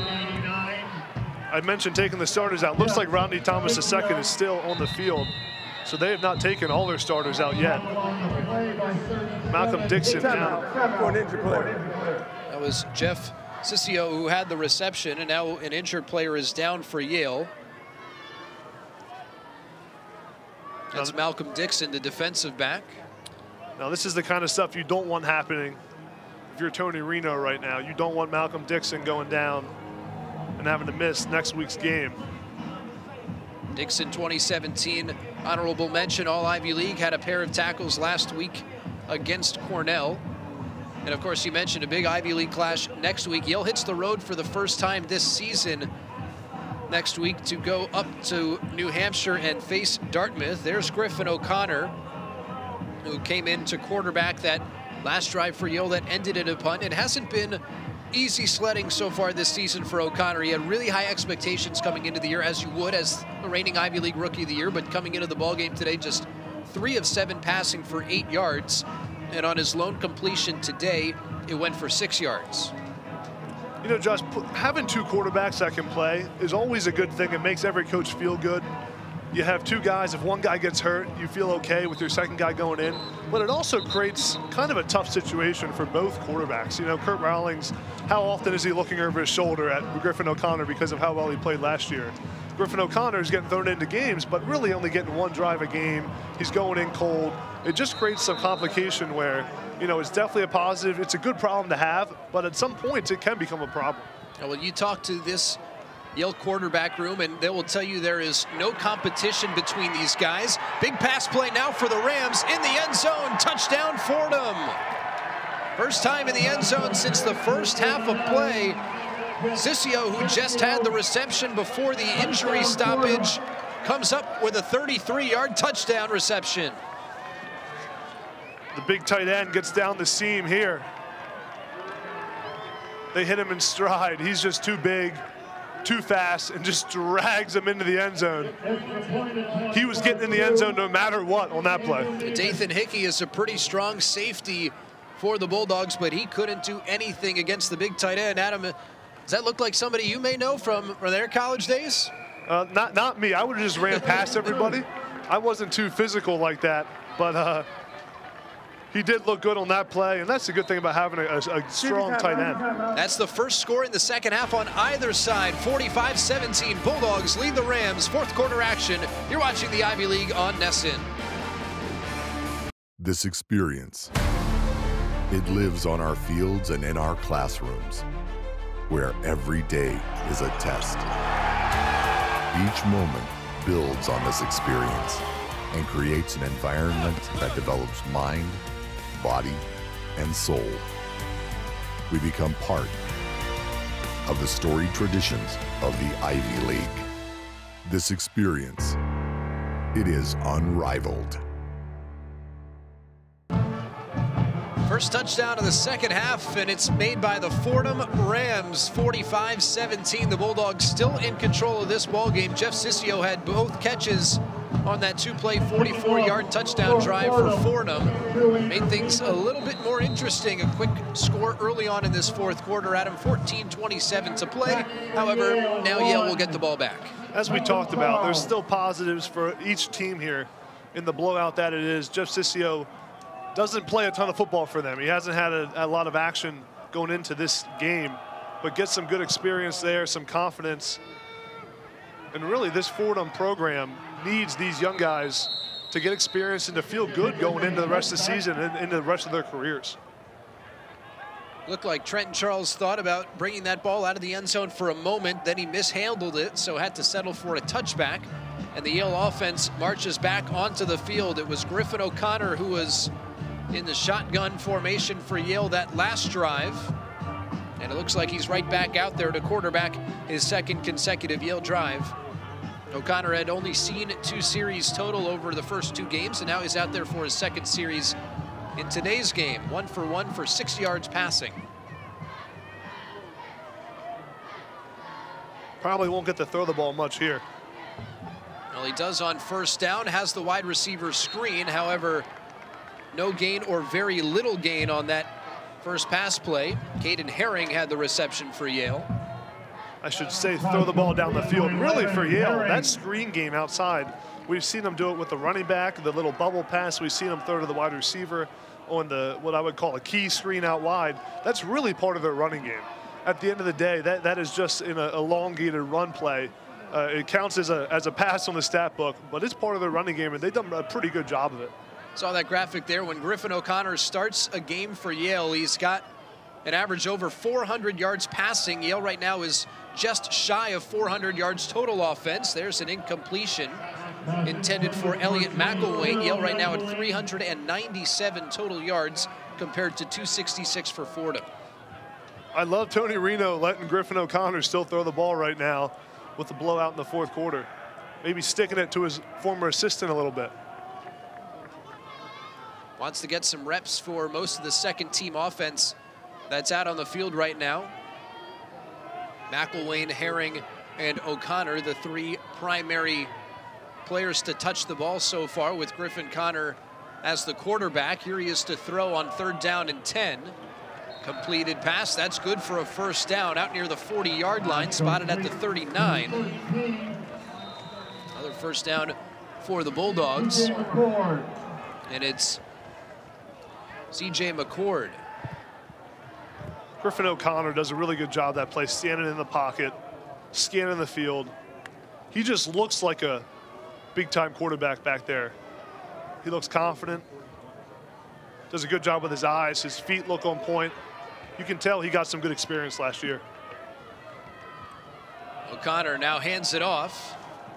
I mentioned taking the starters out. Looks like Rodney Thomas the second is still on the field. So they have not taken all their starters out yet. Malcolm Dixon down. That was Jeff Ciccio who had the reception, and now an injured player is down for Yale. That's Malcolm Dixon, the defensive back. Now this is the kind of stuff you don't want happening if you're Tony Reno right now. You don't want Malcolm Dixon going down and having to miss next week's game. Dixon, twenty seventeen, honorable mention, all Ivy League, had a pair of tackles last week against Cornell. And of course, you mentioned a big Ivy League clash next week. Yale hits the road for the first time this season next week to go up to New Hampshire and face Dartmouth. There's Griffin O'Connor, who came in to quarterback that last drive for Yale that ended in a punt. It hasn't been easy sledding so far this season for O'Connor. He had really high expectations coming into the year, as you would as the reigning Ivy League Rookie of the Year, but coming into the ballgame today, just three of seven passing for eight yards. And on his lone completion today, it went for six yards. You know, Josh, having two quarterbacks that can play is always a good thing. It makes every coach feel good. You have two guys, if one guy gets hurt, you feel okay with your second guy going in. But it also creates kind of a tough situation for both quarterbacks. You know, Kurt Rowlings, how often is he looking over his shoulder at Griffin O'Connor because of how well he played last year? Griffin O'Connor is getting thrown into games, but really only getting one drive a game. He's going in cold. It just creates some complication where, you know, it's definitely a positive. It's a good problem to have, but at some points it can become a problem. Well, you talk to this Yale quarterback room, and they will tell you there is no competition between these guys. Big pass play now for the Rams in the end zone. Touchdown, Fordham. First time in the end zone since the first half of play. Ciccio, who just had the reception before the injury stoppage, comes up with a thirty-three yard touchdown reception. The big tight end gets down the seam here. they hit him in stride. He's just too big, too fast, and just drags him into the end zone. He was getting in the end zone no matter what on that play. Dathan Hickey is a pretty strong safety for the Bulldogs, but he couldn't do anything against the big tight end. Adam, does that look like somebody you may know from, from their college days? Uh, not, not me. I would have just ran past everybody. I wasn't too physical like that, but uh, he did look good on that play, and that's the good thing about having a, a, a strong tight end. That's the first score in the second half on either side. forty-five seventeen, Bulldogs lead the Rams. Fourth quarter action. You're watching the Ivy League on Nesson. This experience, it lives on our fields and in our classrooms, where every day is a test. Each moment builds on this experience and creates an environment that develops mind, body, and soul. We become part of the storied traditions of the Ivy League. This experience, it is unrivaled. First touchdown of the second half, and it's made by the Fordham Rams. forty-five seventeen, the Bulldogs still in control of this ball game. Jeff Sissio had both catches on that two-play forty-four yard touchdown drive for Fordham. Made things a little bit more interesting. A quick score early on in this fourth quarter. Adam, fourteen twenty-seven to play. However, now Yale will get the ball back. As we talked about, there's still positives for each team here in the blowout that it is. Jeff Sissio doesn't play a ton of football for them. He hasn't had a, a lot of action going into this game, but gets some good experience there, some confidence. And really, this Fordham program needs these young guys to get experience and to feel good going into the rest of the season and into the rest of their careers. Looked like Trenton Charles thought about bringing that ball out of the end zone for a moment, then he mishandled it, so had to settle for a touchback. And the Yale offense marches back onto the field. It was Griffin O'Connor who was in the shotgun formation for Yale that last drive. And it looks like he's right back out there to quarterback his second consecutive Yale drive. O'Connor had only seen two series total over the first two games, and now he's out there for his second series in today's game. One for one for six yards passing. Probably won't get to throw the ball much here. Well, he does on first down, has the wide receiver screen. However, no gain or very little gain on that first pass play. Caden Herring had the reception for Yale. I should say throw the ball down the field. Really for Yale, that screen game outside, we've seen them do it with the running back, the little bubble pass. We've seen them throw to the wide receiver on the what I would call a key screen out wide. That's really part of their running game. At the end of the day, that, that is just in an elongated run play. Uh, it counts as a, as a pass on the stat book, but it's part of their running game, and they've done a pretty good job of it. Saw that graphic there. When Griffin O'Connor starts a game for Yale, he's got an average over four hundred yards passing. Yale right now is just shy of four hundred yards total offense. There's an incompletion intended for Elliott McElwain. Yale right now at three hundred ninety-seven total yards compared to two sixty-six for Fordham. I love Tony Reno letting Griffin O'Connor still throw the ball right now with the blowout in the fourth quarter. Maybe sticking it to his former assistant a little bit. Wants to get some reps for most of the second team offense that's out on the field right now. McElwain, Herring, and O'Connor, the three primary players to touch the ball so far, with Griffin Connor as the quarterback. Here he is to throw on third down and ten. Completed pass, that's good for a first down out near the forty yard line, spotted at the thirty-nine. Another first down for the Bulldogs. And it's C J McCord. Griffin O'Connor does a really good job that play, standing in the pocket, scanning the field. He just looks like a big-time quarterback back there. He looks confident, does a good job with his eyes. His feet look on point. You can tell he got some good experience last year. O'Connor now hands it off.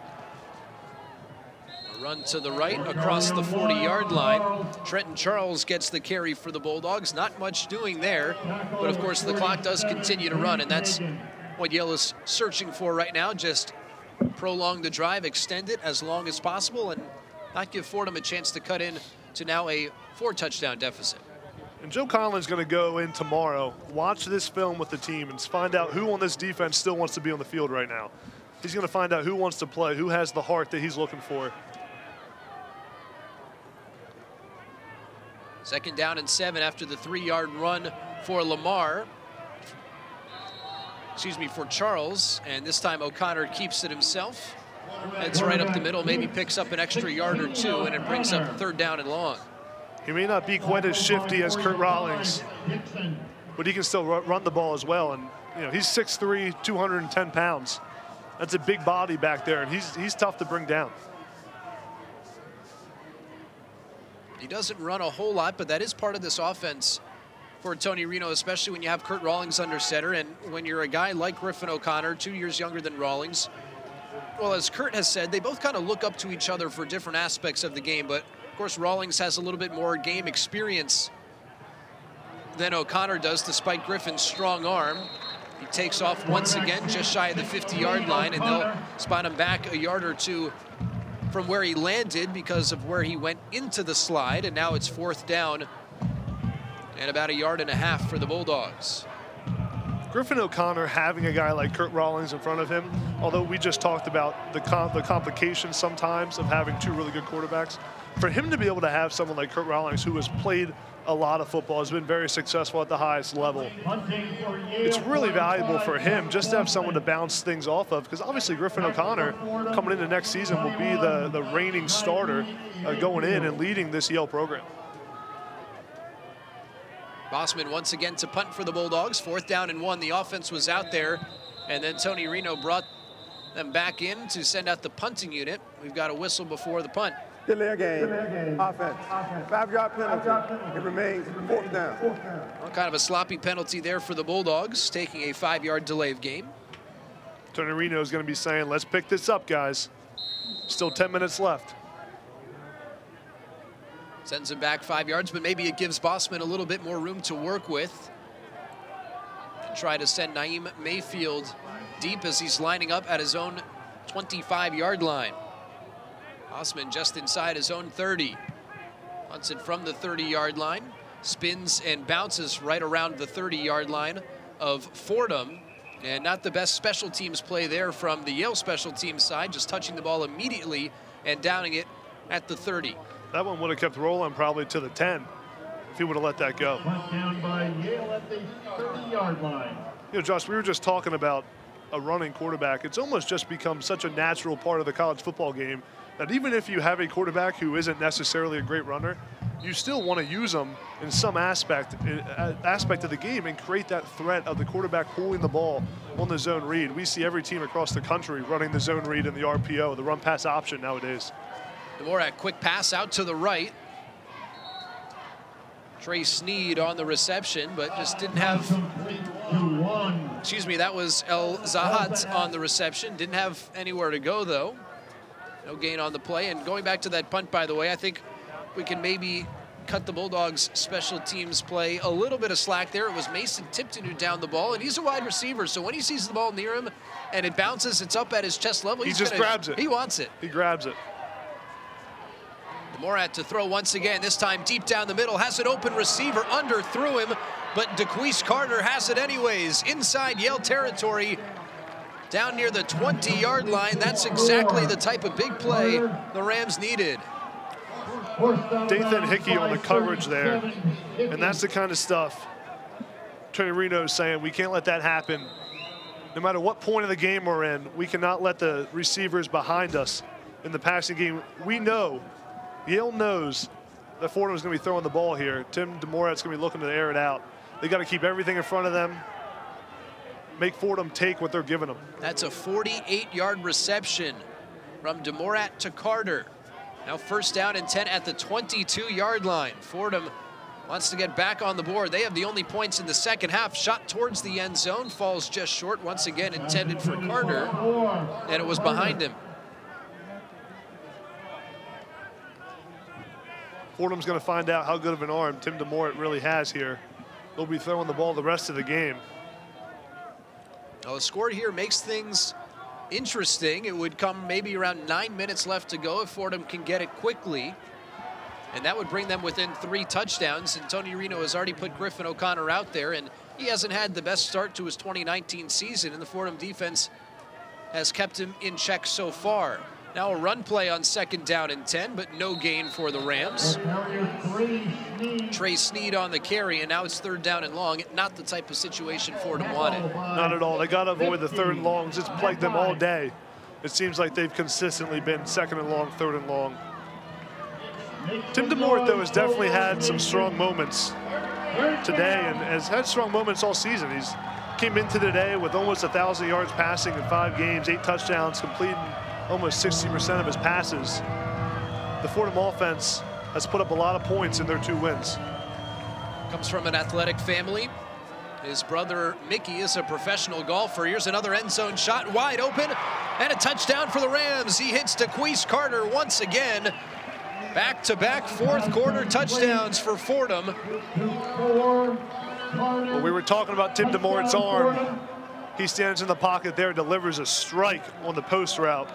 A run to the right across the forty yard line. Trenton Charles gets the carry for the Bulldogs. Not much doing there, but of course the clock does continue to run, and that's what Yale is searching for right now. Just prolong the drive, extend it as long as possible, and not give Fordham a chance to cut in to now a four touchdown deficit. And Joe Conlon's going to go in tomorrow, watch this film with the team, and find out who on this defense still wants to be on the field right now. He's going to find out who wants to play, who has the heart that he's looking for. Second down and seven after the three-yard run for Lamar. Excuse me, for Charles. And this time O'Connor keeps it himself. Heads right up the middle, maybe picks up an extra yard or two, and it brings up third down and long. He may not be quite as shifty as Kurt Rawlings, but he can still run the ball as well. And you know, he's six three, two hundred ten pounds. That's a big body back there, and he's, he's tough to bring down. He doesn't run a whole lot, but that is part of this offense for Tony Reno, especially when you have Kurt Rawlings under center. And when you're a guy like Griffin O'Connor, two years younger than Rawlings, well, as Kurt has said, they both kind of look up to each other for different aspects of the game. But, of course, Rawlings has a little bit more game experience than O'Connor does, despite Griffin's strong arm. He takes off once again just shy of the fifty-yard line, and they'll spot him back a yard or two from where he landed because of where he went into the slide. And now it's fourth down and about a yard and a half for the Bulldogs. Griffin O'Connor having a guy like Kurt Rawlings in front of him, although we just talked about the, com the complications sometimes of having two really good quarterbacks, for him to be able to have someone like Kurt Rawlings, who has played a lot of football, has been very successful at the highest level, it's really valuable for him just to have someone to bounce things off of, because obviously Griffin O'Connor coming into next season will be the, the reigning starter uh, going in and leading this Yale program. Bossman once again to punt for the Bulldogs. Fourth down and one. The offense was out there, and then Tony Reno brought them back in to send out the punting unit. We've got a whistle before the punt. Delay game. Offense. Five-yard penalty. It remains fourth down. Well, kind of a sloppy penalty there for the Bulldogs, taking a five-yard delay of game. Tony Reno is going to be saying, let's pick this up, guys. Still ten minutes left. Sends him back five yards, but maybe it gives Bossman a little bit more room to work with. And try to send Naeem Mayfield deep as he's lining up at his own twenty-five-yard line. Bossman just inside his own thirty. Hunts it from the thirty-yard line. Spins and bounces right around the thirty-yard line of Fordham. And not the best special teams play there from the Yale special teams side, just touching the ball immediately and downing it at the thirty. That one would have kept rolling probably to the ten if he would have let that go. Down by Yale at the thirty-yard line. You know, Josh, we were just talking about a running quarterback. It's almost just become such a natural part of the college football game that even if you have a quarterback who isn't necessarily a great runner, you still want to use them in some aspect aspect of the game and create that threat of the quarterback pulling the ball on the zone read. We see every team across the country running the zone read and the R P O, the run pass option nowadays. Dvorak, quick pass out to the right. Trey Sneed on the reception, but just didn't have, excuse me, that was El Zahat on the reception. Didn't have anywhere to go, though. No gain on the play. And going back to that punt, by the way, I think we can maybe cut the Bulldogs' special teams play a little bit of slack there. It was Mason Tipton who downed the ball, and he's a wide receiver, so when he sees the ball near him and it bounces, it's up at his chest level. He He's just gonna, grabs it. He wants it. He grabs it. Morat to throw once again, this time deep down the middle, has an open receiver, underthrew him, but DeQuise Carter has it anyways, inside Yale territory, down near the twenty-yard line. That's exactly the type of big play the Rams needed. Dathan Hickey on the coverage there, and that's the kind of stuff Tony Reno is saying, we can't let that happen. No matter what point of the game we're in, we cannot let the receivers behind us in the passing game. We know, Yale knows that Fordham is going to be throwing the ball here. Tim DeMorat's going to be looking to air it out. They got to keep everything in front of them, make Fordham take what they're giving them. That's a forty-eight-yard reception from DeMorat to Carter. Now first down and ten at the twenty-two-yard line. Fordham wants to get back on the board. They have the only points in the second half. Shot towards the end zone, falls just short. Once again intended for Carter, and it was behind him. Fordham's going to find out how good of an arm Tim DeMorat really has here. They'll be throwing the ball the rest of the game. Well, the score here makes things interesting. It would come maybe around nine minutes left to go if Fordham can get it quickly. and that would bring them within three touchdowns. And Tony Reno has already put Griffin O'Connor out there, and he hasn't had the best start to his twenty nineteen season, and the Fordham defense has kept him in check so far. Now a run play on second down and ten, but no gain for the Rams. Trey Sneed on the carry, and now it's third down and long. Not the type of situation Fordham wanted. Not at all. They got to avoid the third and longs. It's plagued them all day. It seems like they've consistently been second and long, third and long. Tim DeMort, though, has definitely had some strong moments today and has had strong moments all season. He's came into today with almost one thousand yards passing in five games, eight touchdowns, completing almost sixty percent of his passes. The Fordham offense has put up a lot of points in their two wins. Comes from an athletic family. His brother Mickey is a professional golfer. Here's another end zone shot, wide open, and a touchdown for the Rams. He hits DeQuise Carter once again. Back-to-back fourth quarter touchdowns for Fordham. Well, we were talking about Tim DeMort's arm. He stands in the pocket there, delivers a strike on the post route.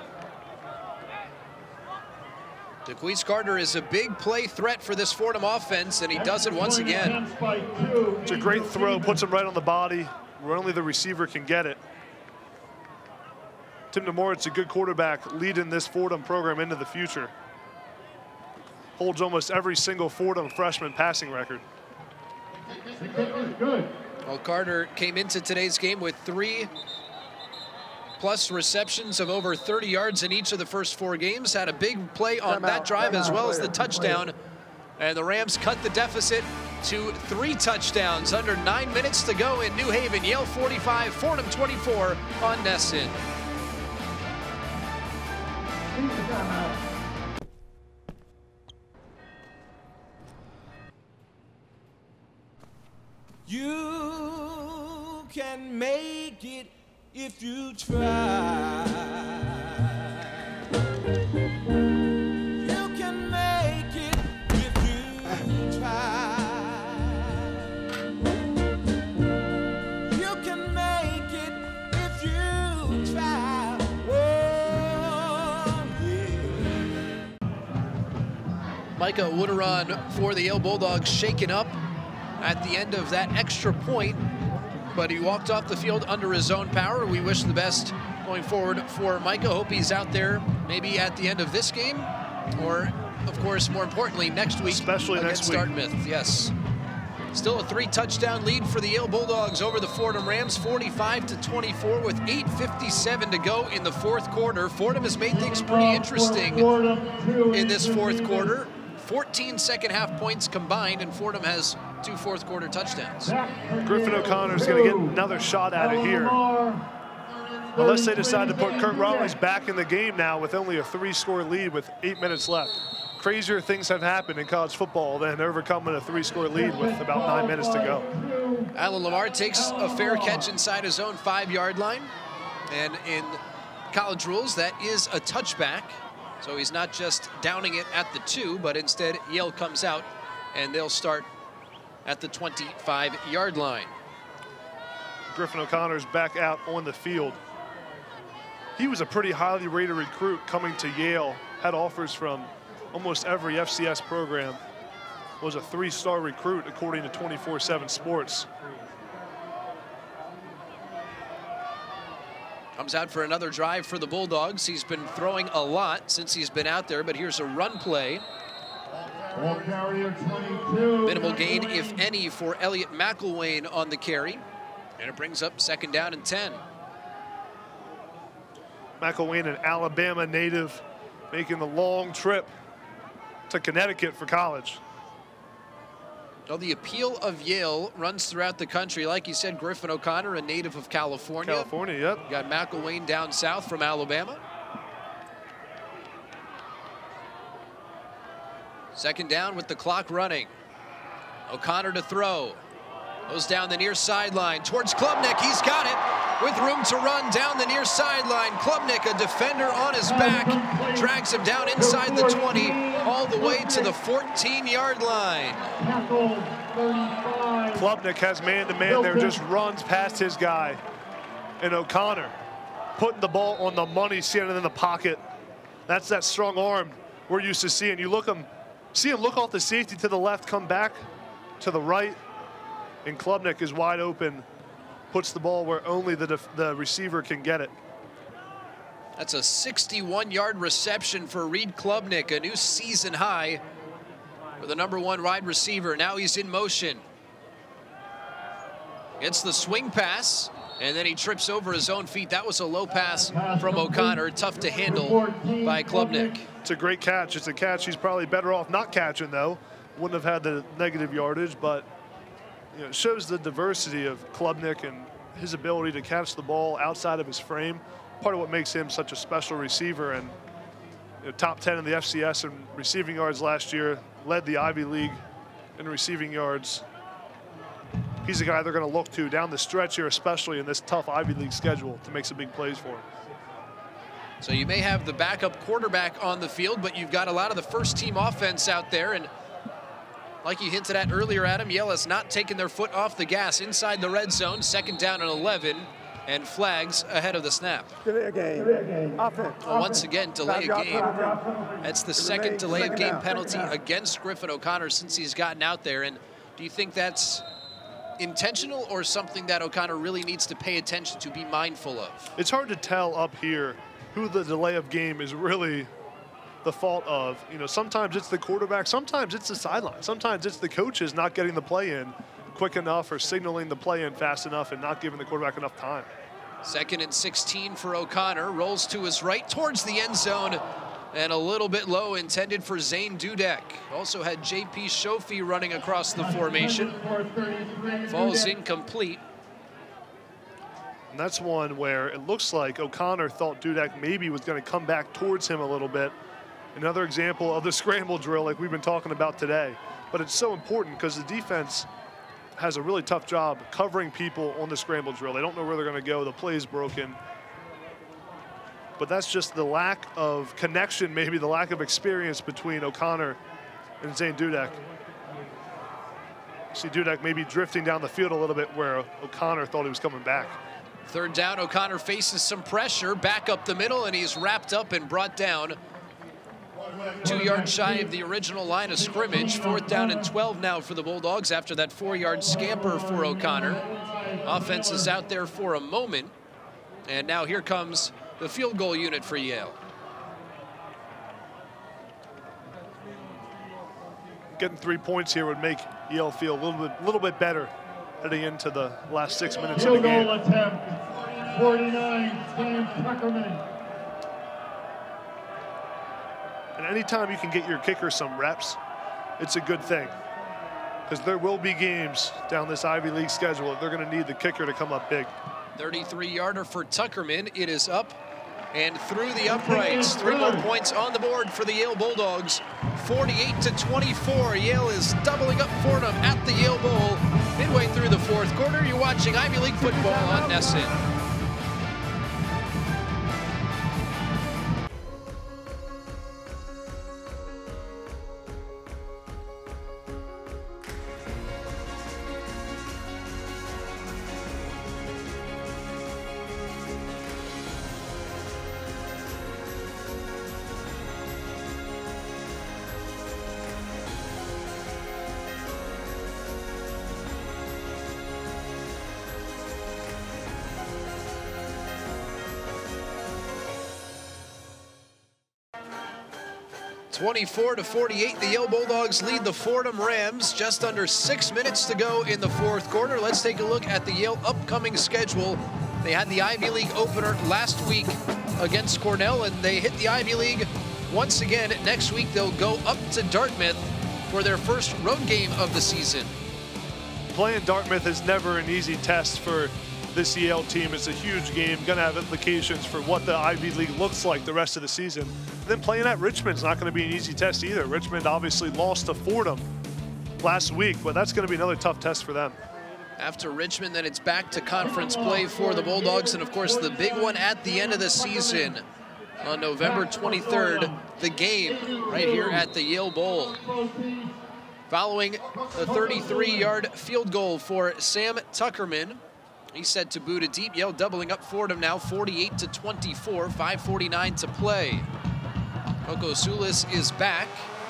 DeQuise Carter is a big play threat for this Fordham offense, and he does it once again. It's a great throw, puts him right on the body, where only the receiver can get it. Tim DeMort's a good quarterback, leading this Fordham program into the future. Holds almost every single Fordham freshman passing record. Well, Carter came into today's game with three plus receptions of over thirty yards in each of the first four games. Had a big play on that drive as well as the touchdown. And the Rams cut the deficit to three touchdowns under nine minutes to go in New Haven. Yale forty-five, Fordham twenty-four on Nesson. You can make it if you try. You can make it if you try. You can make it if you try. Oh, yeah. Micah Wooderon for the Yale Bulldogs shaken up at the end of that extra point, but he walked off the field under his own power. We wish the best going forward for Micah. Hope he's out there maybe at the end of this game, or of course more importantly next week, especially next week. Dartmouth. Yes, still a three touchdown lead for the Yale Bulldogs over the Fordham Rams, forty-five to twenty-four with eight fifty-seven to go in the fourth quarter. Fordham has made things pretty interesting in this fourth quarter. fourteen second half points combined, and Fordham has two fourth quarter touchdowns. Griffin O'Connor's going to get another shot at it here. Unless they decide to put Kurt Rowley's back in the game now with only a three score lead with eight minutes left. Crazier things have happened in college football than overcoming a three score lead with about nine minutes to go. Alan Lamar takes a fair catch inside his own five yard line. And in college rules, that is a touchback. So he's not just downing it at the two, but instead Yale comes out and they'll start at the twenty-five yard line. Griffin O'Connor's back out on the field. He was a pretty highly rated recruit coming to Yale, had offers from almost every F C S program, was a three star recruit according to twenty-four seven Sports. Comes out for another drive for the Bulldogs. He's been throwing a lot since he's been out there, but here's a run play. Minimal gain, if any, for Elliot McElwain on the carry. And it brings up second down and ten. McElwain, an Alabama native, making the long trip to Connecticut for college. Well, the appeal of Yale runs throughout the country. Like you said, Griffin O'Connor, a native of California. California, yep. You got McElwain down south from Alabama. Second down with the clock running. O'Connor to throw. Goes down the near sideline towards Klubnik. He's got it with room to run down the near sideline. Klubnik, a defender on his back, drags him down inside the twenty, all the way to the fourteen yard line. Klubnik has man-to-man there, just runs past his guy. And O'Connor putting the ball on the money, standing in the pocket. That's that strong arm we're used to seeing. You look him See him look off the safety to the left, come back to the right, and Klubnik is wide open, puts the ball where only the, the receiver can get it. That's a sixty-one yard reception for Reed Klubnik, a new season high for the number one wide receiver. Now he's in motion. Gets the swing pass, and then he trips over his own feet. That was a low pass from O'Connor, tough to handle by Klubnik. It's a great catch. It's a catch he's probably better off not catching, though. Wouldn't have had the negative yardage, but you know, it shows the diversity of Klubnik and his ability to catch the ball outside of his frame. Part of what makes him such a special receiver, and you know, top ten in the F C S in receiving yards last year, led the Ivy League in receiving yards. He's a guy they're going to look to down the stretch here, especially in this tough Ivy League schedule, to make some big plays for him. So you may have the backup quarterback on the field, but you've got a lot of the first team offense out there. And like you hinted at earlier, Adam, Yale has not taken their foot off the gas inside the red zone. Second down and eleven, and flags ahead of the snap. Delay a game. Offense. Well, once again, delay a game. That's the second delay of game penalty against Griffin O'Connor since he's gotten out there. And do you think that's intentional or something that O'Connor really needs to pay attention to, be mindful of? It's hard to tell up here who the delay of game is really the fault of. You know, sometimes it's the quarterback, sometimes it's the sideline, sometimes it's the coaches not getting the play in quick enough or signaling the play in fast enough and not giving the quarterback enough time. Second and sixteen for O'Connor, rolls to his right towards the end zone, and a little bit low, intended for Zane Dudek. Also had J P Shofi running across the formation. Falls incomplete. And that's one where it looks like O'Connor thought Dudek maybe was going to come back towards him a little bit. Another example of the scramble drill like we've been talking about today. But it's so important because the defense has a really tough job covering people on the scramble drill. They don't know where they're going to go. The play is broken. But that's just the lack of connection, maybe the lack of experience between O'Connor and Zane Dudek. See Dudek maybe drifting down the field a little bit where O'Connor thought he was coming back. Third down, O'Connor faces some pressure, back up the middle, and he's wrapped up and brought down two yards shy of the original line of scrimmage. Fourth down and twelve now for the Bulldogs after that four-yard scamper for O'Connor. Offense is out there for a moment, and now here comes the field goal unit for Yale. Getting three points here would make Yale feel a little bit, little bit better heading into the last six minutes of the game. Field goal attempt, forty-nine, Sam Tuckerman. And anytime you can get your kicker some reps, it's a good thing. Because there will be games down this Ivy League schedule that they're going to need the kicker to come up big. thirty-three yarder for Tuckerman. It is up and through the uprights. Three more points on the board for the Yale Bulldogs. forty-eight to twenty-four. Yale is doubling up Fordham at the Yale Bowl. Midway through the fourth quarter, you're watching Ivy League football on Nesson. twenty-four to forty-eight, the Yale Bulldogs lead the Fordham Rams. Just under six minutes to go in the fourth quarter. Let's take a look at the Yale upcoming schedule. They had the Ivy League opener last week against Cornell, and they hit the Ivy League once again. Next week, they'll go up to Dartmouth for their first road game of the season. Playing Dartmouth is never an easy test for this Yale team. It's a huge game, going to have implications for what the Ivy League looks like the rest of the season. And then playing at Richmond's not going to be an easy test either. Richmond obviously lost to Fordham last week, but that's going to be another tough test for them. After Richmond, then it's back to conference play for the Bulldogs, and of course the big one at the end of the season on November twenty-third, the game right here at the Yale Bowl. Following the thirty-three yard field goal for Sam Tuckerman, he's set to boot it deep. Yale doubling up Fordham now, forty-eight to twenty-four, five forty-nine to play. Coco Sulis is back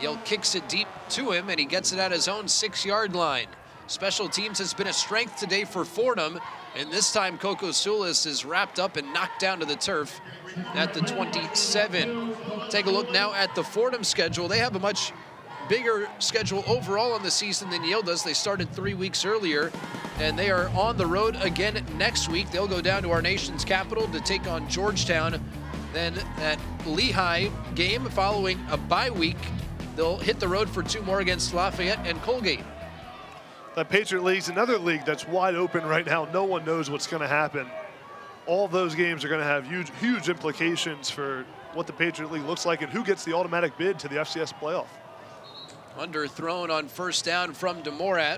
Yale kicks it deep to him, and he gets it at his own six-yard line. Special teams has been a strength today for Fordham, and this time Coco Sulis is wrapped up and knocked down to the turf at the twenty-seven. Take a look now at the Fordham schedule. They have a much bigger schedule overall on the season than Yale does. They started three weeks earlier, and they are on the road again next week. They'll go down to our nation's capital to take on Georgetown. Then that Lehigh game following a bye week, they'll hit the road for two more against Lafayette and Colgate. The Patriot League's another league that's wide open right now. No one knows what's going to happen. All those games are going to have huge, huge implications for what the Patriot League looks like and who gets the automatic bid to the F C S playoff. Underthrown on first down from DeMorat.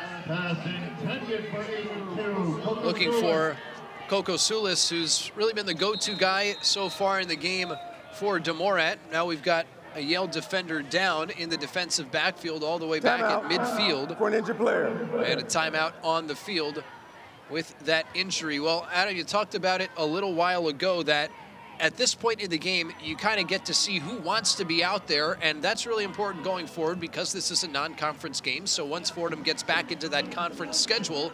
Looking for Coco Sulis, who's really been the go-to guy so far in the game for DeMorat. Now we've got a Yale defender down in the defensive backfield all the way back at midfield. For an injured player. And a timeout on the field with that injury. Well, Adam, you talked about it a little while ago that at this point in the game, you kind of get to see who wants to be out there, and that's really important going forward because this is a non-conference game. So once Fordham gets back into that conference schedule,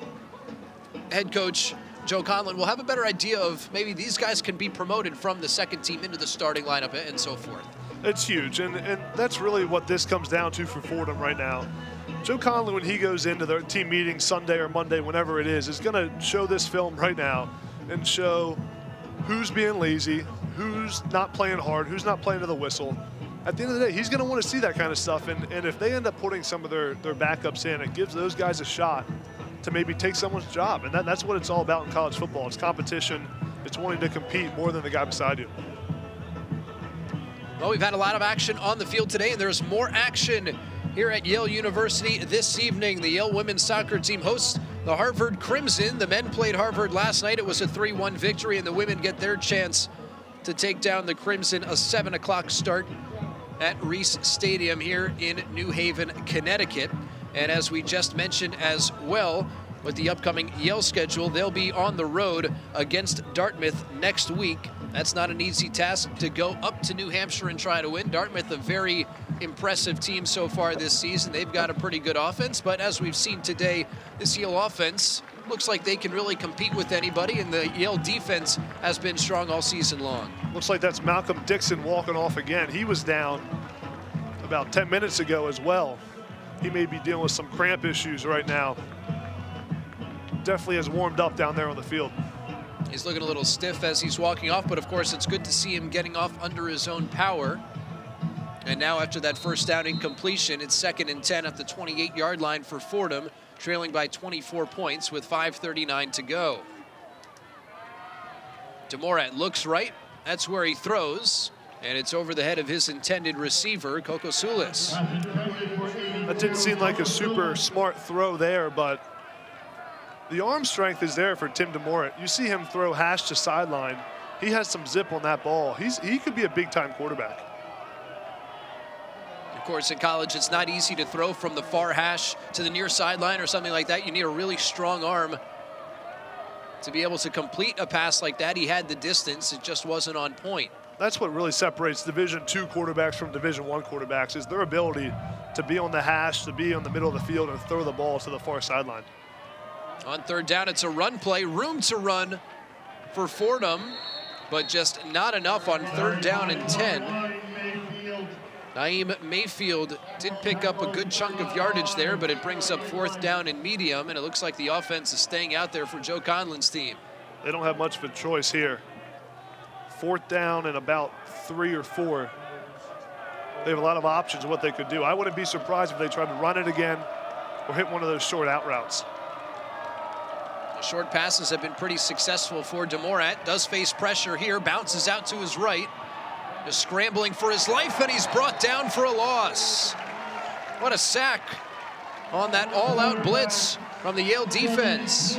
head coach Joe Conlon will have a better idea of maybe these guys can be promoted from the second team into the starting lineup and so forth. It's huge, and, and that's really what this comes down to for Fordham right now. Joe Conlon, when he goes into their team meeting Sunday or Monday, whenever it is, is going to show this film right now and show who's being lazy, who's not playing hard, who's not playing to the whistle. At the end of the day, he's going to want to see that kind of stuff, and, and if they end up putting some of their, their backups in, it gives those guys a shot to maybe take someone's job, and that, that's what it's all about in college football. It's competition. It's wanting to compete more than the guy beside you. Well, we've had a lot of action on the field today, and there's more action here at Yale University this evening. The Yale women's soccer team hosts the Harvard Crimson. The men played Harvard last night. It was a three one victory, and the women get their chance to take down the Crimson, a seven o'clock start at Reese Stadium here in New Haven, Connecticut. And as we just mentioned as well, with the upcoming Yale schedule, they'll be on the road against Dartmouth next week. That's not an easy task to go up to New Hampshire and try to win. Dartmouth, a very impressive team so far this season. They've got a pretty good offense, but as we've seen today, this Yale offense looks like they can really compete with anybody, and the Yale defense has been strong all season long. Looks like that's Malcolm Dixon walking off again. He was down about ten minutes ago as well. He may be dealing with some cramp issues right now. Definitely has warmed up down there on the field. He's looking a little stiff as he's walking off, but of course it's good to see him getting off under his own power. And now after that first down incompletion, it's second and ten at the twenty-eight yard line for Fordham, trailing by twenty-four points with five thirty-nine to go. DeMorat looks right. That's where he throws. And it's over the head of his intended receiver, Coco Sulis. That didn't seem like a super smart throw there, but the arm strength is there for Tim DeMorat. You see him throw hash to sideline. He has some zip on that ball. He's, he could be a big-time quarterback. Of course, in college, it's not easy to throw from the far hash to the near sideline or something like that. You need a really strong arm to be able to complete a pass like that. He had the distance. It just wasn't on point. That's what really separates Division two quarterbacks from Division one quarterbacks is their ability to be on the hash, to be on the middle of the field and throw the ball to the far sideline. On third down, it's a run play. Room to run for Fordham, but just not enough on third down and ten. Naeem Mayfield did pick up a good chunk of yardage there, but it brings up fourth down and medium, and it looks like the offense is staying out there for Joe Conlon's team. They don't have much of a choice here. Fourth down and about three or four. They have a lot of options of what they could do. I wouldn't be surprised if they tried to run it again or hit one of those short out routes. The short passes have been pretty successful for DeMorat. Does face pressure here, bounces out to his right. Just scrambling for his life, and he's brought down for a loss. What a sack on that all-out blitz from the Yale defense.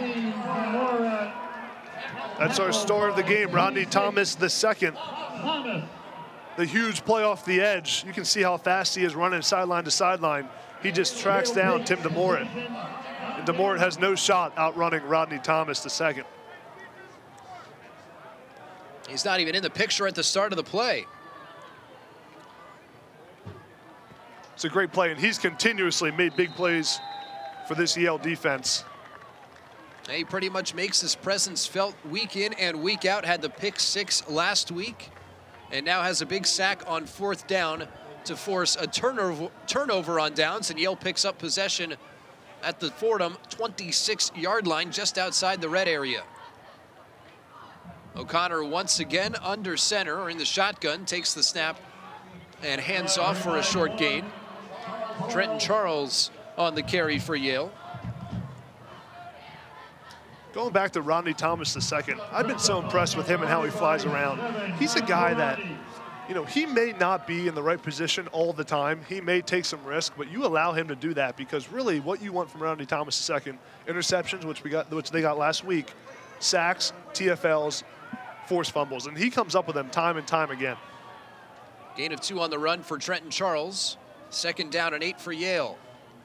That's our star of the game, Rodney Thomas the second. The huge play off the edge. You can see how fast he is running sideline to sideline. He just tracks down Tim DeMorat. And DeMorat has no shot outrunning Rodney Thomas the second. He's not even in the picture at the start of the play. It's a great play, and he's continuously made big plays for this Yale defense. He pretty much makes his presence felt week in and week out. Had the pick six last week, and now has a big sack on fourth down to force a turnover, turnover on downs, and Yale picks up possession at the Fordham twenty-six yard line, just outside the red area. O'Connor once again under center or in the shotgun, takes the snap and hands off for a short gain. Trenton Charles on the carry for Yale. Going back to Rodney Thomas the second, I've been so impressed with him and how he flies around. He's a guy that, you know, he may not be in the right position all the time. He may take some risk, but you allow him to do that, because really what you want from Rodney Thomas the second, interceptions, which we got, which they got last week, sacks, T F Ls, forced fumbles, and he comes up with them time and time again. Gain of two on the run for Trenton Charles. Second down and eight for Yale.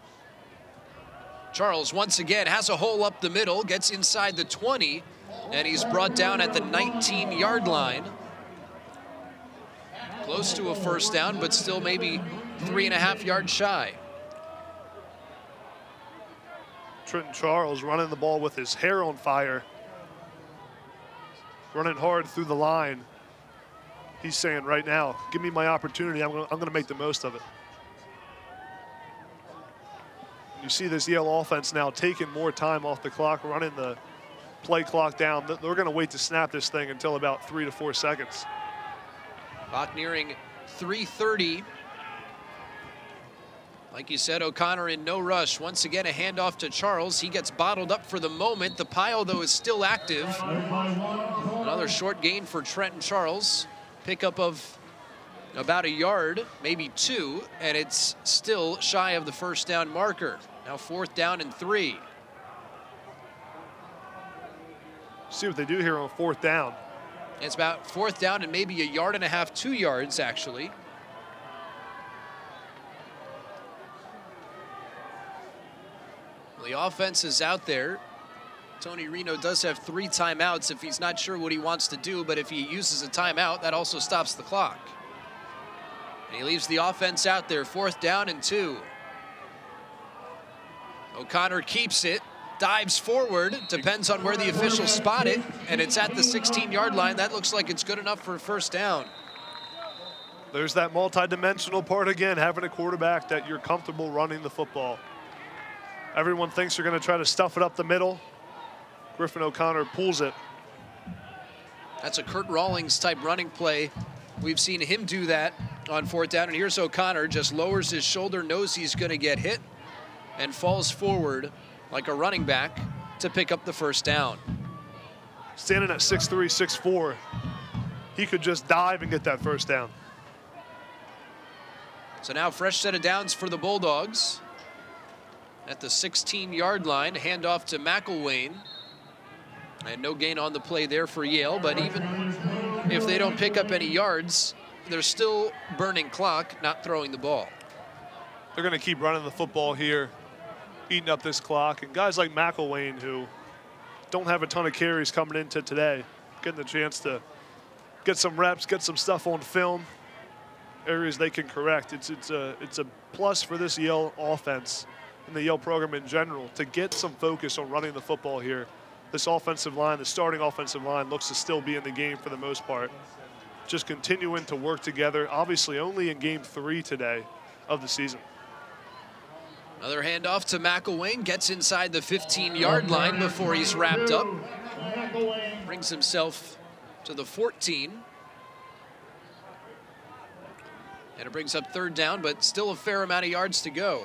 Charles once again has a hole up the middle, gets inside the twenty, and he's brought down at the nineteen yard line. Close to a first down, but still maybe three and a half yards shy. Trenton Charles running the ball with his hair on fire. Running hard through the line. He's saying right now, give me my opportunity, I'm gonna, I'm gonna make the most of it. You see this Yale offense now taking more time off the clock, running the play clock down. They're gonna wait to snap this thing until about three to four seconds. Clock nearing three thirty. Like you said, O'Connor in no rush. Once again, a handoff to Charles. He gets bottled up for the moment. The pile, though, is still active. Another short gain for Trenton Charles. Pickup of about a yard, maybe two, and it's still shy of the first down marker. Now fourth down and three. See what they do here on fourth down. It's about fourth down and maybe a yard and a half, two yards, actually. Well, the offense is out there. Tony Reno does have three timeouts if he's not sure what he wants to do, but if he uses a timeout, that also stops the clock. And he leaves the offense out there, fourth down and two. O'Connor keeps it, dives forward, depends on where the officials spot it, and it's at the sixteen yard line. That looks like it's good enough for a first down. There's that multi-dimensional part again, having a quarterback that you're comfortable running the football. Everyone thinks they're going to try to stuff it up the middle. Griffin O'Connor pulls it. That's a Kurt Rawlings type running play. We've seen him do that on fourth down, and here's O'Connor, just lowers his shoulder, knows he's going to get hit, and falls forward like a running back to pick up the first down. Standing at six three, six four, he could just dive and get that first down. So now fresh set of downs for the Bulldogs. At the sixteen yard line, handoff to McElwain. And no gain on the play there for Yale, but even if they don't pick up any yards, they're still burning clock, not throwing the ball. They're going to keep running the football here, eating up this clock. And guys like McElwain, who don't have a ton of carries coming into today, getting the chance to get some reps, get some stuff on film, areas they can correct. It's, it's, a, it's a plus for this Yale offense and the Yale program in general to get some focus on running the football here. This offensive line, the starting offensive line, looks to still be in the game for the most part. Just continuing to work together, obviously only in game three today of the season. Another handoff to McElwain, gets inside the fifteen yard line before he's wrapped up. Brings himself to the fourteen. And it brings up third down, but still a fair amount of yards to go.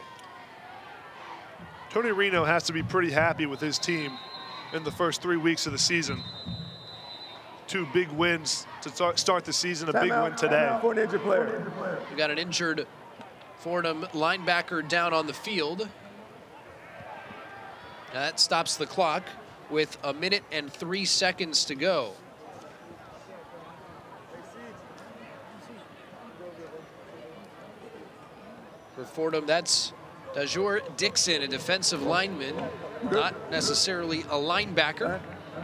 Tony Reno has to be pretty happy with his team in the first three weeks of the season. Two big wins to start, start the season, a big win today. For an injured player. We got an injured Fordham linebacker down on the field. That stops the clock with a minute and three seconds to go. For Fordham, that's Dajor Dixon, a defensive lineman, not necessarily a linebacker.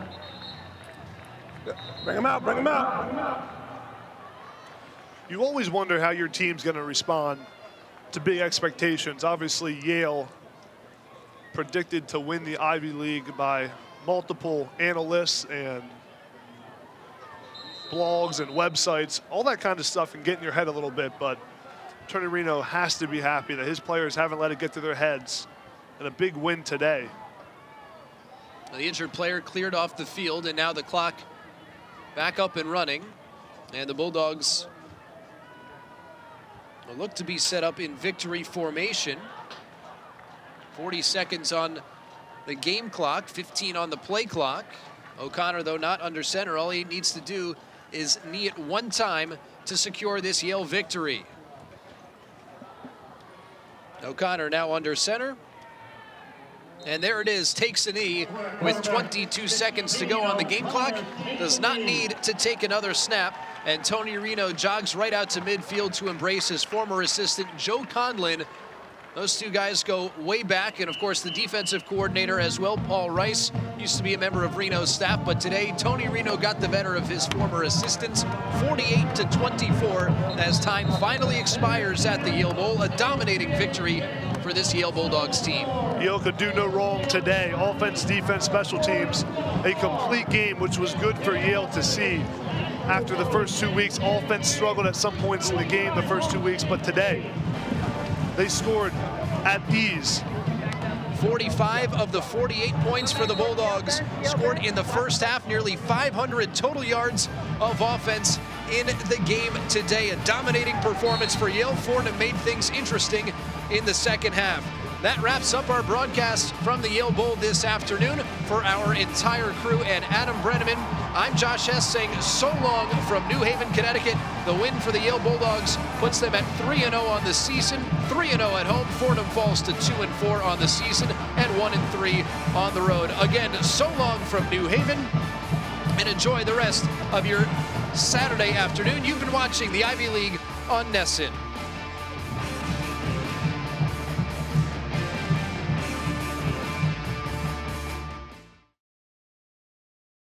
Bring him out, bring him out. You always wonder how your team's going to respond to big expectations. Obviously, Yale predicted to win the Ivy League by multiple analysts and blogs and websites, all that kind of stuff can get in your head a little bit, but Tony Reno has to be happy that his players haven't let it get to their heads, and a big win today. The injured player cleared off the field, and now the clock back up and running, and the Bulldogs will look to be set up in victory formation. forty seconds on the game clock, fifteen on the play clock. O'Connor, though, not under center. All he needs to do is knee it one time to secure this Yale victory. O'Connor now under center. And there it is, takes a knee with twenty-two seconds to go on the game clock. Does not need to take another snap. And Tony Reno jogs right out to midfield to embrace his former assistant, Joe Conlon. Those two guys go way back, and of course the defensive coordinator as well, Paul Rice, used to be a member of Reno's staff, but today Tony Reno got the better of his former assistants, forty-eight to twenty-four, as time finally expires at the Yale Bowl. A dominating victory for this Yale Bulldogs team. Yale could do no wrong today. Offense, defense, special teams, a complete game, which was good for Yale to see. After the first two weeks, offense struggled at some points in the game the first two weeks, but today, they scored at ease. forty-five of the forty-eight points for the Bulldogs scored in the first half, nearly five hundred total yards of offense in the game today. A dominating performance for Yale. Fordham made things interesting in the second half. That wraps up our broadcast from the Yale Bowl this afternoon. For our entire crew and Adam Brenneman, I'm Josh Hess saying so long from New Haven, Connecticut. The win for the Yale Bulldogs puts them at three and oh on the season, three and oh at home. Fordham falls to two and four on the season and one and three on the road. Again, so long from New Haven, and enjoy the rest of your Saturday afternoon. You've been watching the Ivy League on Nessun.